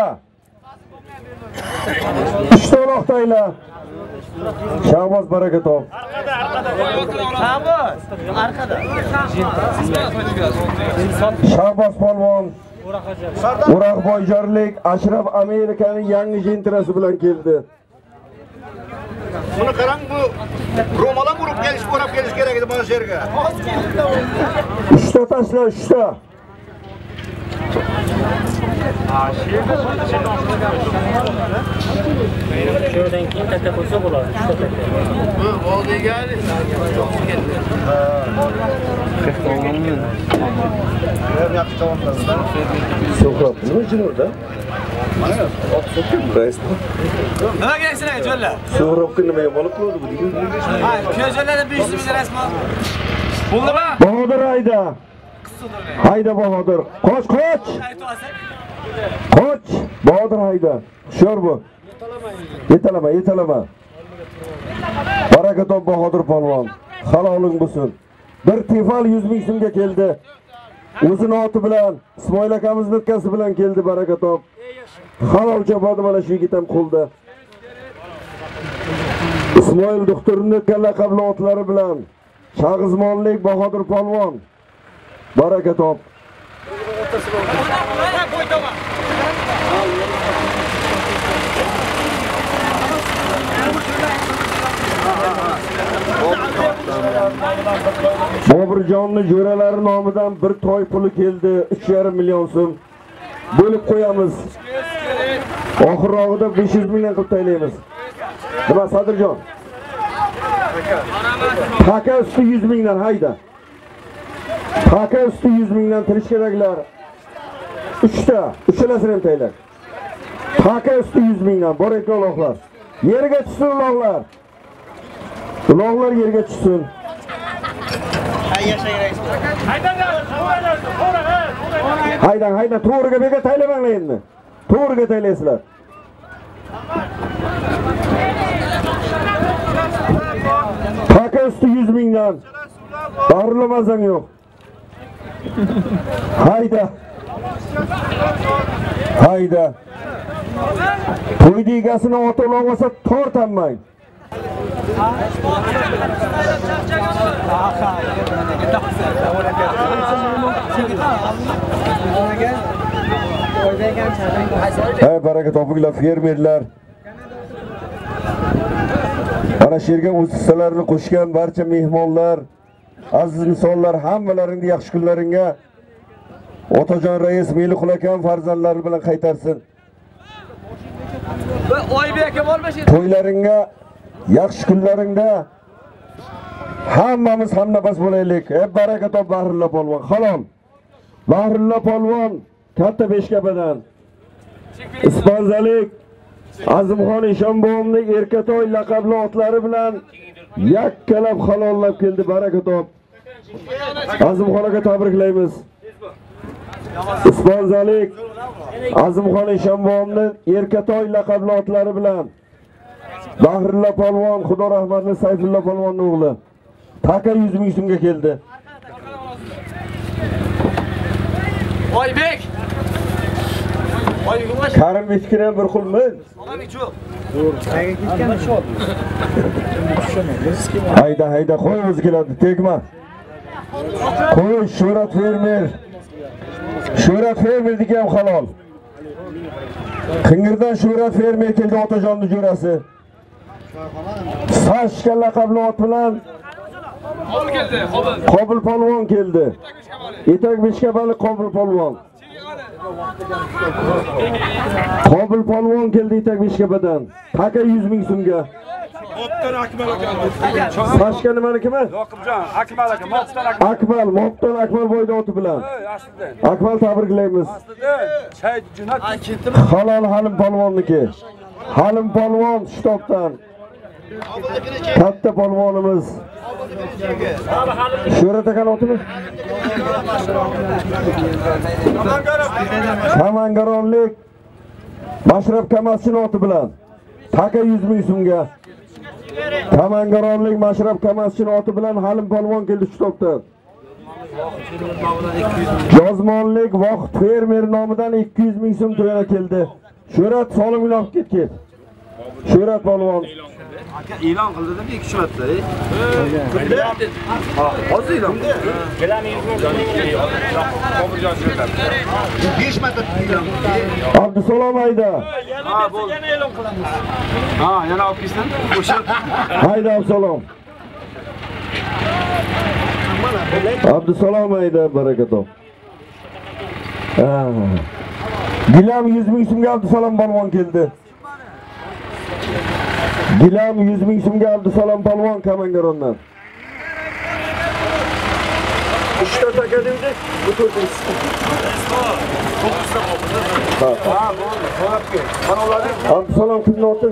uchta uloq tayla. Shahboz baraka top. Shahboz, arkada. Shahboz polvon. O'raqboyjorlik Ashraf Amerikaning yangi jentrasi bilan keldi. Buni qarang, bu ro'molan urib kelish, o'rab kelish kerak edi mana shu yerga. uchta tashla, uchta. Shundan keyin taka qo'ysa bo'ladi. Bu oldiga So'qroq, nima uchun o'rda? Mana ot so'kib Rais. Nima kerak jo'lla? So'qroqqa nima olib qo'ydi bu? Ha, ko'zlarda besh yuz ming rasmi. Bo'ldimi? Bahodir hayda. Hayda Bahodir. Qoch, qoch. Qoch. Bahodir hayda. Sho'r bu. Yetalama, yetalama. Baraka top Bahodir polvon. Haloling bo'lsin. Bir tefal yuz ming so'mga keldi. O'zining oti bilan, Ismoil akamizning o'tkasi bilan keldi baraka top. Halol javob mana shu yigit ham qo'lda. Ismoil doktorning laqabli otlari bilan Shag'izmonlik Bahodir polvon. Baraka top. Bobirjonning jo'ralari nomidan bir toy puli keldi, uch yarim million so'm. Bo'lib qo'yamiz. Oxirrog'ida besh yuz mingdan qilib taylaymiz. Nima Sadirjon? Taka usti yuz mingdan hayda. Taka usti yuz mingdan tirish keraklar. uchta, uchalasini ham taylar. Taka usti yuz mingdan borekli uloqlar. Yerga tushsin uloqlar. Uloqlar yerga tushsin. Haydan, haydan, to'g'riga beka taylamanglar endi. To'g'riga taylaysizlar. Taka usti yuz mingdan. Bag'rilamazam yo'q. Hayda. Hayda. To'ydi egasini oti olmasa tortanmang. Hey baraka topinglar fermerlar. Mana shu yerga o'z hissalarini qo'shgan barcha mehmonlar, aziz insonlar, hammalaringni yaxshi kunlaringga Otajon rais Meliqul akam farzandlari bilan qaytarsin. Oybek aka bo'lmasin. To'ylaringga, yaxshi kunlaringda hammamiz hamnafas bo'laylik. Ey baraka top Bahrulla polvon. Halol. Bahrulla polvon katta Beshkapadan. Ispanzalik Azimxon Eshonbo'g'imning Erkatoy laqabli otlari bilan yakkalab halollab keldi. Baraka top. Azimxon aka tabriklaymiz. Ispanzalik Azimxon Eshonbo'g'imning Erkatoy laqabli otlari bilan Bahrulla polvon, Xudo rahmatli Sayfulla polvonning o'g'li. Taka yuz ming so'mga keldi. Oybek. Oybek. Karim Mechkiram bir xilmi? Hayda hayda qo'y o'zi keladi, tegma. Qo'y Shuhrat fermer. Shuhrat fermerniki ham halol. Qingirdan Shuhrat fermer keldi, Otajonning jo'rasi. Sashka laqabli ot bilan Qobil polvon keldi. Etak Beshkapali Qobil polvon. Qobil polvon keldi Etak Beshkapadan. Taka yuz ming so'mga. Mopdan Akmal aka. Sashka nimanikimi? Yoqubjon, Akmal aka, Mopdan Akmal. Akmal, Mopdan Akmal boyda oti bilan. Akmal tabriklaymiz. Chay Junat. Halol Halim polvonniki. Halim polvon Shtobdan. Katta polvonimiz. Shuhrat aka otimi? Samangaronlik Mashrab Kamasning oti bilan. Taka yuz ming so'mga. Samangaronlik Mashrab Kamasning oti bilan Halim polvon keldi Shtobdan. Yozmonlik Vohid fermer nomidan ikki yuz ming so'm to'yana keldi. Shuhrat solimini olib ketdi. Shuhrat polvon Aka e'lon qildimi ikki uch marta? Ha, hozir e'lon qildi. besh marta e'lon qildi. Abdusalom hayda. Ha, bo'ldi. Yana e'lon qilamiz. Ha, yana olib kelsin. Qo'shib. Hayda Abdusalom. Abdusalom hayda, baraka top. Ha. Gilam yuz ming so'mga Abdusalom polvon keldi. Gilam yuz ming so'mga Abdusalom polvon Kamangarondan. uchta taka dedik, bu to'rtinchisi. Ha, ha, bo'ldi. So'rab kel. Mana ularni Abdusalom kimning oti?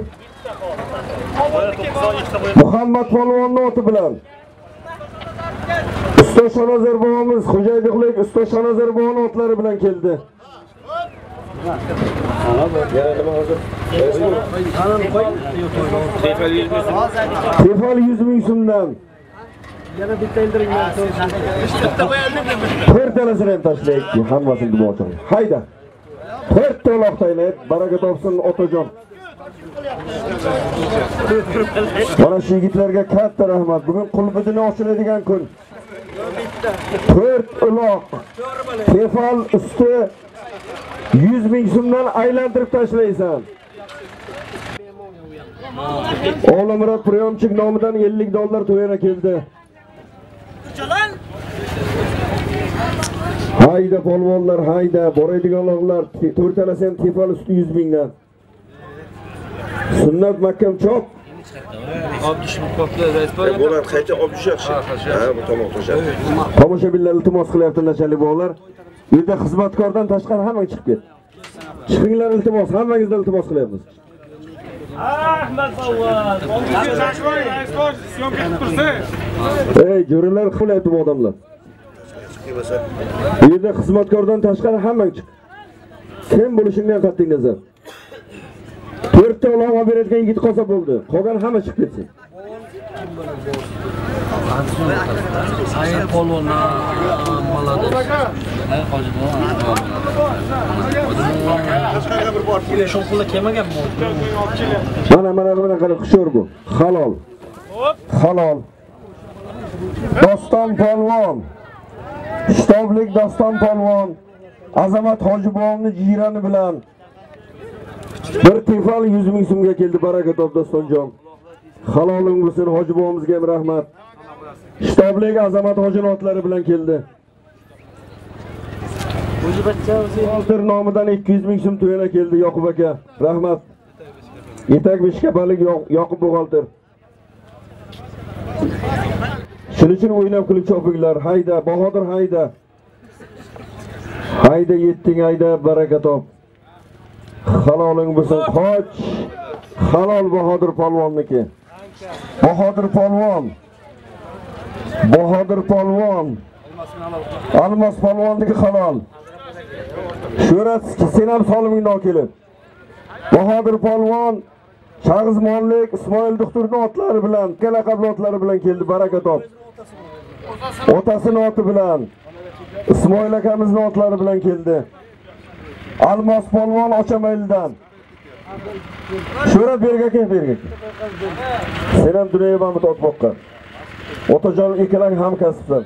Muhammad polvonning oti bilan. Usta Shonazar bobomiz, Xo'jaydiqlik Usta Shonazar boboning otlari bilan keldi. Tefal yuz ming so'mdan. Yana bitta ildiringlar. Bitta qo'yaldim. to'rtalasini ham tashlaylik, hammasini duo oching. Hayda. to'rtta uloqtaylik, baraka topsin Otajon. Mana shu yigitlarga katta rahmat. Bugun qulbidini ochiladigan kun. to'rt uloq. Tefal usti yuz ming so'mdan aylantirib tashlaysan. Olimurod Priyomchik nomidan ellik dollar to'yana keldi. Hayda polvonlar, hayda, boraydiganlar, to'rtalasi ham tefal usti yuz mingdan. Sunnat mahkam chop. Bular qayta olib tushaqchi. Ha, bu tomoq to'shadi. Tomoshabinlar iltimos qilyapti nachalik bolalar. Bu yerda xizmatkordan tashqari hamma chiqib ket. Chiqinglar iltimos, hammangizdan iltimos qilyapmiz. Ahmad polvon. Ey, jo'ralar qilyapti bu odamlar. Bu yerda xizmatkordan tashqari hamma chiq. Kim bo'lishingdan qat'iy nazar. to'rtta ulama beradigan yigit qolsa bo'ldi. Qolgan hamma chiqib ketsin. Ayol polvonna malada. Ay hojibon. tashqariga bir bor. Sho'xilla kelmaganmi? Mana mana mana qarab xushur bu. Halol. Halol. Doston polvon. Shtoblik Doston polvon. Azamat Hojibovni jirani bilan bir tefal yuz ming so'mga keldi, baraka top Dostonjon. Haloling bo'lsin, hoji bobomizga ham rahmat. Shtoblik azamat hojin otlari bilan keldi. Oltir nomidan ikki yuz ming so'm to'yana keldi Yoqub aka. Rahmat. Yetak beshkapalik Yoqub Buxoltir. Shuning uchun o'ynab kulib chopinglar. Hayda, Bahodir hayda. Hayda yetding hayda, baraka top. Haloling bo'lsin, qoch. Halol Bahodir polvonniki. Bahodir polvon. Bahodir polvon. Almos polvonniki halol. Sho'rat sen ham solimingdan kelib. Bahodir polvon Shag'iz Mollik Ismoil doktorning otlari bilan, kala qablotlari bilan keldi, baraka top. Otasining oti bilan, Ismoil akamizning otlari bilan keldi. Almos polvon Ochamaylidan. Sho'rat berga kel berga. Sen ham dunyoga mamut otboqqa. Otajon ikkalang ham kasbsan.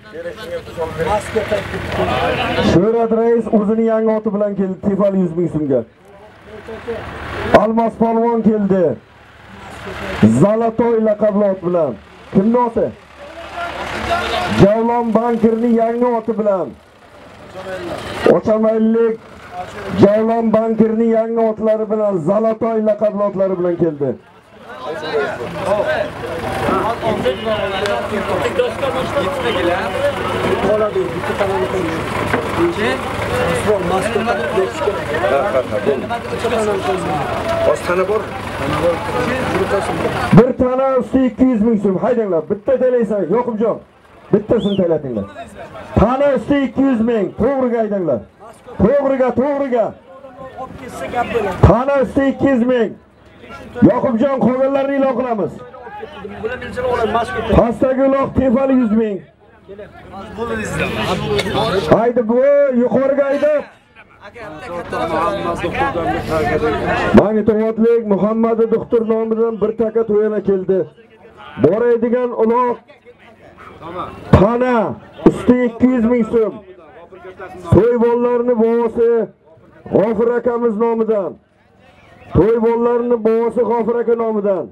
Sho'rat rais o'zining yangi oti bilan keldi, Tefal yuz ming so'mga. Almos polvon keldi. Zalotoy laqabli ot bilan. Kimning oti? Javlon bankirning yangi oti bilan. Ochamaylik Javlon bankirning yangi otlari bilan, Zalotoy laqabli otlari bilan keldi. Bir tane usti ikki yuz ming so'm. Haydanglar, bitta talaysan, Yoqubjon. Bittasini talatinglar. Tana usti ikki yuz ming. To'g'riga haydanglar. To'g'riga, to'g'riga. Tana usti ikki yuz ming. Yoqubjon qolganlarini e'lon qilamiz. Pastdagi uloq Tefal yuz ming. Haydi bu yuqoriga haydab. Mag'itovatlik Muhammad doktor nomidan bir taka to'yana keldi. Boraydigan uloq Tana usti ikki yuz ming so'm. To'y bolalarini bobosi G'ofir akamiz nomidan. To'y bolalarini bobosi G'ofir aka nomidan.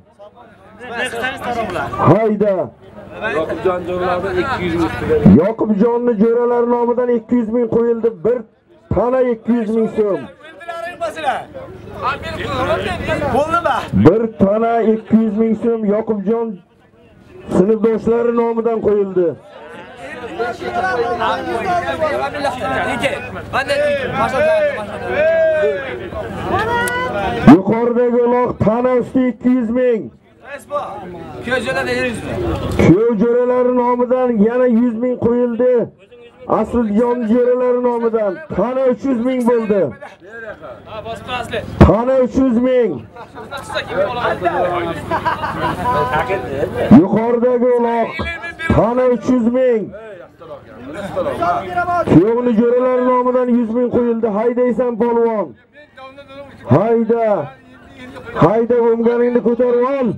Hayda. Yoqubjon jo'ralardan ikki yuz ming ustiga. Yoqubjonni jo'ralar nomidan ikki yuz ming qo'yildi. Bir tana ikki yuz ming so'm. Bir tana ikki yuz ming so'm Yoqubjon sinfdoshlari nomidan qo'yildi. Yuqoridagi uloq tana usti ikki yuz ming. Kuyov jo'ralari nomidan yana yuz ming qo'yildi. Asljon jo'ralari nomidan tana uch yuz ming bo'ldi. Tana uch yuz ming. Yuqoridagi uloq tana uch yuz ming. Kuyovni jo'ralari nomidan yuz ming qo'yildi. Haydaysan polvon. Hayda. Hayda o'mganingni ko'tarib ol.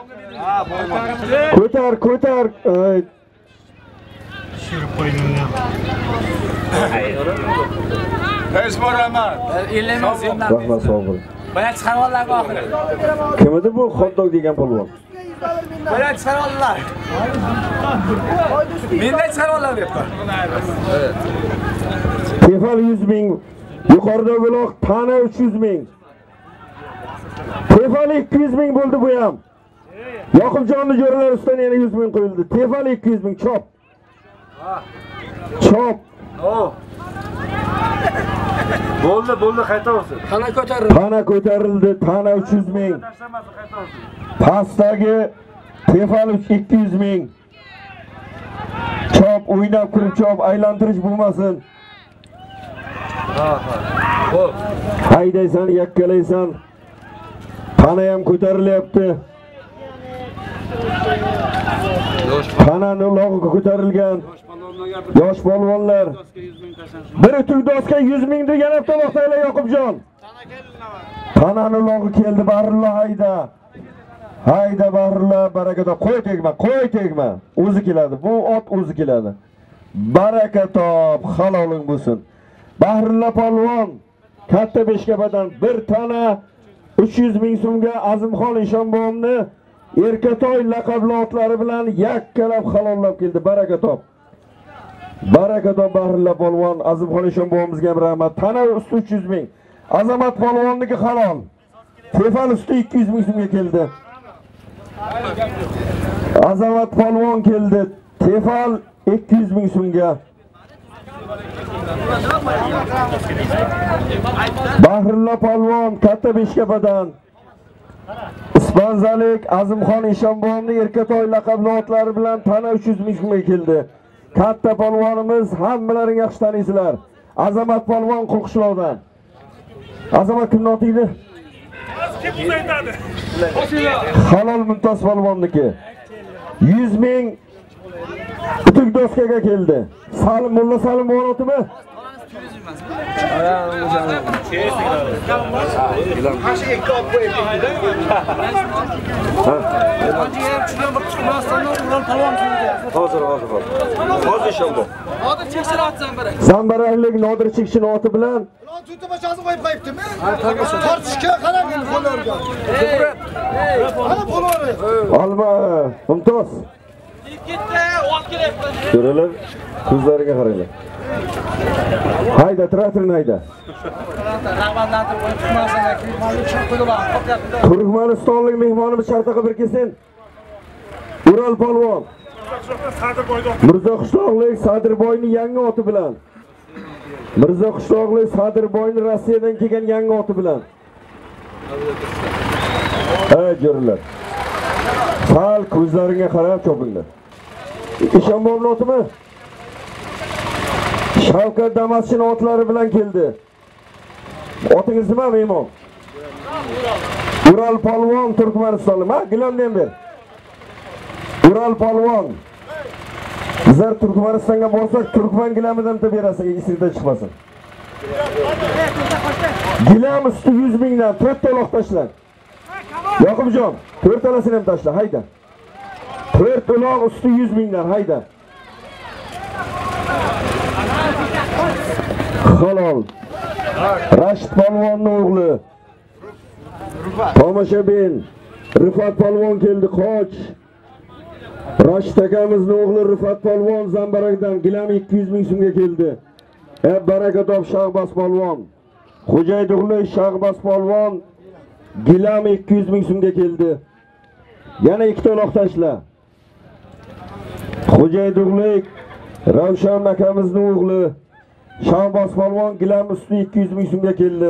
Ko'tar, ko'tar. Shirib qo'ydim. Esboraman. ellik ming rahmat sog' bo'ling. Bayan chiqarganlar oxiri. Kim edi bu xotdog degan polvon? Bayan chiqarganlar. Mendan chiqarganlar debdi. Tefal yuz ming. Yuqoridagi uloq tana uch yuz ming. Tefal ikki yuz ming bo'ldi bu ham. Yoqubjonning jo'ralari ustidan yana yuz ming qo'yildi. Tefal ikki yuz ming chop. Chop. Bo'ldi, bo'ldi, qayta olsin. Tana ko'tarildi. Tana ko'tarildi. Tana uch yuz ming. Pastdagi Tefal ikki yuz ming. Chop, o'ynab kirib chop, aylantirish bo'lmasin. Ha, ha. Xo'p. Haydaysan, yakkalaysan. Tana ham ko'tarilyapti. Tanani ulog'i ko'tarilgan. Yosh polvonlar. Bir utuq doska yuz ming degan avtomobillar Yoqubjon. Tanani ulog'i keldi, barilla hayda. Hayda barilla, barakata. Qo'y tegma, qo'y tegma. O'zi keladi. Bu ot o'zi keladi. Baraka top, haloling bo'lsin. Bahrilla polvon katta beshkapadan bir tana uch yuz ming so'mga Azimxon Eshonboyni Erkatoy laqabli otlari bilan yakkalab halollab keldi. Baraka top. Baraka top Bahrilla polvon, Azimxon Eshonboyimizga ham rahmat. Tana usti uch yuz ming. Azamat polvonniki halol. Tefal usti ikki yuz ming so'mga keldi. Azamat polvon keldi. Tefal ikki yuz ming so'mga. Bahrilla polvon katta beshkapadan. Ispanzalik Azimxon Eshonboyimning Erkatoy laqabli otlari bilan tana uch yuz ming so'mga keldi. Katta polvonimiz, hammalaring yaxshi taniysizlar. Azamat polvon Qulqishloqdan. Azamat kimni otiydi? Kim aytadi? Halol Mumtoz polvonniki. yuz ming Butuk doskaga keldi. Salim Mulla Salim o'rotimi? Hozir, hozir, hozir. Hozir inshaalloh. Nodir Chekshir ot Zambarak. Zambaraklik Nodir Chekshir oti bilan Tutib boshasi qo'yib qo'yibdimi? Tortishga qarang qo'llarga. Ana qo'llari. Alma, Mumtoz. Ketdi, ot kelyapti. Ko'ringlar, ko'zlariga qaranglar. Hayda, traktorni hayda. Rag'batlantirib qo'yib chiqmasin, mehmonlik chiqib qo'ydilar. Turkmanistonlik mehmonimiz shartaqa bir kelsin. Ural polvon. Mirzo Qishloqlik Sadirboyning yangi oti bilan. Mirzo Qishloqlik Sadirboyning Rossiyadan kelgan yangi oti bilan. Ey jo'rlar. Sal ko'zlaringga qarab chopinglar. Eshonboyning otimi? Shavkat Damaschin otlari bilan keldi. Otingiz nima, mehmon? Ural polvon Turkmanistonlik. Ma, gilamni ham ber. Ural polvon. Bizlar Turkmanistonga borsak, Turkman gilamidan da berasiz, esingizdan chiqmasin. Gilam usti yuz mingdan to'rt taloq tashlang. Yoqubjon, to'rt talasini ham tashla, hayda. to'rt taloq usti yuz mingdan, hayda. Halol. Rashid polvonning o'g'li. Tomoshabin. Rifat polvon keldi, qoch. Rashid akamizning o'g'li Rifat polvon Zambarakdan gilam ikki yuz ming so'mga keldi. Ey baraka top Shahbaz polvon. Xo'jaydug'li Shahbaz polvon gilam ikki yuz ming so'mga keldi. Yana ikki taloq tashla. Xo'jaydug'li Ravshan akamizning o'g'li Shahbaz polvon gilam usti ikki yuz ming so'mga keldi.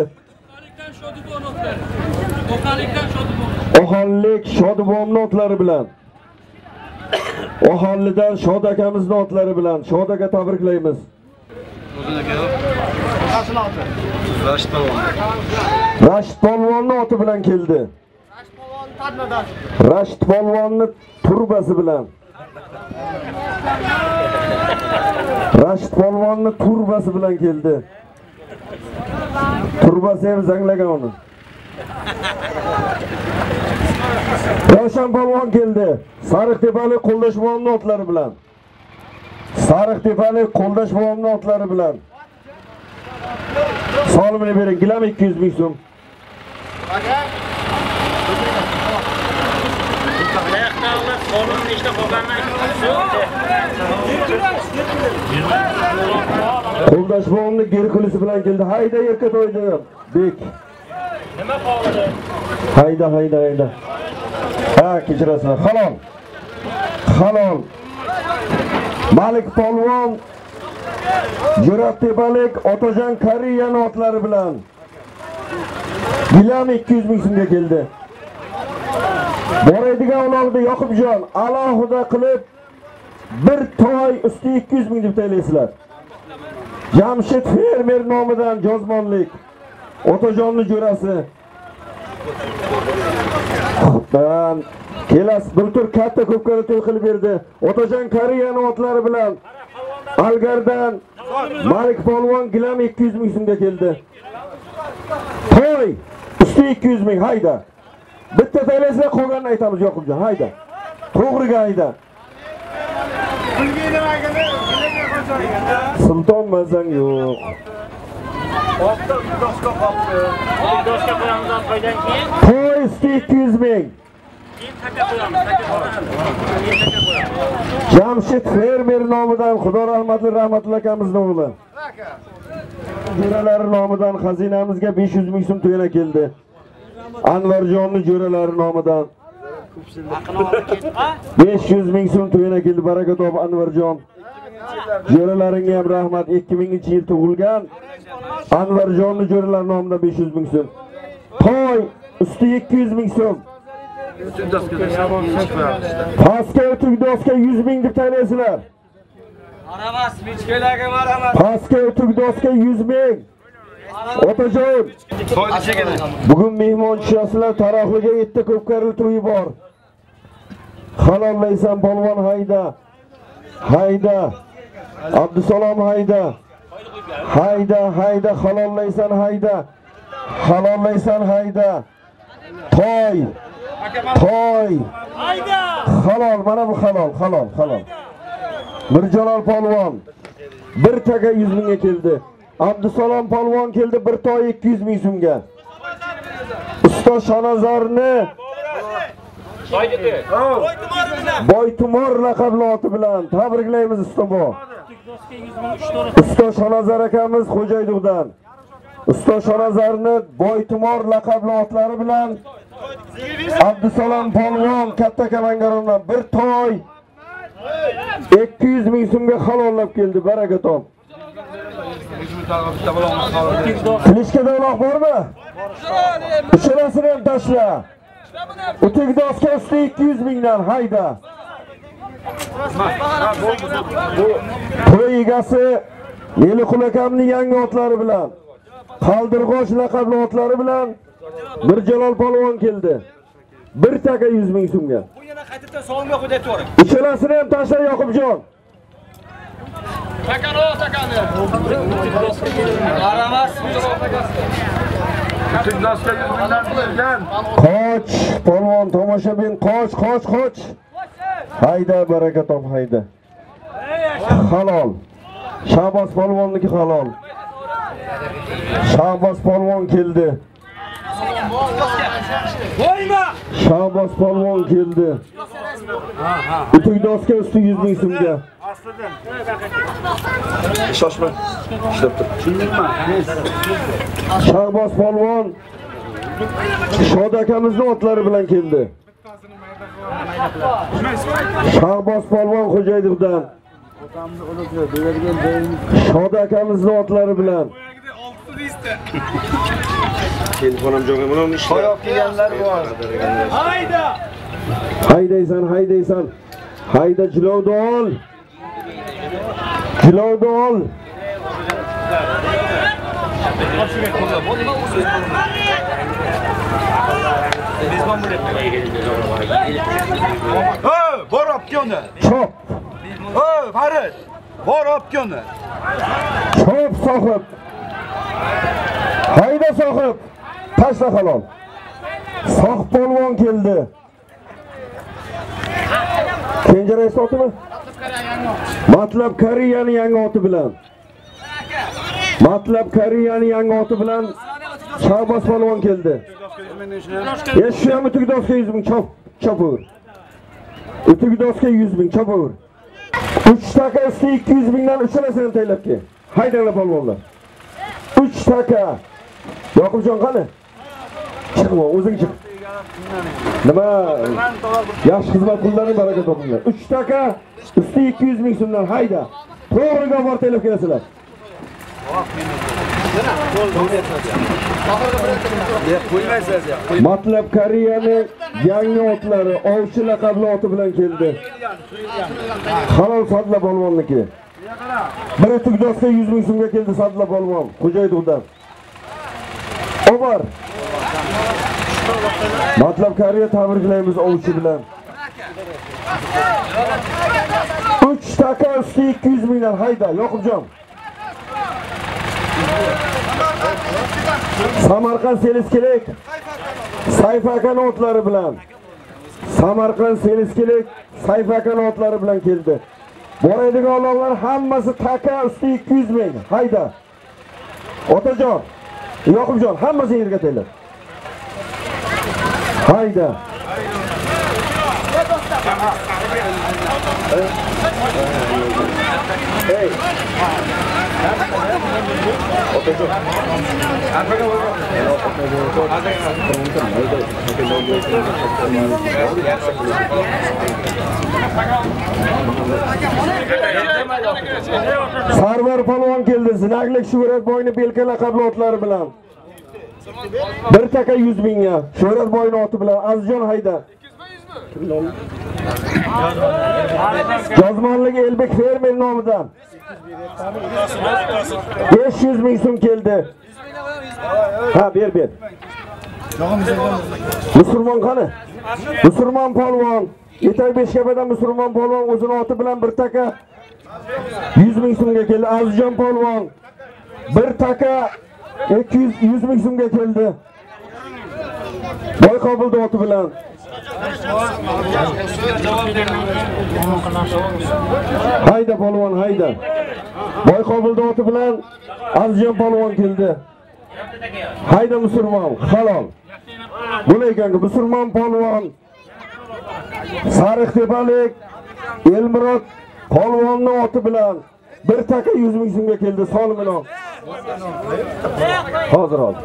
Ohanlik Shodibonning otlari bilan. Ohanlidan Shod akamizning otlari bilan Shod aka tabriklaymiz. Rashid polvon. Rashid polvonning oti bilan keldi. Rashid polvon tadmadan. Rashid polvonning turbasi bilan. Rashid polvonning turbasi bilan keldi. Turbasi ham zanglagan uni. Ravshan polvon keldi. Sariqtepalik Qo'ldashboyning otlari bilan. Sariqtepalik Qo'ldashboyning otlari bilan. Solimini bering, gilam ikki yuz ming so'm. Qo'ldashboyning Gerkulisi bilan keldi. Hayda Erkatoyda bek. Nima qoldi? Hayda, hayda, hayda. Ha, kechirasizlar. Halol. Halol. Malik polvon Jo'rabtepalik Otajon Kariyaning otlari bilan gilam ikki yuz ming so'mga keldi. Boradigan uloqda Yoqubjon alohida qilib bir toy usti ikki yuz ming deb taylaysizlar. Jamshid fermer nomidan Jozmonlik Otajonning jo'rasi. Ben kelas bir tur katta ko'pkari to'y qilib berdi. Otajon Kariyaning otlari bilan Algardan Malik polvon gilam ikki yuz ming so'mga keldi. To'y usti ikki yuz ming, hayda. Bitta taylasizlar, qolganini aytamiz Yoqubjon, hayda. To'g'riga hayda. Sulton mazang yo'q. Doska qo'yamiz otdan keyin. To'y usti ikki yuz ming. Jamshid fermer nomidan Xudo rahmatli rahmatli akamizning o'g'li. Jo'ralari nomidan xazinamizga besh yuz ming so'm to'yana keldi. Anvarjonning jo'ralari nomidan besh yuz ming so'm to'yana keldi. Baraka top Anvarjon. Jo'ralaringga ham rahmat. ikki minginchi yil tug'ilgan Anvarjonning jo'ralari nomidan besh yuz ming so'm. Toy usti ikki yuz ming so'm. Pastga o'tib doska yuz ming deb taylaysizlar. Maramas, michkalaga maramas. Pastga o'tib doska yuz ming. Otajon. Bugun mehmon tushasizlar, taroqliga yetti ko'pkarli to'yi bor. Halollaysan polvon hayda. Hayda. Abdusalom hayda. Hayda, hayda, halollaysan hayda. Halollaysan hayda. Toy. Toy. Hayda. Halol, mana bu halol, halol, halol. Mirjalol polvon bir taga yuz mingga keldi. Abdusalom polvon keldi bir toy ikki yuz ming so'mga. Usta Shonazorni Boytumor laqabli oti bilan tabriklaymiz usta bu. Usta Shonazor akamiz Xo'jayduqdan. Usta Shonazorni Boytumor laqabli otlari bilan Abdusalom polvon katta kamangarondan bir toy ikki yuz ming so'mga halollab keldi. Baraka top. Klishkada uloq bormi? Uchalasini ham tashla. O'tik doska usti ikki yuz mingdan hayda. To'y egasi Yeliqul akamning yangi otlari bilan Qaldirg'och laqabli otlari bilan Mirjalol polvon keldi. bir taka yuz ming so'mga. Bu yana qaytadan sog'imga qo'yib aytavering. Uchalasini ham tashla Yoqubjon. Takano, takani. Maramas, Qoch, polvon tomoshabin qoch, qoch, qoch. Hayda baraka top hayda. Halol. Shahboz polvonniki halol. Shahboz polvon keldi. Voyma! Shahboz polvon keldi. O'tik doska usti yuz ming so'mga. Shoshma. Ishlab tur. Shahboz polvon Shod akamizning otlari bilan keldi. Shahboz polvon Xo'jayduqdan. Shod akamizning otlari bilan. Telefonum jo'ga bilan ishlar. Qo'yib kelganlar bor. Hayda! Haydaysan, haydaysan. Hayda jilovni ol. Jilovni ol. Ha, bor olib keldi. Chop. Ha, Farid. Bor olib keldi. Chop sohib. Hayda sohib. Tashla halol. Soh polvon keldi. Kenjaray otimi? Matlab Kariyaning yangi oti bilan. Matlab Kariyaning yangi oti bilan Shahboz polvon keldi. Shu ham o'tik doska yuz ming chop, chopur. O'tik doska yuz ming chopur. uch taka usti ikki yuz mingdan uchalasini taylab kel. Haydanglar polvonlar. uch taka. Yoqubjon qani? Chiqma, o'zing chiq. Nima? Yaxshi xizmat pullaring baraka topinglar. uch taka usti ikki yuz ming so'mdan hayda. To'g'riga bor taylab kelasizlar. Matlab Kariyaning yangi otlari ovchi laqabli oti bilan keldi. Halol Sadla polvonniki. Bir o'tik doska yuz ming so'mga keldi Sadla polvon Xo'jayduqdan. Obar. Matlab Kariya tabriklaymiz ovchi bilan. uch taka usti ikki yuz mingdan hayda Yoqubjon. Samarqand Seliskelik Sayfa aka otlari bilan Samarqand Seliskelik Sayfa aka otlari bilan keldi. Boradigan olovlar hammasi taka usti ikki yuz ming. Hayda. Otajon, Yoqubjon hammasi yerga taylar. Hayda. Hey. Sarvar polvon keldi. Zinaglik Shuhrat boyni belka laqabli otlari bilan. Bir taka yuz mingga. Shuhrat boyni oti bilan Azizjon hayda. Jozmonlik Elbek fermer nomidan besh yuz ming so'm keldi. Ha, ber ber. Musulmon qani? Musulmon polvon. Yetak Beshkapadan Musulmon polvon o'zining oti bilan bir taka yuz ming so'mga keldi. Azizjon polvon bir taka ikki yuz ming so'mga keldi. Boy Qobildi oti bilan. Hayda polvon, hayda. Boy Qobildi oti bilan Azizjon polvon keldi. Hayda Musulmon, halol. Bu ekanki Musulmon polvon Sariqtepalik Elmurod polvonning oti bilan bir taka yuz ming so'mga keldi. Solimini hozir ol.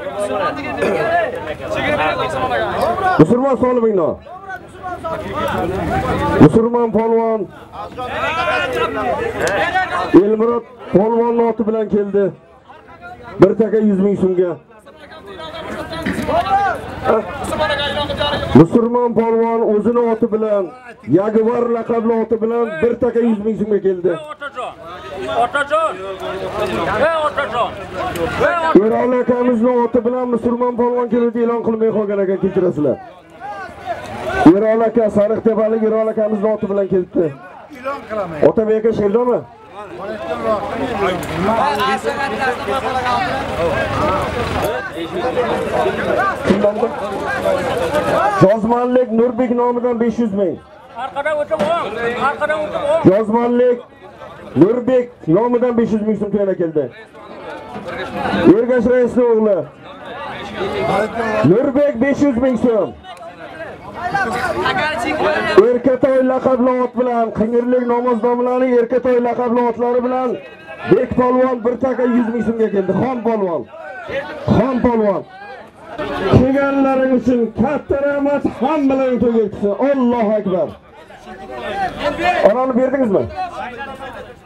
Musulmon solimingni. Musulmon polvon Elmurod polvonning oti bilan keldi. bir taka yuz ming so'mga. Musulmon polvon o'zining oti bilan Yaguar laqabli oti bilan bir taka yuz ming so'mga keldi. Otajon. Ey otajon. Erol akamizning oti bilan Musulmon polvon keldi e'lon qilmay qolgan ekan, kechirasizlar. Erol aka Sariqtepalik Erol akamizning oti bilan kelibdi. E'lon qilaman. Otabek aka sherdami? Jozmonlik Nurbek nomidan besh yuz ming. Arqadan o'tib ol. Arqadan o'tib ol. Jozmonlik Nurbek nomidan besh yuz ming so'm to'yana keldi. Ergash raisning o'g'li. Nurbek besh yuz ming so'm. Erkatoy laqabli ot bilan Qing'irlik namozdomlarining Erkatoy laqabli otlari bilan Bek polvon bir taka yuz ming so'mga keldi. Xon polvon. Xon polvon. Kelganlaring uchun katta rahmat, hammalarning to'yga yetsin. Allohu akbar. Orani berdingizmi?